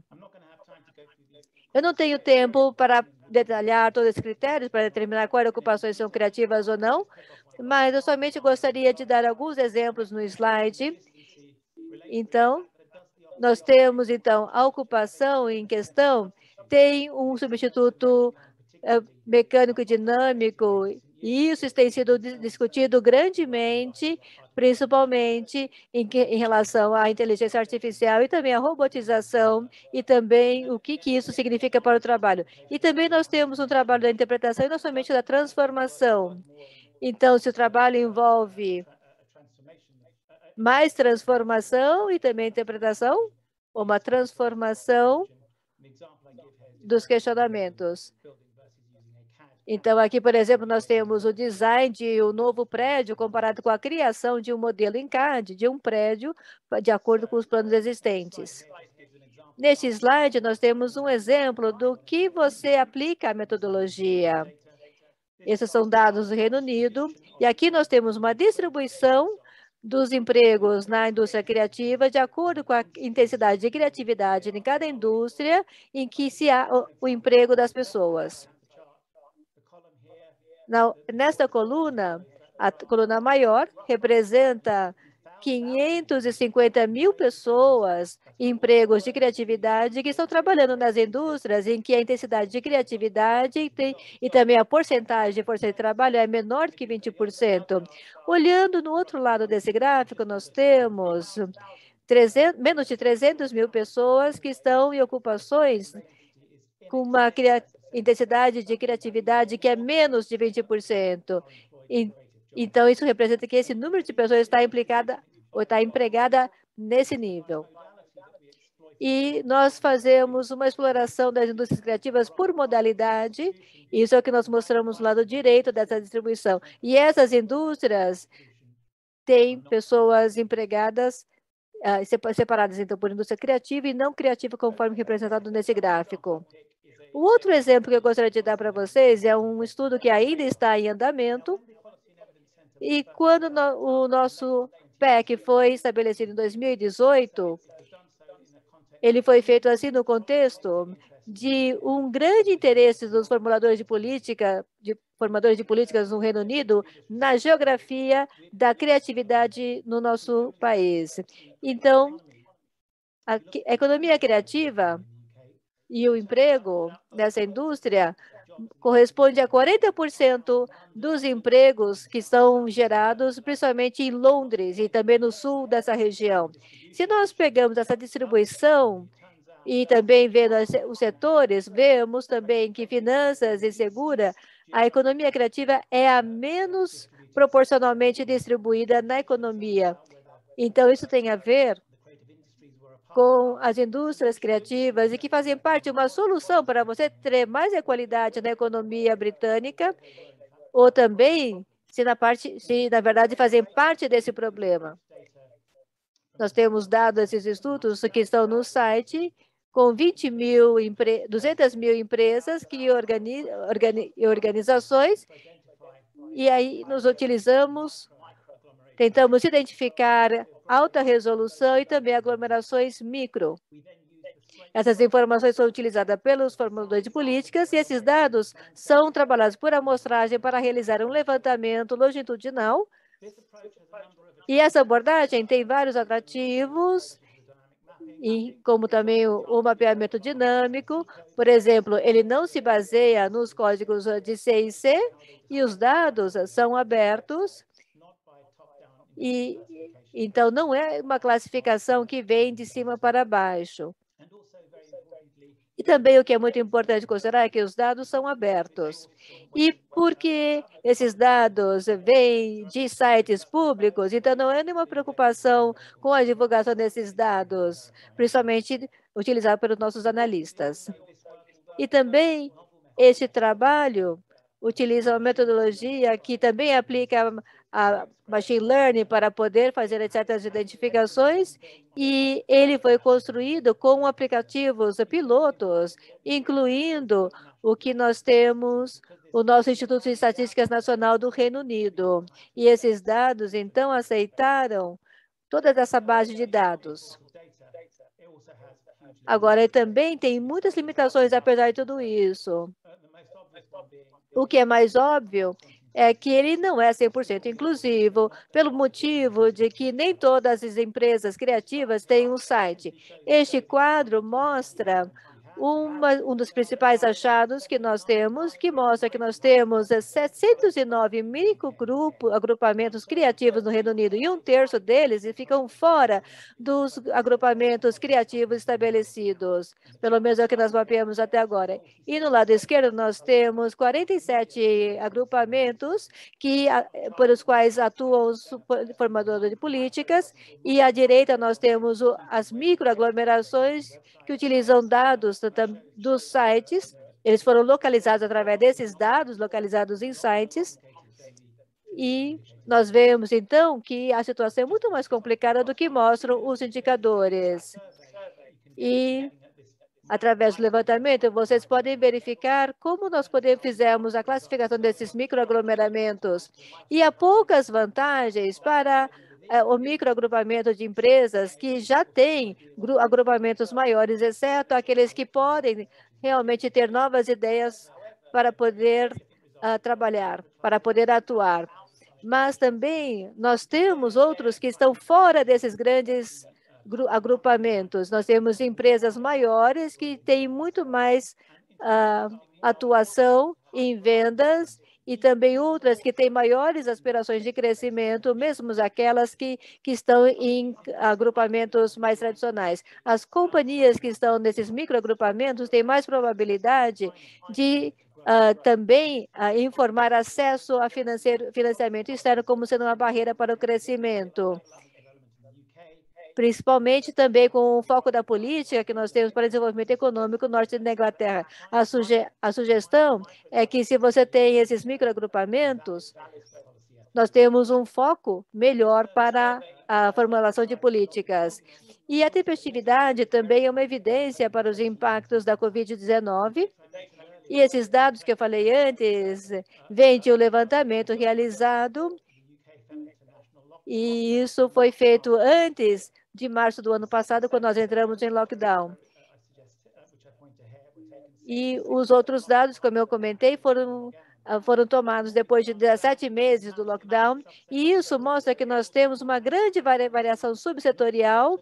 Eu não tenho tempo para detalhar todos os critérios para determinar quais ocupações são criativas ou não, mas eu somente gostaria de dar alguns exemplos no slide. Então, nós temos, então, a ocupação em questão tem um substituto é, mecânico e dinâmico, e isso tem sido discutido grandemente, principalmente em, que, em relação à inteligência artificial e também à robotização e também o que, que isso significa para o trabalho. E também nós temos um trabalho da interpretação e não somente da transformação. Então, se o trabalho envolve mais transformação e também interpretação, uma transformação dos questionamentos. Então, aqui, por exemplo, nós temos o design de um novo prédio comparado com a criação de um modelo em C A D de um prédio de acordo com os planos existentes. Neste slide, nós temos um exemplo do que você aplica à metodologia. Esses são dados do Reino Unido, e aqui nós temos uma distribuição dos empregos na indústria criativa de acordo com a intensidade de criatividade em cada indústria em que se há o, o emprego das pessoas. Na, nesta coluna, a coluna maior representa quinhentos e cinquenta mil pessoas em empregos de criatividade que estão trabalhando nas indústrias em que a intensidade de criatividade tem, e também a porcentagem de força de trabalho é menor do que vinte por cento. Olhando no outro lado desse gráfico, nós temos trezentos, menos de trezentos mil pessoas que estão em ocupações com uma criatividade intensidade de criatividade que é menos de vinte por cento. E, então, isso representa que esse número de pessoas está implicada ou está empregada nesse nível. E nós fazemos uma exploração das indústrias criativas por modalidade, isso é o que nós mostramos no lado direito dessa distribuição. E essas indústrias têm pessoas empregadas uh, separadas, então, por indústria criativa e não criativa, conforme representado nesse gráfico. O outro exemplo que eu gostaria de dar para vocês é um estudo que ainda está em andamento, e quando no, o nosso P E C foi estabelecido em dois mil e dezoito, ele foi feito assim no contexto de um grande interesse dos formuladores de política, de formadores de políticas no Reino Unido, na geografia da criatividade no nosso país. Então, a economia criativa e o emprego nessa indústria corresponde a quarenta por cento dos empregos que são gerados, principalmente em Londres e também no sul dessa região. Se nós pegamos essa distribuição e também vendo os setores, vemos também que finanças e segura, a economia criativa é a menos proporcionalmente distribuída na economia. Então, isso tem a ver com as indústrias criativas e que fazem parte de uma solução para você ter mais equalidade na economia britânica, ou também, se na, parte, se na verdade fazem parte desse problema. Nós temos dado esses estudos que estão no site, com vinte mil, duzentas mil empresas que organi, organi, organizações, e aí nos utilizamos, tentamos identificar alta resolução e também aglomerações micro. Essas informações são utilizadas pelos formuladores de políticas e esses dados são trabalhados por amostragem para realizar um levantamento longitudinal. E essa abordagem tem vários atrativos, e como também o, o mapeamento dinâmico. Por exemplo, ele não se baseia nos códigos de C I C e os dados são abertos. E então não é uma classificação que vem de cima para baixo. E também o que é muito importante considerar é que os dados são abertos. E porque esses dados vêm de sites públicos, então não é nenhuma preocupação com a divulgação desses dados, principalmente utilizado pelos nossos analistas. E também esse trabalho utiliza uma metodologia que também aplica a machine learning para poder fazer certas identificações, e ele foi construído com aplicativos pilotos, incluindo o que nós temos, o nosso Instituto de Estatísticas Nacional do Reino Unido. E esses dados, então, aceitaram toda essa base de dados. Agora, ele também tem muitas limitações, apesar de tudo isso. O que é mais óbvio é que ele não é cem por cento inclusivo, pelo motivo de que nem todas as empresas criativas têm um site. Este quadro mostra uma, um dos principais achados que nós temos, que mostra que nós temos setecentos e nove microgrupos, agrupamentos criativos no Reino Unido, e um terço deles ficam fora dos agrupamentos criativos estabelecidos, pelo menos é o que nós mapeamos até agora. E no lado esquerdo nós temos quarenta e sete agrupamentos que, por os quais atuam os formadores de políticas, e à direita nós temos as microaglomerações que utilizam dados dos sites. Eles foram localizados através desses dados, localizados em sites, e nós vemos, então, que a situação é muito mais complicada do que mostram os indicadores. E, através do levantamento, vocês podem verificar como nós podemos, fizemos a classificação desses microaglomeramentos. E há poucas vantagens para é, o microagrupamento de empresas que já têm agrupamentos maiores, exceto aqueles que podem realmente ter novas ideias para poder uh, trabalhar, para poder atuar. Mas também nós temos outros que estão fora desses grandes agrupamentos. Nós temos empresas maiores que têm muito mais uh, atuação em vendas, e também outras que têm maiores aspirações de crescimento, mesmo aquelas que, que estão em agrupamentos mais tradicionais. As companhias que estão nesses microagrupamentos têm mais probabilidade de uh, também uh, informar acesso a financiamento externo como sendo uma barreira para o crescimento, principalmente também com o foco da política que nós temos para o desenvolvimento econômico no norte da Inglaterra. A, suge a sugestão é que, se você tem esses microagrupamentos, nós temos um foco melhor para a formulação de políticas. E a tempestividade também é uma evidência para os impactos da Covid dezenove. E esses dados que eu falei antes vêm de um levantamento realizado, e isso foi feito antes de março do ano passado, quando nós entramos em lockdown. E os outros dados, como eu comentei, foram, foram tomados depois de dezessete meses do lockdown, e isso mostra que nós temos uma grande variação subsetorial.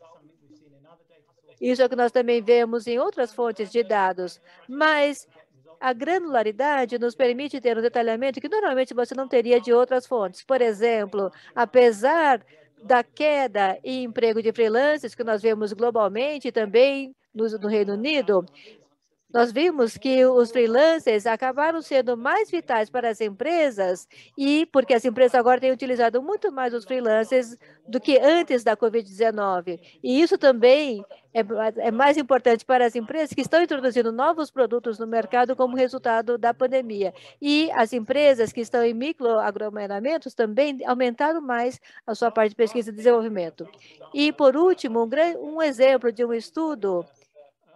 Isso é o que nós também vemos em outras fontes de dados, mas a granularidade nos permite ter um detalhamento que normalmente você não teria de outras fontes. Por exemplo, apesar da queda em emprego de freelancers que nós vemos globalmente, também no, no Reino Unido, nós vimos que os freelancers acabaram sendo mais vitais para as empresas, e porque as empresas agora têm utilizado muito mais os freelancers do que antes da Covid dezenove. E isso também é, é mais importante para as empresas que estão introduzindo novos produtos no mercado como resultado da pandemia. E as empresas que estão em microaglomeramentos também aumentaram mais a sua parte de pesquisa e desenvolvimento. E, por último, um, um exemplo de um estudo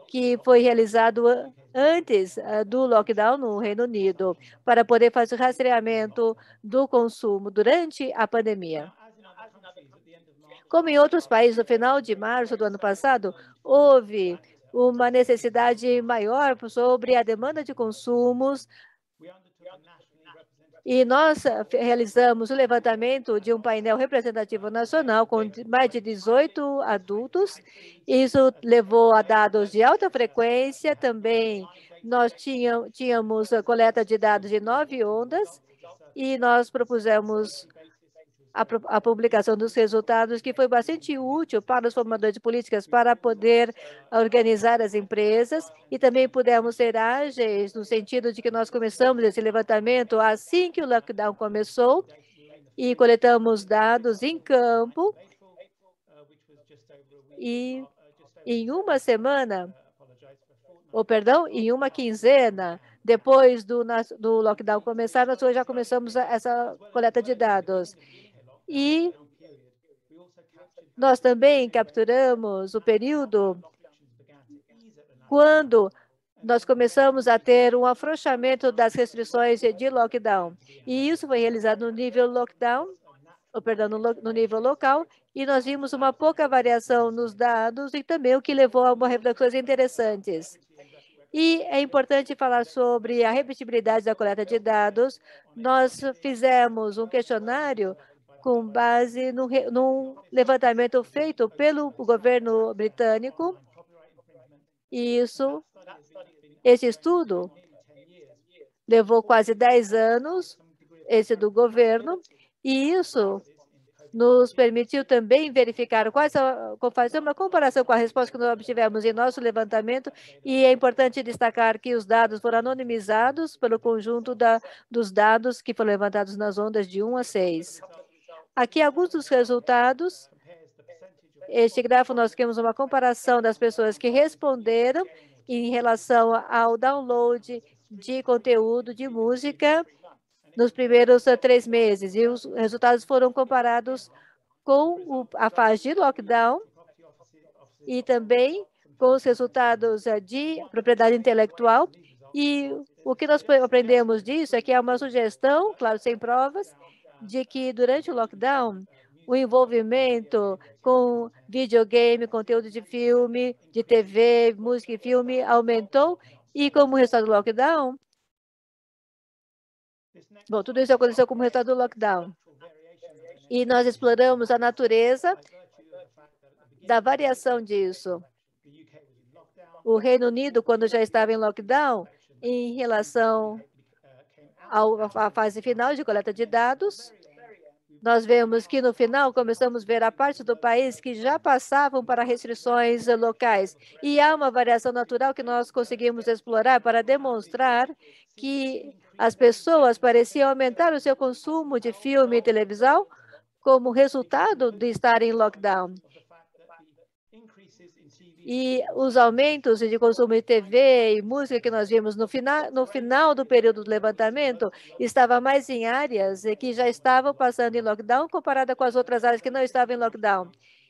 que foi realizado antes do lockdown no Reino Unido, para poder fazer rastreamento do consumo durante a pandemia. Como em outros países, no final de março do ano passado, houve uma necessidade maior sobre a demanda de consumos e nós realizamos o levantamento de um painel representativo nacional com mais de dezoito adultos. Isso levou a dados de alta frequência. Também nós tínhamos, tínhamos a coleta de dados de nove ondas e nós propusemos a, a publicação dos resultados, que foi bastante útil para os formadores de políticas para poder organizar as empresas, e também pudemos ser ágeis no sentido de que nós começamos esse levantamento assim que o lockdown começou e coletamos dados em campo, e em uma semana, ou perdão, em uma quinzena, depois do, do lockdown começar, nós já começamos essa coleta de dados. E nós também capturamos o período quando nós começamos a ter um afrouxamento das restrições de lockdown. E isso foi realizado no nível lockdown, ou perdão, no, no nível local, e nós vimos uma pouca variação nos dados e também o que levou a uma reflexões interessantes. E é importante falar sobre a repetibilidade da coleta de dados. Nós fizemos um questionário com base no, num levantamento feito pelo governo britânico. E isso, esse estudo levou quase dez anos, esse do governo, e isso nos permitiu também verificar quais, fazer uma comparação com a resposta que nós obtivemos em nosso levantamento, e é importante destacar que os dados foram anonimizados pelo conjunto da, dos dados que foram levantados nas ondas de um a seis. Aqui alguns dos resultados. Este gráfico nós temos uma comparação das pessoas que responderam em relação ao download de conteúdo de música nos primeiros três meses. E os resultados foram comparados com o, a fase de lockdown e também com os resultados de propriedade intelectual. E o que nós aprendemos disso é que é uma sugestão, claro, sem provas, de que durante o lockdown, o envolvimento com videogame, conteúdo de filme, de T V, música e filme aumentou, e como resultado do lockdown, bom, tudo isso aconteceu como resultado do lockdown. E nós exploramos a natureza da variação disso. O Reino Unido, quando já estava em lockdown, em relação à fase final de coleta de dados, nós vemos que no final começamos a ver a parte do país que já passavam para restrições locais. E há uma variação natural que nós conseguimos explorar para demonstrar que as pessoas pareciam aumentar o seu consumo de filme e televisão como resultado de estar em lockdown. E os aumentos de consumo de T V e música que nós vimos no final, no final do período do levantamento estava mais em áreas que já estavam passando em lockdown comparada com as outras áreas que não estavam em lockdown.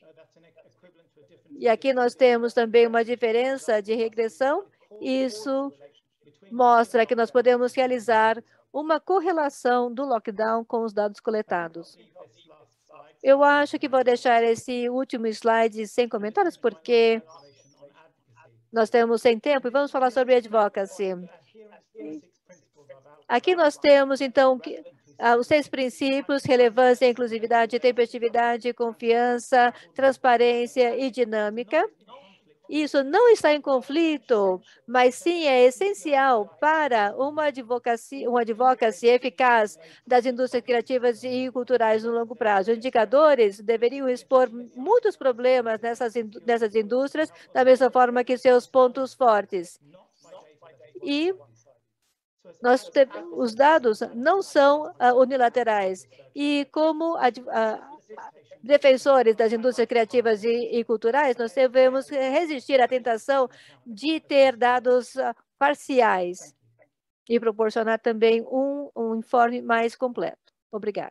E aqui nós temos também uma diferença de regressão. Isso mostra que nós podemos realizar uma correlação do lockdown com os dados coletados. Eu acho que vou deixar esse último slide sem comentários, porque nós temos sem tempo, e vamos falar sobre advocacy. Aqui nós temos, então, que, ah, os seis princípios: relevância, inclusividade, tempestividade, confiança, transparência e dinâmica. Isso não está em conflito, mas sim é essencial para uma advocacia, uma advocacy eficaz das indústrias criativas e culturais no longo prazo. Indicadores deveriam expor muitos problemas nessas, nessas indústrias, da mesma forma que seus pontos fortes. E nós, os dados não são uh, unilaterais. E como a, a, defensores das indústrias criativas e, e culturais, nós devemos resistir à tentação de ter dados parciais e proporcionar também um, um informe mais completo. Obrigado.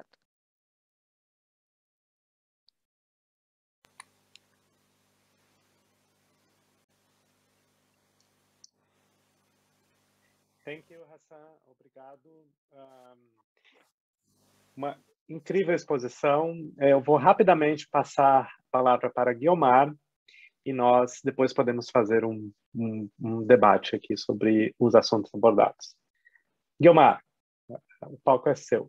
Thank you, Hassan. Obrigado. Um, uma incrível exposição. Eu vou rapidamente passar a palavra para Guiomar e nós depois podemos fazer um, um, um debate aqui sobre os assuntos abordados. Guiomar, o palco é seu.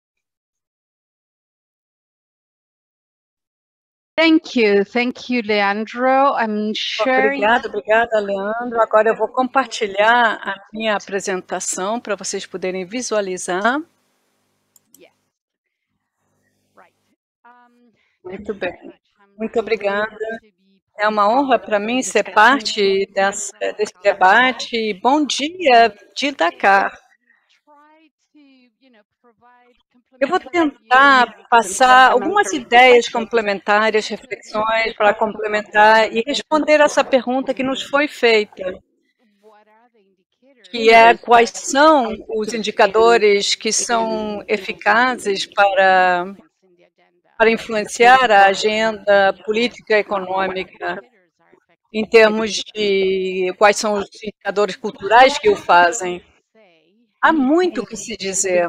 Thank you, thank you, Leandro. I'm sharing. Obrigada, obrigada, Leandro. Agora eu vou compartilhar a minha apresentação para vocês poderem visualizar. Muito bem, muito obrigada. É uma honra para mim ser parte dessa, desse debate. Bom dia de Dakar. Eu vou tentar passar algumas ideias complementares, reflexões para complementar e responder essa pergunta que nos foi feita, que é quais são os indicadores que são eficazes para, para influenciar a agenda política e econômica, em termos de quais são os indicadores culturais que o fazem. Há muito o que se dizer.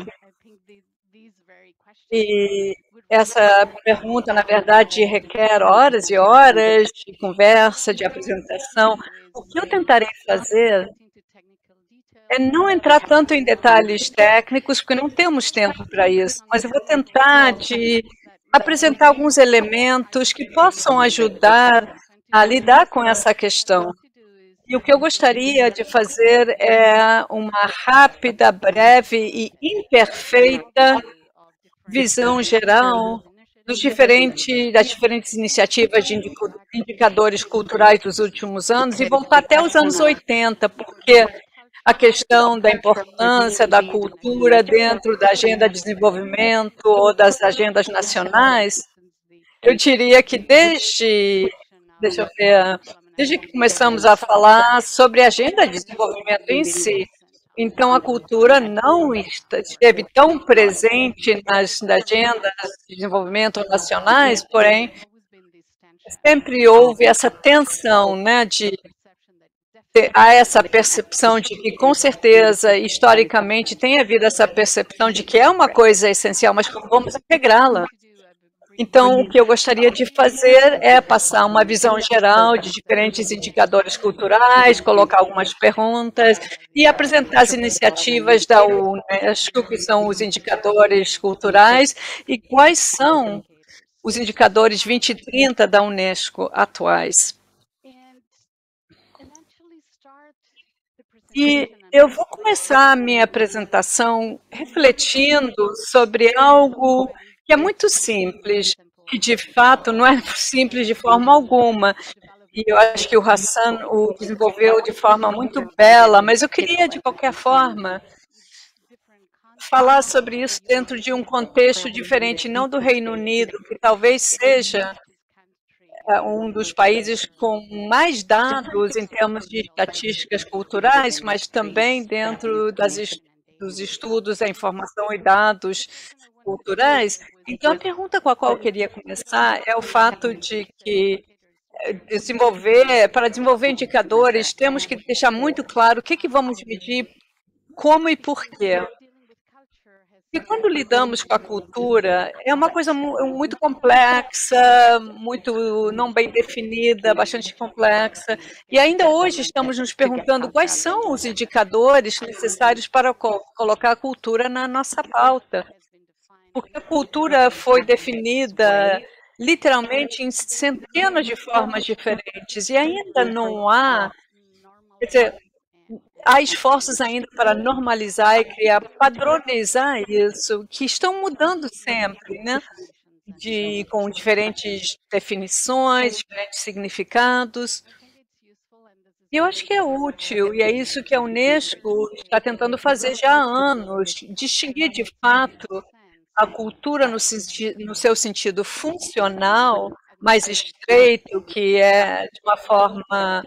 E essa pergunta, na verdade, requer horas e horas de conversa, de apresentação. O que eu tentarei fazer é não entrar tanto em detalhes técnicos, porque não temos tempo para isso, mas eu vou tentar de apresentar alguns elementos que possam ajudar a lidar com essa questão. E o que eu gostaria de fazer é uma rápida, breve e imperfeita visão geral dos diferentes, das diferentes iniciativas de indicadores culturais dos últimos anos e voltar até os anos oitenta, porque a questão da importância da cultura dentro da agenda de desenvolvimento ou das agendas nacionais, eu diria que desde, deixa eu ver, desde que começamos a falar sobre a agenda de desenvolvimento em si, então, a cultura não esteve tão presente nas agendas de desenvolvimento nacionais, porém, sempre houve essa tensão, né, de há essa percepção de que, com certeza, historicamente, tem havido essa percepção de que é uma coisa essencial, mas como vamos integrá-la? Então, o que eu gostaria de fazer é passar uma visão geral de diferentes indicadores culturais, colocar algumas perguntas e apresentar as iniciativas da Unesco, que são os indicadores culturais, e quais são os indicadores vinte e trinta da Unesco atuais. E eu vou começar a minha apresentação refletindo sobre algo que é muito simples, que de fato não é simples de forma alguma. E eu acho que o Hassan o desenvolveu de forma muito bela, mas eu queria, de qualquer forma, falar sobre isso dentro de um contexto diferente, não do Reino Unido, que talvez seja um dos países com mais dados em termos de estatísticas culturais, mas também dentro das, dos estudos, a informação e dados culturais. Então, a pergunta com a qual eu queria começar é o fato de que desenvolver, para desenvolver indicadores, temos que deixar muito claro o que, que vamos medir, como e por quê. E quando lidamos com a cultura, é uma coisa muito complexa, muito não bem definida, bastante complexa. E ainda hoje estamos nos perguntando quais são os indicadores necessários para co- colocar a cultura na nossa pauta. Porque a cultura foi definida literalmente em centenas de formas diferentes e ainda não há, quer dizer, há esforços ainda para normalizar e criar, padronizar isso, que estão mudando sempre, né? De, com diferentes definições, diferentes significados. E eu acho que é útil, e é isso que a Unesco está tentando fazer já há anos, distinguir de fato a cultura no, no seu sentido funcional, mais estreito, que é de uma forma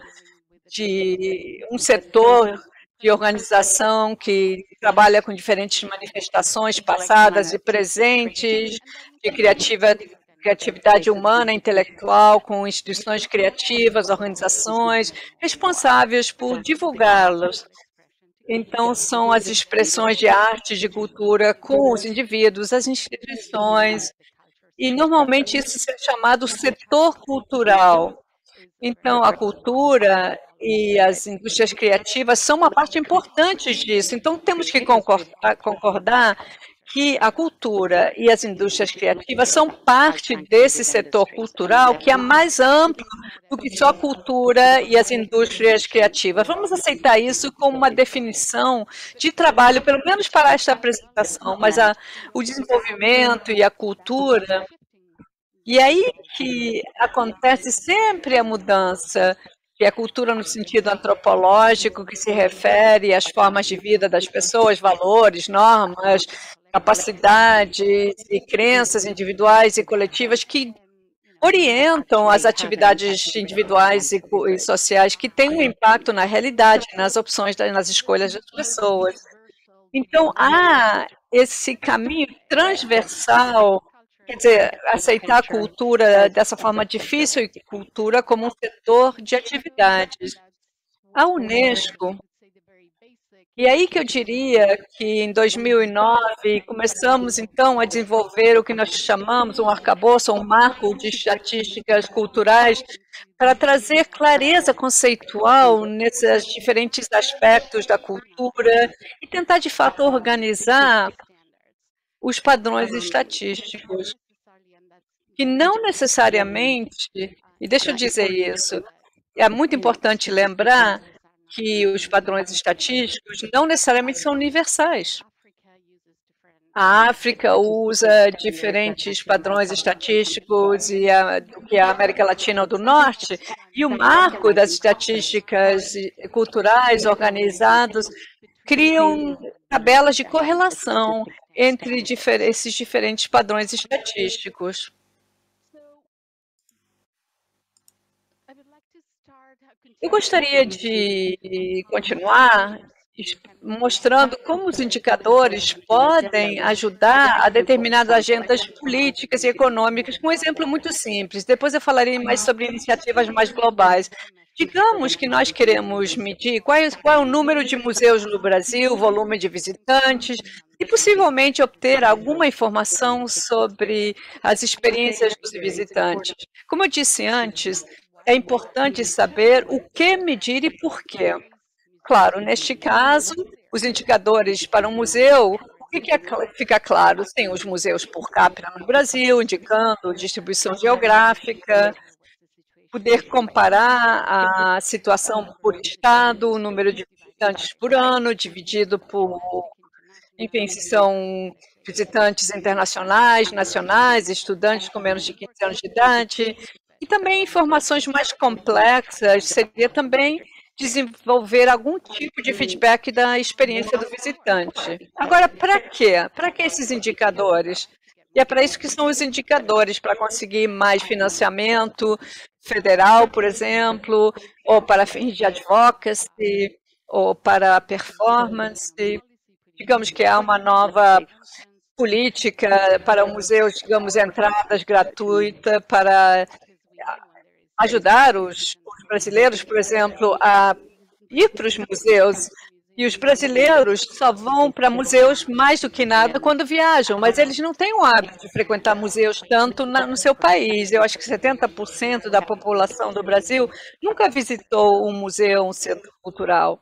de um setor de organização que trabalha com diferentes manifestações passadas e presentes, de criativa, criatividade humana, intelectual, com instituições criativas, organizações, responsáveis por divulgá-las. Então, são as expressões de arte, de cultura com os indivíduos, as instituições, e normalmente isso é chamado setor cultural. Então, a cultura e as indústrias criativas são uma parte importante disso. Então, temos que concordar, concordar que a cultura e as indústrias criativas são parte desse setor cultural que é mais amplo do que só a cultura e as indústrias criativas. Vamos aceitar isso como uma definição de trabalho, pelo menos para esta apresentação, mas a, o desenvolvimento e a cultura, e aí que acontece sempre a mudança, que é a cultura no sentido antropológico, que se refere às formas de vida das pessoas, valores, normas, capacidades e crenças individuais e coletivas que orientam as atividades individuais e, e sociais que têm um impacto na realidade, nas opções, nas escolhas das pessoas. Então, há esse caminho transversal, quer dizer, aceitar a cultura dessa forma difícil e cultura como um setor de atividades. A Unesco, e aí que eu diria que em dois mil e nove começamos então a desenvolver o que nós chamamos um arcabouço, um marco de estatísticas culturais para trazer clareza conceitual nesses diferentes aspectos da cultura e tentar de fato organizar os padrões estatísticos, que não necessariamente, e deixa eu dizer isso, é muito importante lembrar que os padrões estatísticos não necessariamente são universais. A África usa diferentes padrões estatísticos e a, do que a América Latina ou do Norte, e o marco das estatísticas culturais organizados criam tabelas de correlação entre difer esses diferentes padrões estatísticos. Eu gostaria de continuar mostrando como os indicadores podem ajudar a determinadas agendas políticas e econômicas, com um exemplo muito simples. Depois eu falarei mais sobre iniciativas mais globais. Digamos que nós queremos medir qual é, qual é o número de museus no Brasil, o volume de visitantes, e possivelmente obter alguma informação sobre as experiências dos visitantes. Como eu disse antes, é importante saber o que medir e por quê. Claro, neste caso, os indicadores para um museu, o que, que é, fica claro? Tem os museus por capita no Brasil, indicando distribuição geográfica, poder comparar a situação por estado, o número de visitantes por ano, dividido por, enfim, se são visitantes internacionais, nacionais, estudantes com menos de quinze anos de idade. E também informações mais complexas seria também desenvolver algum tipo de feedback da experiência do visitante. Agora, para quê? Para que esses indicadores? E é para isso que são os indicadores, para conseguir mais financiamento federal, por exemplo, ou para fins de advocacy, ou para performance. Digamos que há uma nova política para o museu, digamos, entradas gratuitas para ajudar os, os brasileiros, por exemplo, a ir para os museus. E os brasileiros só vão para museus mais do que nada quando viajam, mas eles não têm o hábito de frequentar museus tanto na, no seu país. Eu acho que setenta por cento da população do Brasil nunca visitou um museu, um centro cultural.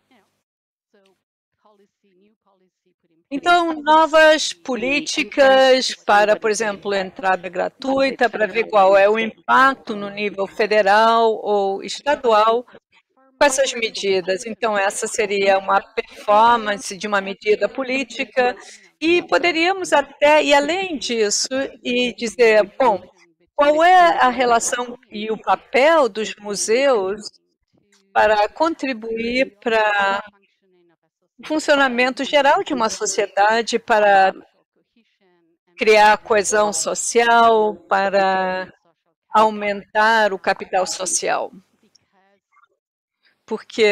Então, novas políticas para, por exemplo, entrada gratuita, para ver qual é o impacto no nível federal ou estadual com essas medidas. Então, essa seria uma performance de uma medida política e poderíamos até ir além disso e dizer, bom, qual é a relação e o papel dos museus para contribuir para o funcionamento geral de uma sociedade, para criar coesão social, para aumentar o capital social. Porque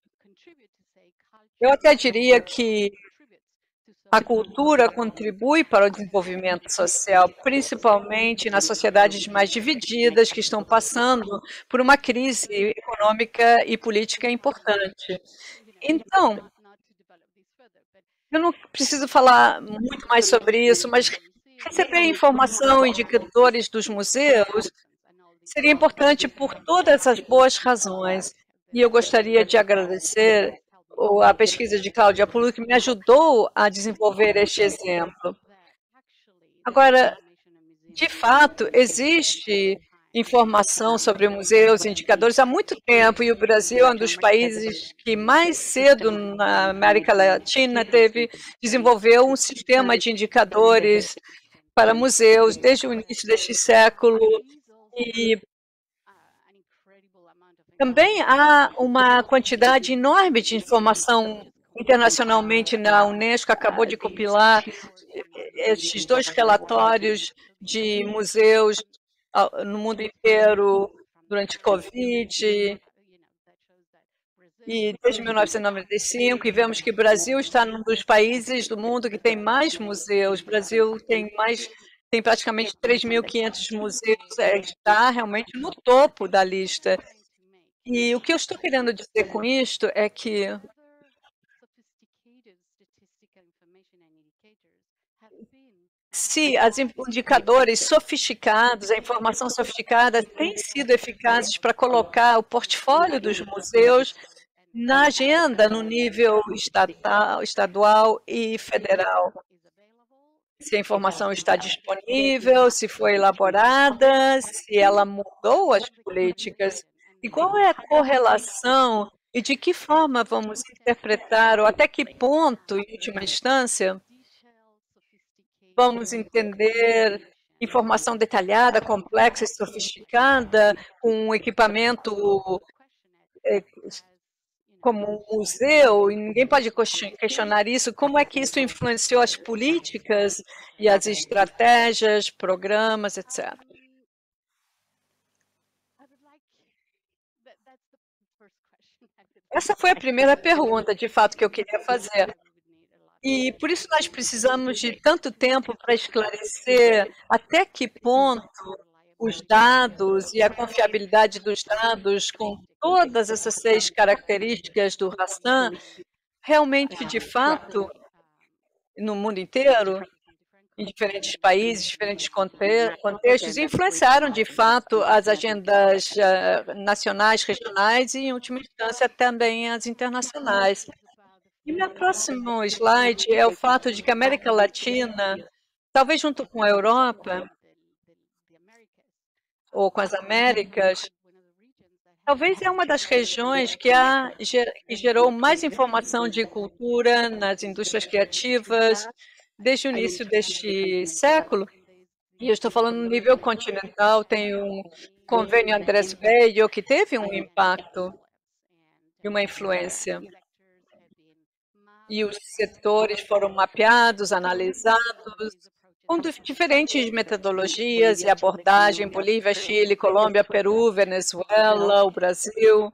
eu até diria que a cultura contribui para o desenvolvimento social, principalmente nas sociedades mais divididas, que estão passando por uma crise econômica e política importante. Então, Eu não preciso falar muito mais sobre isso, mas receber informação, indicadores dos museus seria importante por todas essas boas razões. E eu gostaria de agradecer a pesquisa de Cláudia Pulu, que me ajudou a desenvolver este exemplo. Agora, de fato, existe informação sobre museus, indicadores há muito tempo, e o Brasil é um dos países que mais cedo na América Latina teve, desenvolveu um sistema de indicadores para museus desde o início deste século. E também há uma quantidade enorme de informação internacionalmente. Na Unesco acabou de compilar estes dois relatórios de museus no mundo inteiro durante a Covid e desde mil novecentos e noventa e cinco, e vemos que o Brasil está num dos países do mundo que tem mais museus. O Brasil tem mais, tem praticamente três mil e quinhentos museus, é, está realmente no topo da lista. E o que eu estou querendo dizer com isto é que se os indicadores sofisticados, a informação sofisticada têm sido eficazes para colocar o portfólio dos museus na agenda no nível estatal, estadual e federal. Se a informação está disponível, se foi elaborada, se ela mudou as políticas. E qual é a correlação e de que forma vamos interpretar, ou até que ponto, em última instância, vamos entender informação detalhada, complexa e sofisticada, com um equipamento é, como um museu, e ninguém pode questionar isso. Como é que isso influenciou as políticas e as estratégias, programas, etcétera? Essa foi a primeira pergunta, de fato, que eu queria fazer. E por isso nós precisamos de tanto tempo para esclarecer até que ponto os dados e a confiabilidade dos dados, com todas essas seis características do Rastan, realmente, de fato, no mundo inteiro, em diferentes países, diferentes contextos, influenciaram, de fato, as agendas nacionais, regionais e, em última instância, também as internacionais. E meu próximo slide é o fato de que a América Latina, talvez junto com a Europa, ou com as Américas, talvez é uma das regiões que, há, que gerou mais informação de cultura nas indústrias criativas desde o início deste século. E eu estou falando no nível continental. Tem um convênio Andrés Bello que teve um impacto e uma influência. E os setores foram mapeados, analisados, com diferentes metodologias e abordagem: Bolívia, Chile, Colômbia, Peru, Venezuela, o Brasil.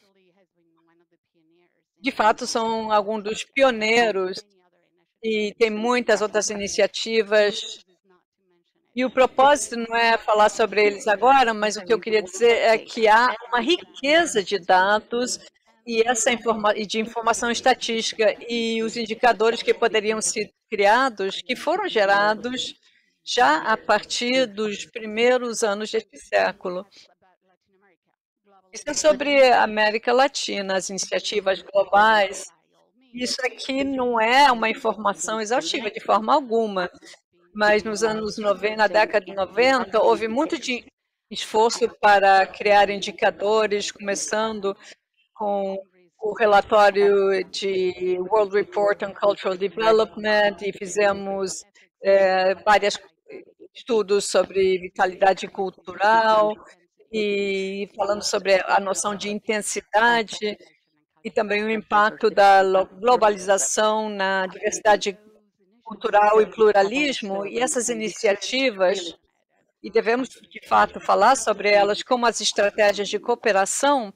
De fato, são alguns dos pioneiros e tem muitas outras iniciativas. E o propósito não é falar sobre eles agora, mas o que eu queria dizer é que há uma riqueza de dados e essa informa de informação estatística e os indicadores que poderiam ser criados, que foram gerados já a partir dos primeiros anos deste século. Isso é sobre a América Latina, as iniciativas globais. Isso aqui não é uma informação exaustiva de forma alguma, mas nos anos noventa, na década de noventa, houve muito de esforço para criar indicadores, começando com o relatório de World Report on Cultural Development, e fizemos é, vários estudos sobre vitalidade cultural, e falando sobre a noção de intensidade, e também o impacto da globalização na diversidade cultural e pluralismo. E essas iniciativas, e devemos, de fato, falar sobre elas, como as estratégias de cooperação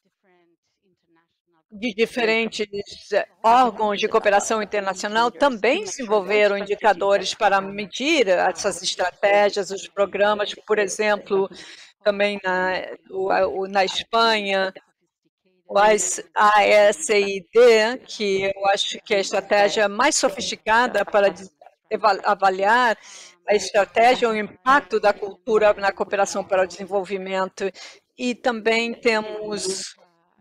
de diferentes órgãos de cooperação internacional, também desenvolveram indicadores para medir essas estratégias, os programas. Por exemplo, também na, na Espanha, A S I D, que eu acho que é a estratégia mais sofisticada para avaliar a estratégia e o impacto da cultura na cooperação para o desenvolvimento. E também temos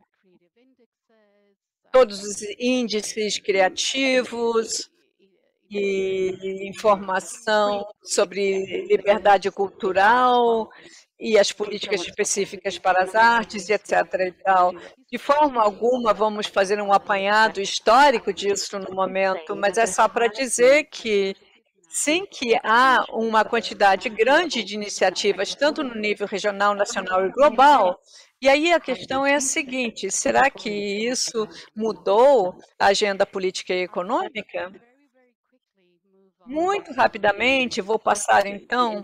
todos os índices criativos e informação sobre liberdade cultural e as políticas específicas para as artes, e etc. E tal. De forma alguma, vamos fazer um apanhado histórico disso no momento, mas é só para dizer que, sim, que há uma quantidade grande de iniciativas, tanto no nível regional, nacional e global. E aí a questão é a seguinte, será que isso mudou a agenda política e econômica? Muito rapidamente, vou passar, então,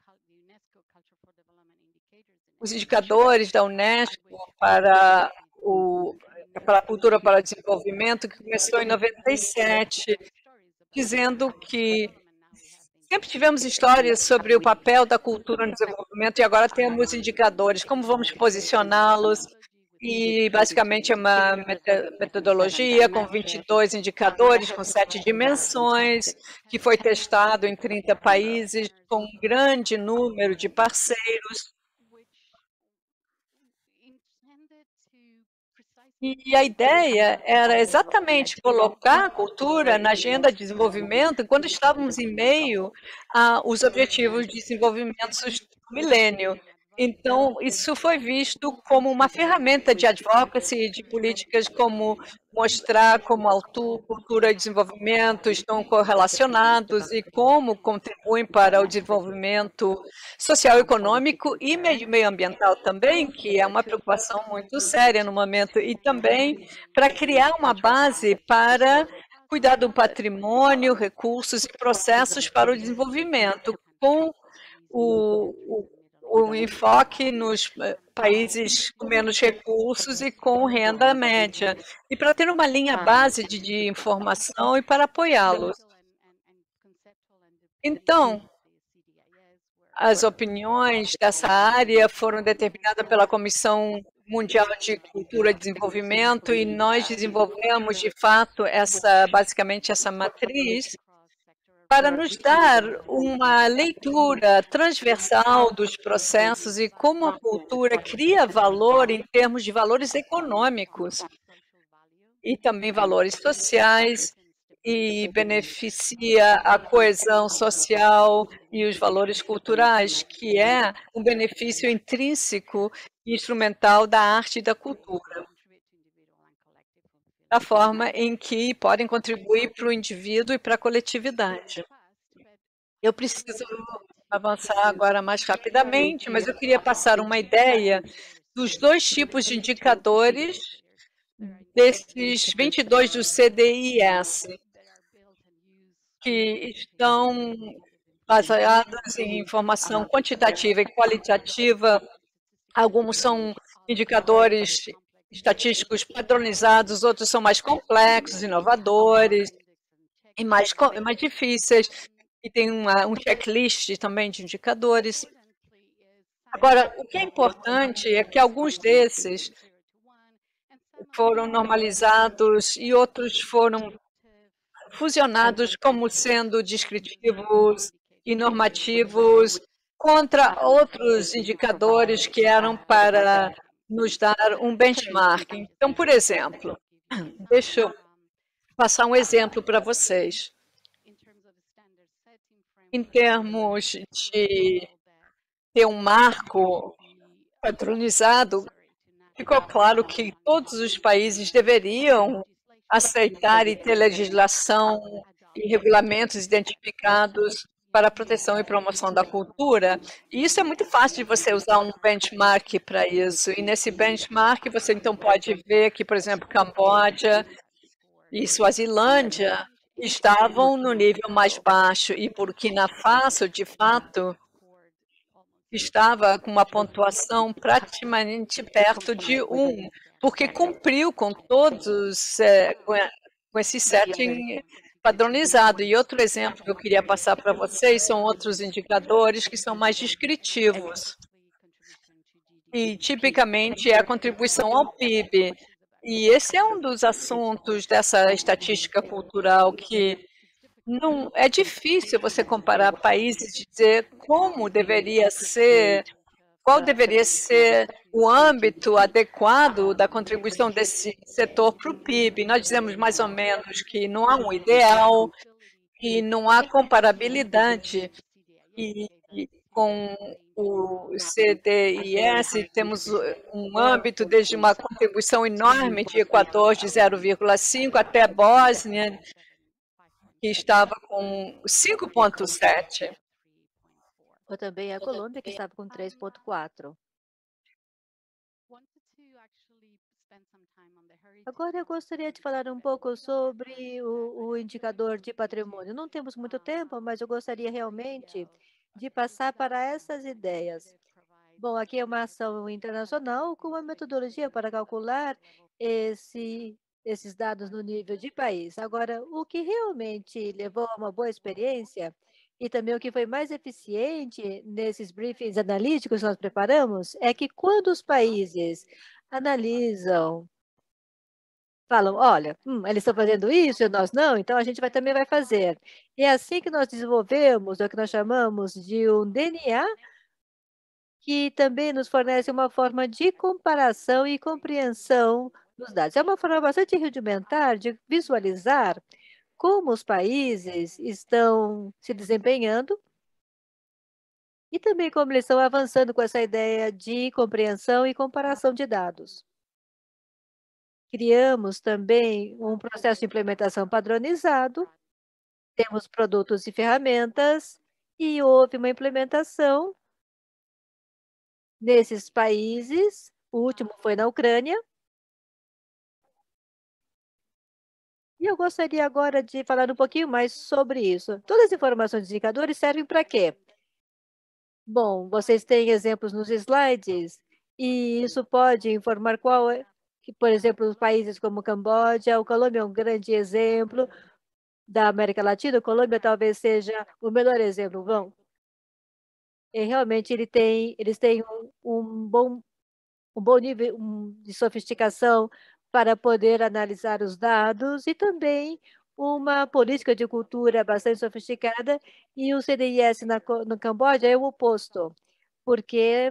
os indicadores da Unesco para, o, para a cultura para o desenvolvimento, que começou em noventa e sete, dizendo que sempre tivemos histórias sobre o papel da cultura no desenvolvimento e agora temos indicadores, como vamos posicioná-los, e basicamente é uma metodologia com vinte e dois indicadores, com sete dimensões, que foi testado em trinta países, com um grande número de parceiros. E a ideia era exatamente colocar a cultura na agenda de desenvolvimento quando estávamos em meio aos objetivos de desenvolvimento do milênio. Então, isso foi visto como uma ferramenta de advocacy, de políticas como mostrar como a cultura e desenvolvimento estão correlacionados e como contribuem para o desenvolvimento social, econômico e meioambiental também, que é uma preocupação muito séria no momento, e também para criar uma base para cuidar do patrimônio, recursos e processos para o desenvolvimento, com o, o o enfoque nos países com menos recursos e com renda média, e para ter uma linha base de, de informação e para apoiá-los. Então, as opiniões dessa área foram determinadas pela Comissão Mundial de Cultura e Desenvolvimento, e nós desenvolvemos, de fato, essa, basicamente essa matriz, para nos dar uma leitura transversal dos processos e como a cultura cria valor em termos de valores econômicos e também valores sociais, e beneficia a coesão social e os valores culturais, que é um benefício intrínseco e instrumental da arte e da cultura, da forma em que podem contribuir para o indivíduo e para a coletividade. Eu preciso avançar agora mais rapidamente, mas eu queria passar uma ideia dos dois tipos de indicadores desses vinte e dois do C D I S, que estão baseados em informação quantitativa e qualitativa. Alguns são indicadores estatísticos padronizados, outros são mais complexos, inovadores e mais, mais difíceis, e tem uma, um checklist também de indicadores. Agora, o que é importante é que alguns desses foram normalizados e outros foram fusionados como sendo descritivos e normativos contra outros indicadores que eram para nos dar um benchmark. Então, por exemplo, deixa eu passar um exemplo para vocês. Em termos de ter um marco padronizado, ficou claro que todos os países deveriam aceitar e ter legislação e regulamentos identificados para a proteção e promoção da cultura. E isso é muito fácil de você usar um benchmark para isso. E nesse benchmark você então pode ver que, por exemplo, Camboja e Suazilândia estavam no nível mais baixo e Burkina Faso, de fato, estava com uma pontuação praticamente perto de um, porque cumpriu com todos, é, com esse setting padronizado. E outro exemplo que eu queria passar para vocês são outros indicadores que são mais descritivos. E, tipicamente, é a contribuição ao P I B. E esse é um dos assuntos dessa estatística cultural que não é difícil você comparar países e dizer como deveria ser, qual deveria ser o âmbito adequado da contribuição desse setor para o P I B. Nós dizemos mais ou menos que não há um ideal e não há comparabilidade. E, e com o C D I S temos um âmbito desde uma contribuição enorme de Equador de zero vírgula cinco até a Bósnia, que estava com cinco vírgula sete. Ou também a Colômbia, que estava com três vírgula quatro. Agora eu gostaria de falar um pouco sobre o, o indicador de patrimônio. Não temos muito tempo, mas eu gostaria realmente de passar para essas ideias. Bom, aqui é uma ação internacional com uma metodologia para calcular esse, esses dados no nível de país. Agora, o que realmente levou a uma boa experiência e também o que foi mais eficiente nesses briefings analíticos que nós preparamos é que quando os países analisam, falam, olha, hum, eles estão fazendo isso e nós não, então a gente vai, também vai fazer. E é assim que nós desenvolvemos o que nós chamamos de um D N A, que também nos fornece uma forma de comparação e compreensão dos dados. É uma forma bastante rudimentar de visualizar como os países estão se desempenhando e também como eles estão avançando com essa ideia de compreensão e comparação de dados. Criamos também um processo de implementação padronizado, temos produtos e ferramentas, e houve uma implementação nesses países, o último foi na Ucrânia. E eu gostaria agora de falar um pouquinho mais sobre isso. Todas as informações dos indicadores servem para quê? Bom, vocês têm exemplos nos slides, e isso pode informar qual é, que, por exemplo, os países como Camboja, o Colômbia é um grande exemplo da América Latina, o Colômbia talvez seja o melhor exemplo. Bom, e realmente ele tem, eles têm um, um, bom, um bom nível um, de sofisticação para poder analisar os dados e também uma política de cultura bastante sofisticada, e o C D I S na, no Camboja é o oposto, porque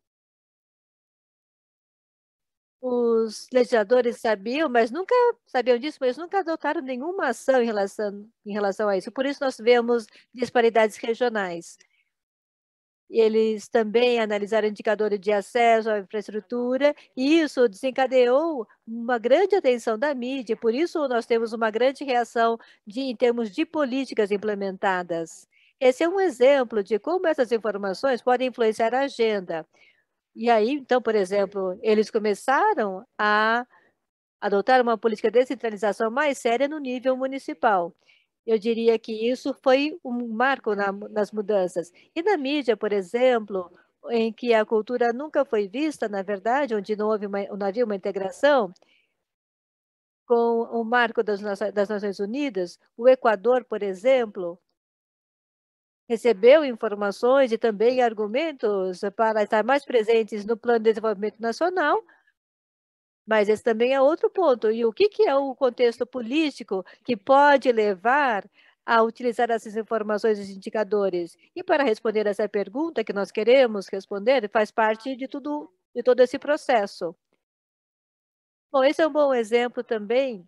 os legisladores sabiam, mas nunca sabiam disso, mas nunca adotaram nenhuma ação em relação, em relação a isso. Por isso nós vemos disparidades regionais. Eles também analisaram indicadores de acesso à infraestrutura, e isso desencadeou uma grande atenção da mídia, por isso nós temos uma grande reação de, em termos de políticas implementadas. Esse é um exemplo de como essas informações podem influenciar a agenda. E aí, então, por exemplo, eles começaram a adotar uma política de descentralização mais séria no nível municipal. Eu diria que isso foi um marco na, nas mudanças. E na mídia, por exemplo, em que a cultura nunca foi vista, na verdade, onde não, houve uma, não havia uma integração, com o marco das, das Nações Unidas, o Equador, por exemplo, recebeu informações e também argumentos para estar mais presentes no Plano de Desenvolvimento Nacional. Mas esse também é outro ponto. E o que, que é o contexto político que pode levar a utilizar essas informações e indicadores? E para responder essa pergunta que nós queremos responder, faz parte de tudo, de todo esse processo. Bom, esse é um bom exemplo também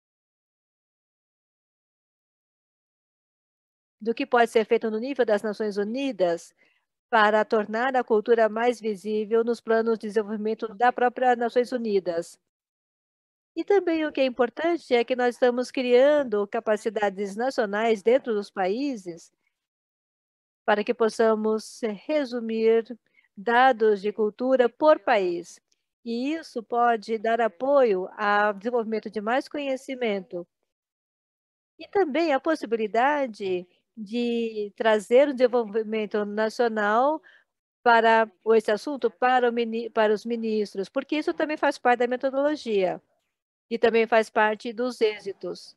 do que pode ser feito no nível das Nações Unidas para tornar a cultura mais visível nos planos de desenvolvimento da própria Nações Unidas. E também o que é importante é que nós estamos criando capacidades nacionais dentro dos países para que possamos resumir dados de cultura por país. E isso pode dar apoio ao desenvolvimento de mais conhecimento. E também a possibilidade de trazer o desenvolvimento nacional para esse assunto para, o, para os ministros, porque isso também faz parte da metodologia e também faz parte dos êxitos.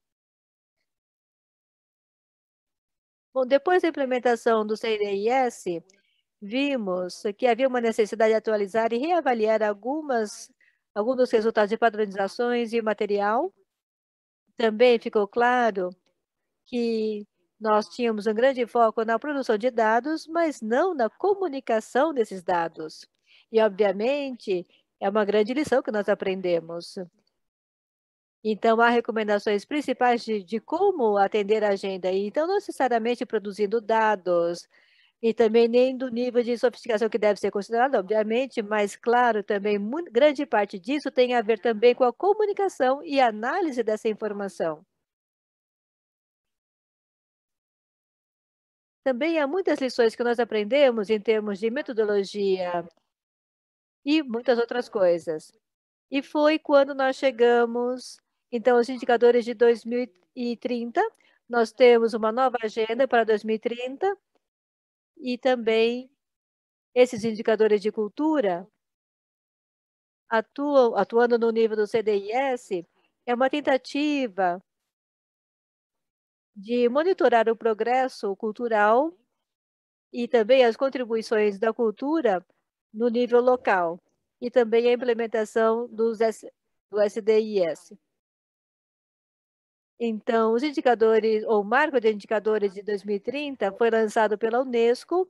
Bom, depois da implementação do C D I S, vimos que havia uma necessidade de atualizar e reavaliar algumas alguns dos resultados de padronizações e material. Também ficou claro que nós tínhamos um grande foco na produção de dados, mas não na comunicação desses dados. E, obviamente, é uma grande lição que nós aprendemos. Então, há recomendações principais de, de como atender a agenda. Então, não necessariamente produzindo dados, e também nem do nível de sofisticação que deve ser considerado, obviamente, mas, claro, também muito, grande parte disso tem a ver também com a comunicação e análise dessa informação. Também há muitas lições que nós aprendemos em termos de metodologia e muitas outras coisas. E foi quando nós chegamos, então, aos indicadores de dois mil e trinta, nós temos uma nova agenda para dois mil e trinta, e também esses indicadores de cultura, atuam, atuando no nível do C D I S, é uma tentativa de monitorar o progresso cultural e também as contribuições da cultura no nível local, e também a implementação dos S, do S D I S. Então, os indicadores, ou marco de indicadores de dois mil e trinta, foi lançado pela Unesco,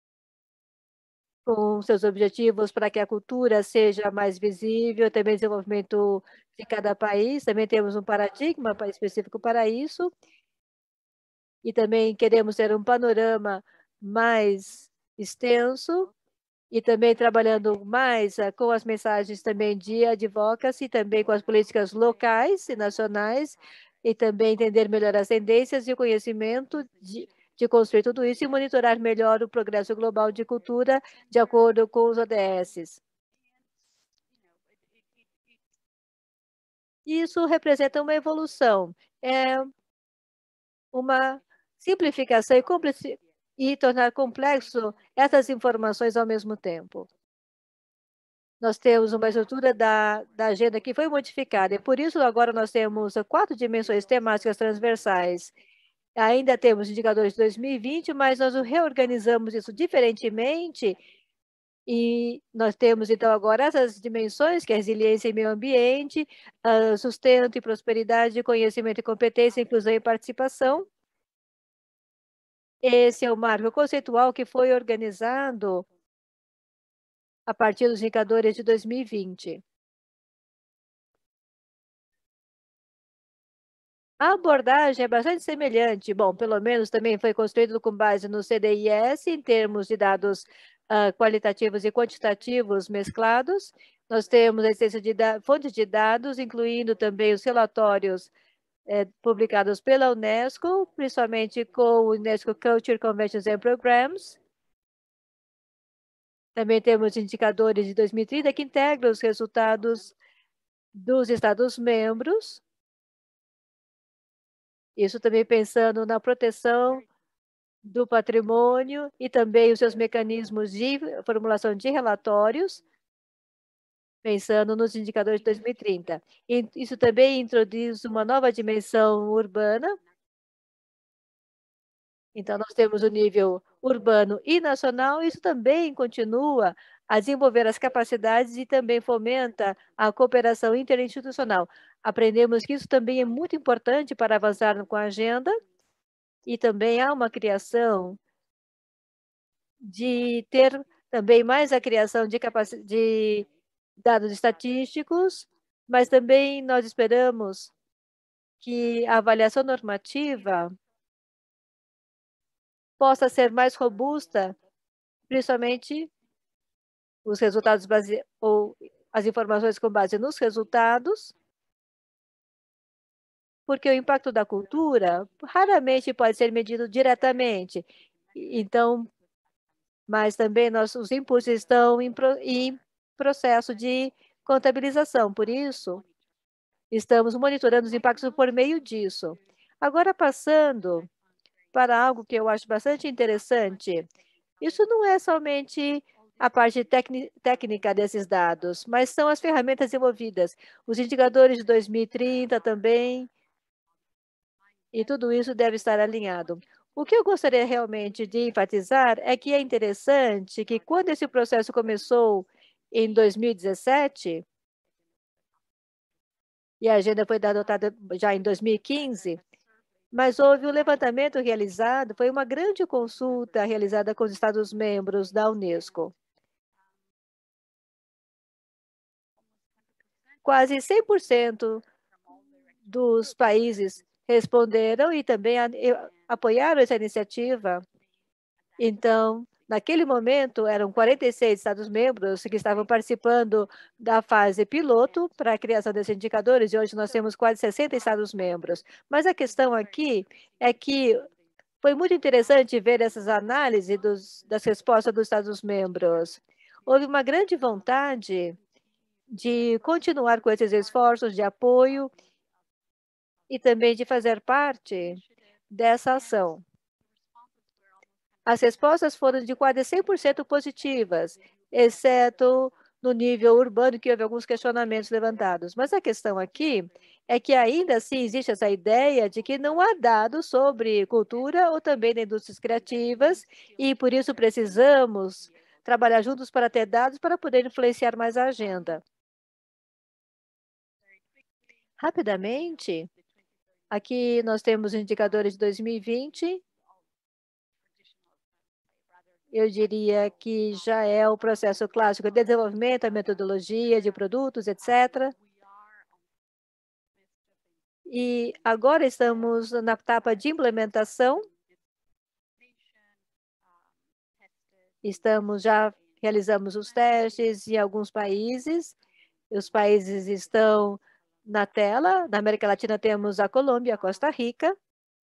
com seus objetivos para que a cultura seja mais visível, também desenvolvimento de cada país. Também temos um paradigma específico para isso. E também queremos ter um panorama mais extenso, e também trabalhando mais uh, com as mensagens também de advocacy, também com as políticas locais e nacionais, e também entender melhor as tendências e o conhecimento de, de construir tudo isso e monitorar melhor o progresso global de cultura de acordo com os O D S. Isso representa uma evolução, é uma simplificação e, e tornar complexo essas informações ao mesmo tempo. Nós temos uma estrutura da, da agenda que foi modificada, e por isso agora nós temos quatro dimensões temáticas transversais. Ainda temos indicadores de dois mil e vinte, mas nós reorganizamos isso diferentemente, e nós temos então agora essas dimensões, que é resiliência e meio ambiente, uh, sustento e prosperidade, conhecimento e competência, inclusão e participação. Esse é o marco conceitual que foi organizado a partir dos indicadores de dois mil e vinte. A abordagem é bastante semelhante. Bom, pelo menos também foi construído com base no C D I S, em termos de dados uh, qualitativos e quantitativos mesclados. Nós temos a existência de fontes de dados, incluindo também os relatórios eh, publicados pela Unesco, principalmente com o Unesco Culture Conventions and Programs. Também temos indicadores de dois mil e trinta que integram os resultados dos Estados-membros. Isso também pensando na proteção do patrimônio e também os seus mecanismos de formulação de relatórios, pensando nos indicadores de dois mil e trinta. E isso também introduz uma nova dimensão urbana. Então, nós temos o nível urbano e nacional. Isso também continua a desenvolver as capacidades e também fomenta a cooperação interinstitucional. Aprendemos que isso também é muito importante para avançar com a agenda, e também há uma criação de ter também mais a criação de, capac... de dados estatísticos, mas também nós esperamos que a avaliação normativa possa ser mais robusta, principalmente os resultados base... ou as informações com base nos resultados, porque o impacto da cultura raramente pode ser medido diretamente. Então, mas também nossos impulsos estão em, pro, em processo de contabilização. Por isso, estamos monitorando os impactos por meio disso. Agora, passando para algo que eu acho bastante interessante, isso não é somente a parte técnica desses dados, mas são as ferramentas envolvidas, os indicadores de dois mil e trinta também, e tudo isso deve estar alinhado. O que eu gostaria realmente de enfatizar é que é interessante que quando esse processo começou em dois mil e dezessete, e a agenda foi adotada já em dois mil e quinze, mas houve um levantamento realizado, foi uma grande consulta realizada com os Estados-membros da Unesco. Quase cem por cento dos países responderam e também a, apoiaram essa iniciativa. Então, naquele momento, eram quarenta e seis Estados-membros que estavam participando da fase piloto para a criação desses indicadores, e hoje nós temos quase sessenta Estados-membros. Mas a questão aqui é que foi muito interessante ver essas análises dos, das respostas dos Estados-membros. Houve uma grande vontade de continuar com esses esforços de apoio e também de fazer parte dessa ação. As respostas foram de quase cem por cento positivas, exceto no nível urbano, que houve alguns questionamentos levantados. Mas a questão aqui é que ainda assim existe essa ideia de que não há dados sobre cultura ou também de indústrias criativas, e por isso precisamos trabalhar juntos para ter dados para poder influenciar mais a agenda. Rapidamente, aqui nós temos indicadores de dois mil e vinte. Eu diria que já é o processo clássico de desenvolvimento, a metodologia de produtos, etcétera. E agora estamos na etapa de implementação. Estamos já realizamos os testes em alguns países. Os países estão na tela. Na América Latina temos a Colômbia, a Costa Rica.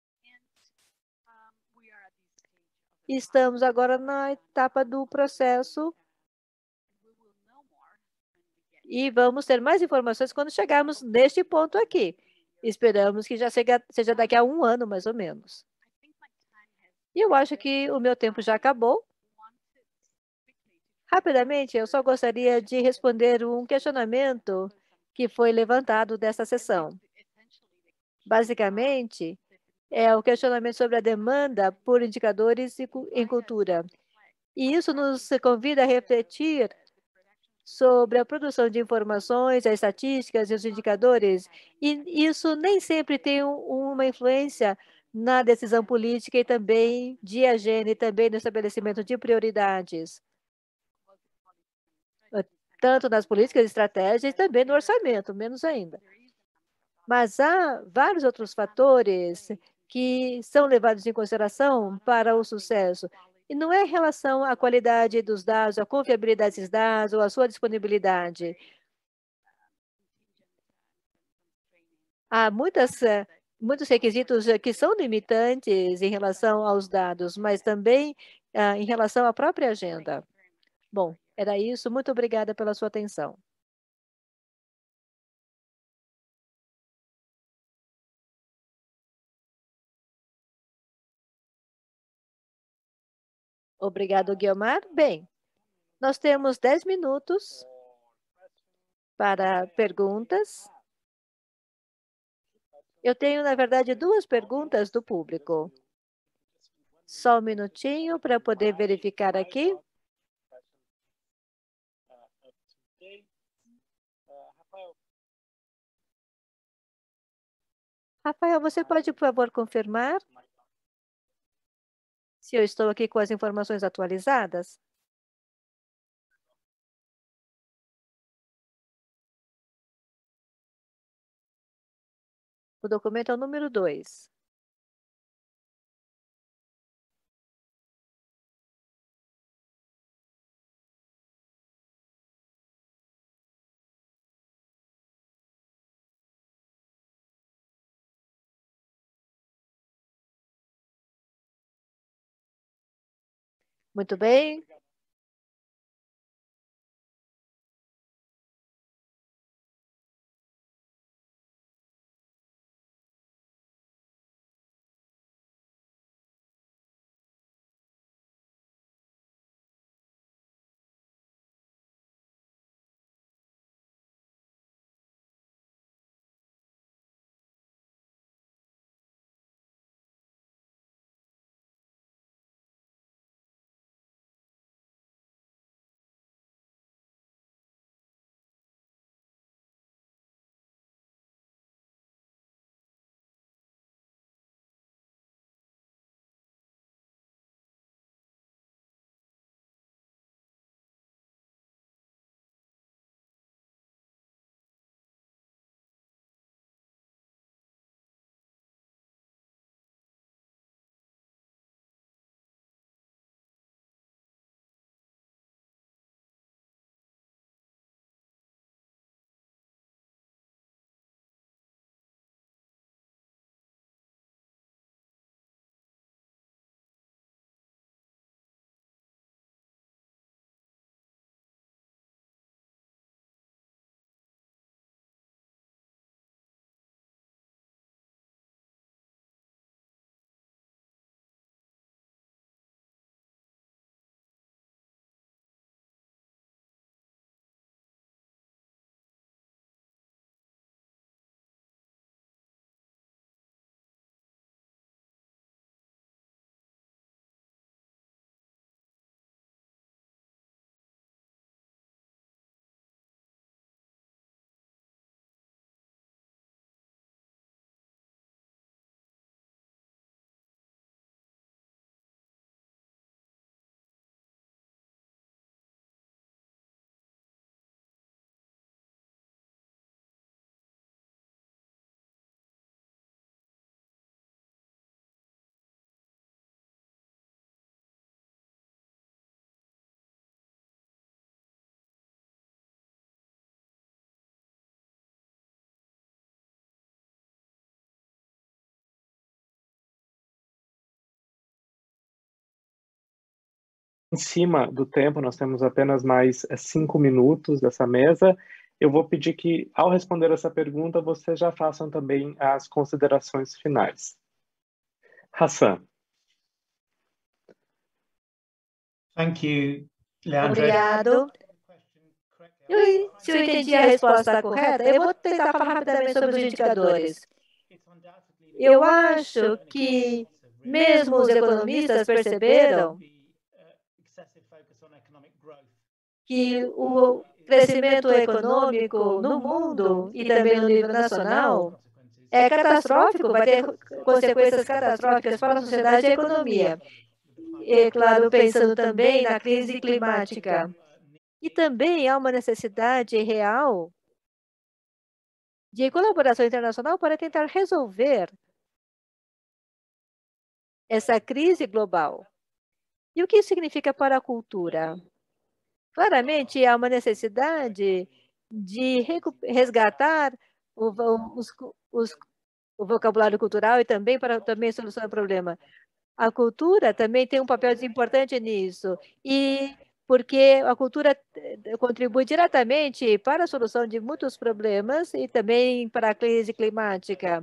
Estamos agora na etapa do processo e vamos ter mais informações quando chegarmos neste ponto aqui. Esperamos que já seja, seja daqui a um ano, mais ou menos. E eu acho que o meu tempo já acabou. Rapidamente, eu só gostaria de responder um questionamento que foi levantado dessa sessão. Basicamente, é o questionamento sobre a demanda por indicadores em cultura. E isso nos convida a refletir sobre a produção de informações, as estatísticas e os indicadores. E isso nem sempre tem uma influência na decisão política e também de agenda e também no estabelecimento de prioridades, tanto nas políticas e estratégias e também no orçamento, menos ainda. Mas há vários outros fatores que são levados em consideração para o sucesso. E não é em relação à qualidade dos dados, à confiabilidade desses dados ou à sua disponibilidade. Há muitas, muitos requisitos que são limitantes em relação aos dados, mas também ah, em relação à própria agenda. Bom, era isso. Muito obrigada pela sua atenção. Obrigado, Guiomar. Bem, nós temos dez minutos para perguntas. Eu tenho, na verdade, duas perguntas do público. Só um minutinho para poder verificar aqui. Rafael, você pode, por favor, confirmar se eu estou aqui com as informações atualizadas? O documento é o número dois. Muito bem. em cima do tempo, nós temos apenas mais cinco minutos dessa mesa. Eu vou pedir que, ao responder essa pergunta, vocês já façam também as considerações finais. Hassan. Thank you, Leandro. Obrigado. Eu, se eu entendi a resposta correta, eu vou tentar falar rapidamente sobre os indicadores. Eu acho que mesmo os economistas perceberam que o crescimento econômico no mundo e também no nível nacional é catastrófico, vai ter consequências catastróficas para a sociedade e a economia. E, claro, pensando também na crise climática. E também há uma necessidade real de colaboração internacional para tentar resolver essa crise global. E o que isso significa para a cultura? Claramente, há uma necessidade de resgatar o, os, os, o vocabulário cultural e também para também solucionar o problema. A cultura também tem um papel importante nisso. E porque a cultura contribui diretamente para a solução de muitos problemas e também para a crise climática.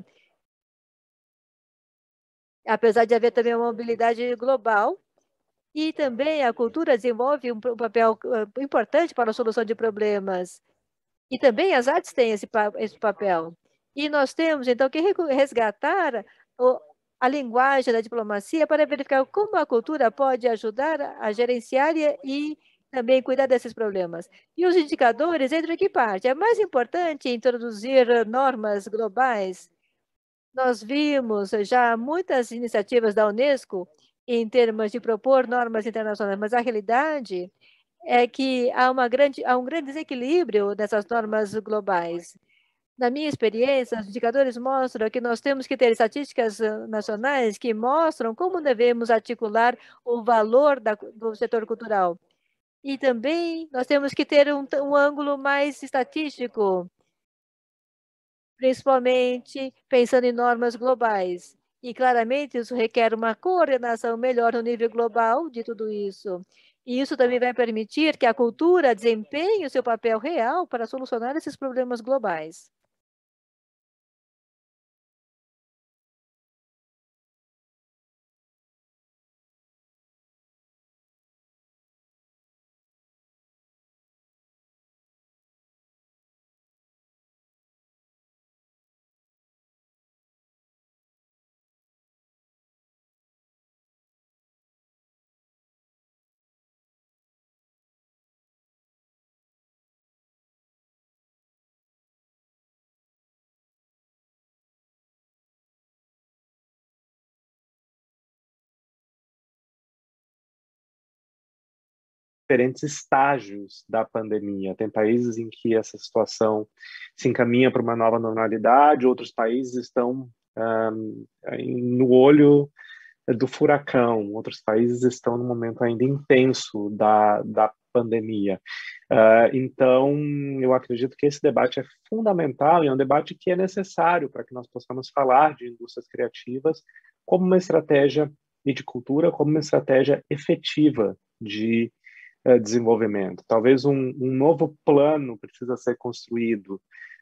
Apesar de haver também uma mobilidade global, e também a cultura desenvolve um papel importante para a solução de problemas. E também as artes têm esse, esse papel. E nós temos, então, que resgatar o, a linguagem da diplomacia para verificar como a cultura pode ajudar a gerenciar e, e também cuidar desses problemas. E os indicadores entram em que parte? É mais importante introduzir normas globais. Nós vimos já muitas iniciativas da Unesco em termos de propor normas internacionais, mas a realidade é que há, uma grande, há um grande desequilíbrio dessas normas globais. Na minha experiência, os indicadores mostram que nós temos que ter estatísticas nacionais que mostram como devemos articular o valor da, do setor cultural. E também nós temos que ter um, um ângulo mais estatístico, principalmente pensando em normas globais. E, claramente, isso requer uma coordenação melhor no nível global de tudo isso. E isso também vai permitir que a cultura desempenhe o seu papel real para solucionar esses problemas globais. Diferentes estágios da pandemia. Tem países em que essa situação se encaminha para uma nova normalidade, outros países estão um, no olho do furacão, outros países estão no momento ainda intenso da, da pandemia. Uh, então, eu acredito que esse debate é fundamental e é um debate que é necessário para que nós possamos falar de indústrias criativas como uma estratégia e de cultura, como uma estratégia efetiva de desenvolvimento. Talvez um, um novo plano precisa ser construído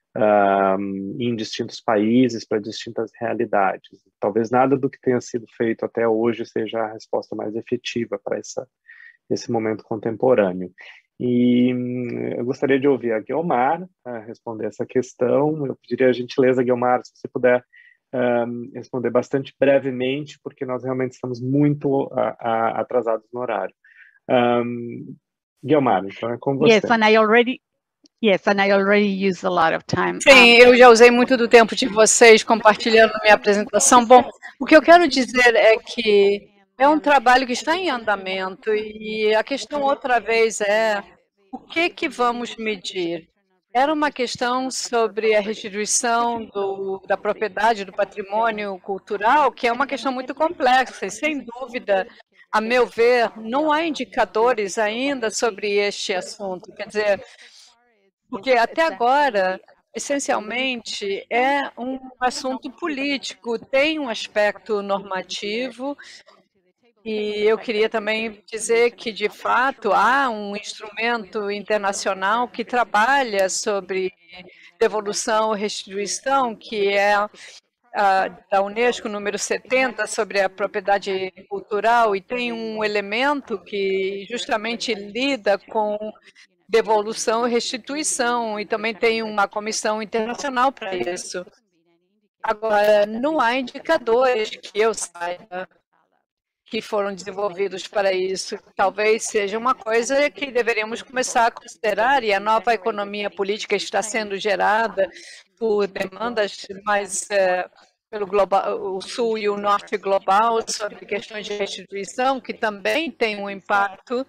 um, em distintos países para distintas realidades. Talvez nada do que tenha sido feito até hoje seja a resposta mais efetiva para essa, esse momento contemporâneo. E eu gostaria de ouvir a Guiomar uh, responder essa questão. Eu pediria a gentileza, Guiomar, se você puder um, responder bastante brevemente, porque nós realmente estamos muito uh, uh, atrasados no horário. Um, Guiomar, então é com você. Yes, and I already, yes, and I already used a lot of time. Sim, eu já usei muito do tempo de vocês compartilhando minha apresentação. Bom, o que eu quero dizer é que é um trabalho que está em andamento e a questão outra vez é o que que vamos medir? Era uma questão sobre a restituição do, da propriedade do patrimônio cultural, que é uma questão muito complexa e, sem dúvida, a meu ver, não há indicadores ainda sobre este assunto. Quer dizer, porque até agora, essencialmente, é um assunto político, tem um aspecto normativo, E eu queria também dizer que, de fato, há um instrumento internacional que trabalha sobre devolução e restituição, que é a, da Unesco, número setenta, sobre a propriedade cultural, e tem um elemento que justamente lida com devolução e restituição, e também tem uma comissão internacional para isso. Agora, não há indicadores que eu saiba que foram desenvolvidos para isso. Talvez seja uma coisa que deveríamos começar a considerar, e a nova economia política está sendo gerada por demandas mais é, pelo global, o sul e o norte global sobre questões de restituição, que também tem um impacto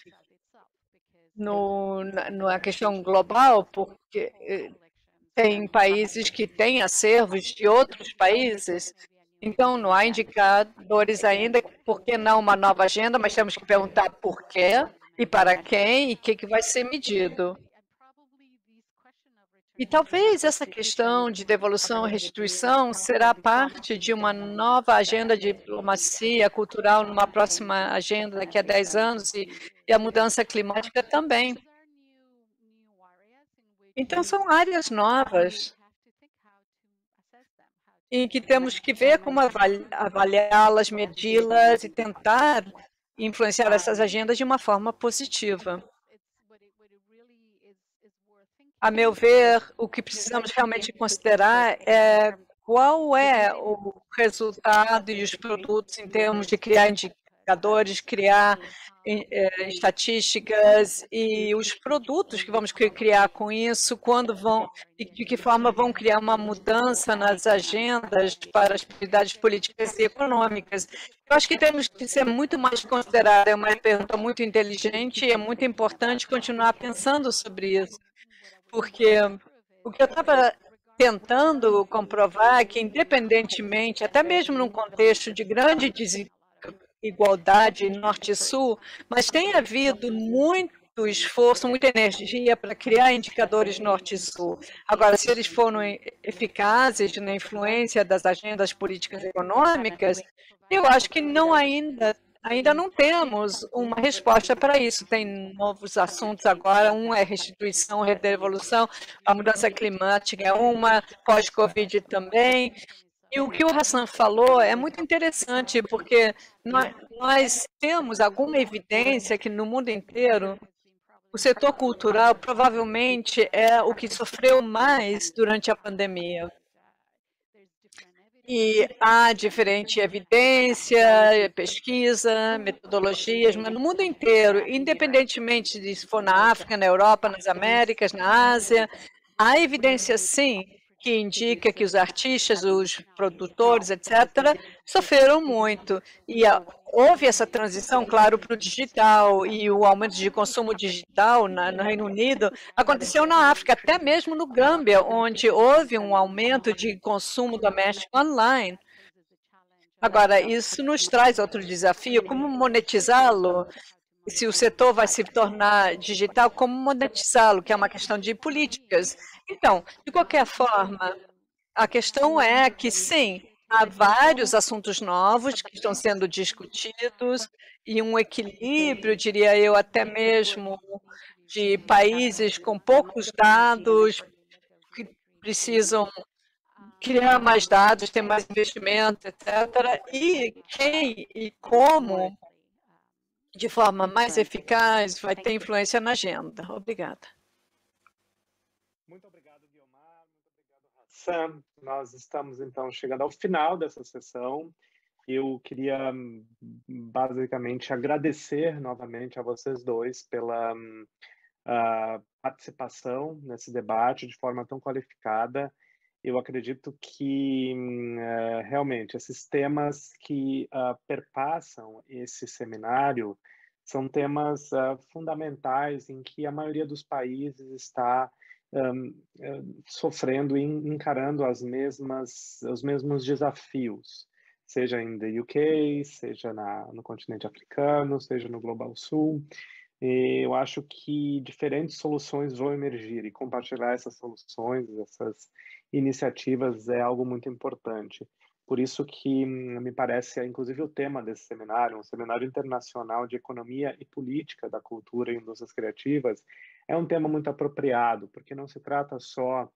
no, na, na questão global, porque tem países que têm acervos de outros países. Então, não há indicadores ainda, por que não uma nova agenda, mas temos que perguntar por quê e para quem e o que, que vai ser medido. E talvez essa questão de devolução e restituição será parte de uma nova agenda de diplomacia cultural numa próxima agenda daqui a dez anos e, e a mudança climática também. Então, são áreas novas em que temos que ver como avaliá-las, medi-las e tentar influenciar essas agendas de uma forma positiva. A meu ver, o que precisamos realmente considerar é qual é o resultado e os produtos em termos de criar indicadores, criar eh, estatísticas e os produtos que vamos criar com isso, quando vão e de que forma vão criar uma mudança nas agendas para as prioridades políticas e econômicas. Eu acho que temos que ser muito mais considerados. É uma pergunta muito inteligente e é muito importante continuar pensando sobre isso, porque o que eu estava tentando comprovar é que, independentemente, até mesmo num contexto de grande desigualdade, igualdade norte e sul, mas tem havido muito esforço, muita energia para criar indicadores norte e sul. Agora, se eles foram eficazes na influência das agendas políticas e econômicas, eu acho que não ainda, ainda não temos uma resposta para isso. Tem novos assuntos agora, um é restituição, redevolução, a mudança climática é uma, pós-Covid também. E o que o Hassan falou é muito interessante, porque nós, nós temos alguma evidência que no mundo inteiro o setor cultural provavelmente é o que sofreu mais durante a pandemia. E há diferente evidência, pesquisa, metodologias, mas no mundo inteiro, independentemente de se for na África, na Europa, nas Américas, na Ásia, há evidência sim que indica que os artistas, os produtores, etcétera, sofreram muito. E a, houve essa transição, claro, para o digital, e o aumento de consumo digital na, no Reino Unido aconteceu na África, até mesmo no Gâmbia, onde houve um aumento de consumo doméstico online. Agora, isso nos traz outro desafio, como monetizá-lo? Se o setor vai se tornar digital, como monetizá-lo, que é uma questão de políticas. Então, de qualquer forma, a questão é que, sim, há vários assuntos novos que estão sendo discutidos e um equilíbrio, diria eu, até mesmo de países com poucos dados, que precisam criar mais dados, ter mais investimento, etcétera. E quem e como, de forma mais eficaz, vai ter influência na agenda. Obrigada. Muito obrigado, Guiomar. Muito obrigado, Hassan. Nós estamos, então, chegando ao final dessa sessão. Eu queria, basicamente, agradecer novamente a vocês dois pela uh, participação nesse debate de forma tão qualificada. Eu acredito que, uh, realmente, esses temas que uh, perpassam esse seminário são temas uh, fundamentais em que a maioria dos países está um, uh, sofrendo e encarando as mesmas, os mesmos desafios, seja em the U K, seja na, no continente africano, seja no Global Sul. E eu acho que diferentes soluções vão emergir e compartilhar essas soluções, essas iniciativas é algo muito importante. por isso que me parece, inclusive, o tema desse seminário, um seminário internacional de economia e política da cultura e indústrias criativas, é um tema muito apropriado, porque não se trata só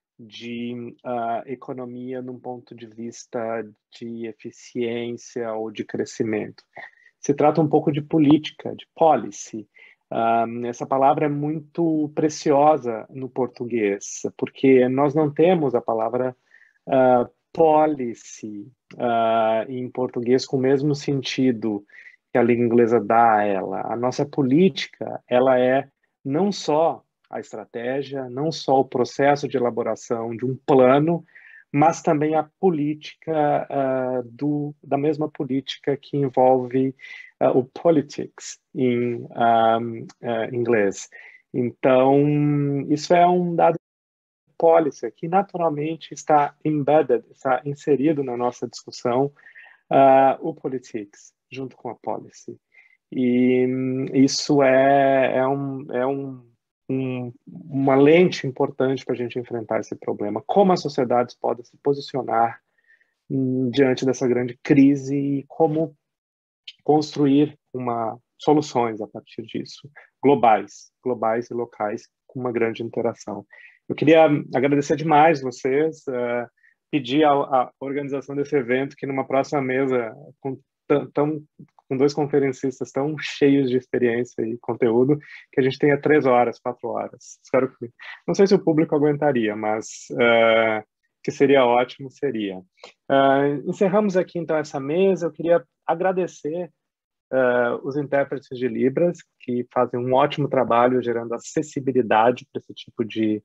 de uh, economia num ponto de vista de eficiência ou de crescimento. Se trata um pouco de política, de policy. Uh, essa palavra é muito preciosa no português, porque nós não temos a palavra uh, policy uh, em português com o mesmo sentido que a língua inglesa dá a ela. A nossa política, ela é não só a estratégia, não só o processo de elaboração de um plano, mas também a política uh, do, da mesma política que envolve uh, o politics em um, uh, inglês. Então, isso é um dado policy que naturalmente está embedded, está inserido na nossa discussão, uh, o politics, junto com a policy. E um, isso é, é, um, é um Um, uma lente importante para a gente enfrentar esse problema. Como as sociedades podem se posicionar hum, diante dessa grande crise e como construir uma, soluções a partir disso, globais, globais e locais, com uma grande interação. Eu queria agradecer demais vocês, uh, pedir a, a organização desse evento que numa próxima mesa, com tão com dois conferencistas tão cheios de experiência e conteúdo, que a gente tenha três horas, quatro horas. Espero que... Não sei se o público aguentaria, mas uh, que seria ótimo, seria. Uh, encerramos aqui, então, essa mesa. Eu queria agradecer uh, os intérpretes de Libras, que fazem um ótimo trabalho gerando acessibilidade para esse tipo de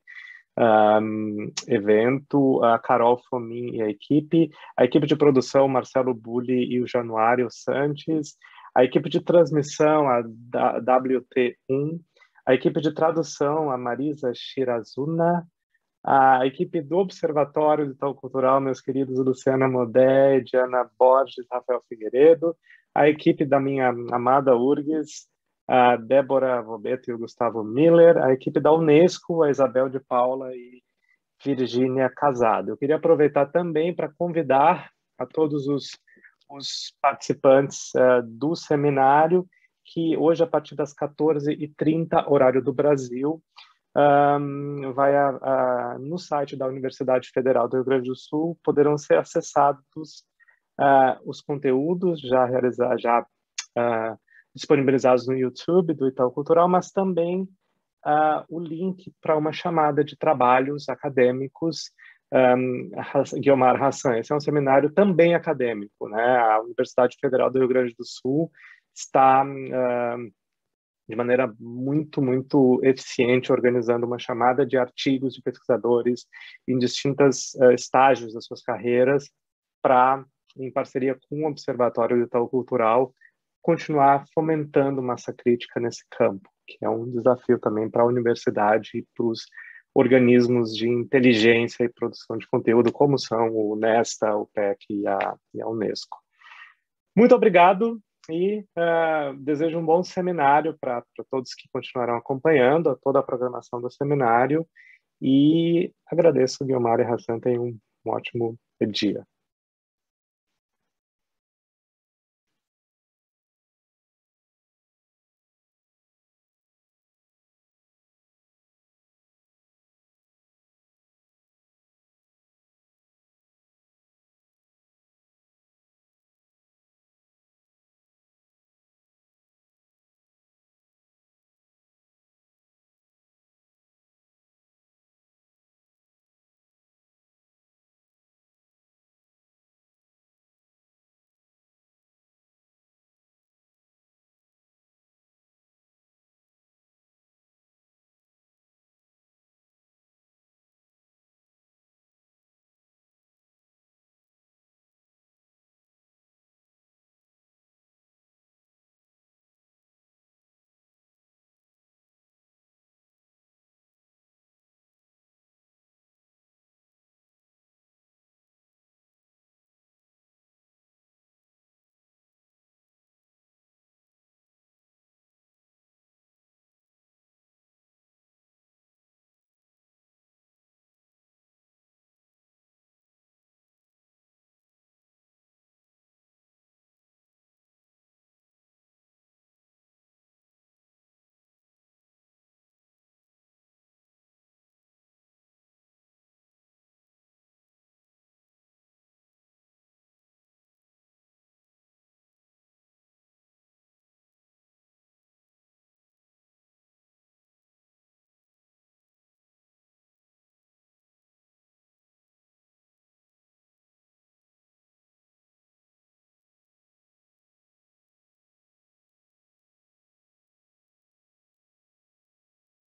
Um, evento, a Carol Fomin e a equipe, a equipe de produção, Marcelo Bulli e o Januário Santos, a equipe de transmissão, a W T um, a equipe de tradução, a Marisa Shirazuna, a equipe do Observatório de Itaú Cultural, meus queridos Luciana Modé, Diana Borges, Rafael Figueiredo, a equipe da minha amada URGS, a Débora Vobeto e o Gustavo Miller, a equipe da Unesco, a Isabel de Paula e Virgínia Casado. Eu queria aproveitar também para convidar a todos os, os participantes uh, do seminário, que hoje, a partir das quatorze e trinta, horário do Brasil, um, vai a, a, no site da Universidade Federal do Rio Grande do Sul, poderão ser acessados uh, os conteúdos já realizados, já uh, disponibilizados no YouTube do Itaú Cultural, mas também uh, o link para uma chamada de trabalhos acadêmicos, um, Guiomar Hassan. Esse é um seminário também acadêmico, né? A Universidade Federal do Rio Grande do Sul está, uh, de maneira muito, muito eficiente, organizando uma chamada de artigos de pesquisadores em distintos uh, estágios das suas carreiras para, em parceria com o Observatório do Itaú Cultural, continuar fomentando massa crítica nesse campo, que é um desafio também para a universidade e para os organismos de inteligência e produção de conteúdo, como são o Nesta, o P E C e a, e a Unesco. Muito obrigado e uh, desejo um bom seminário para todos que continuarão acompanhando a toda a programação do seminário e agradeço, Guiomar e Hassan, tenham um, um ótimo dia.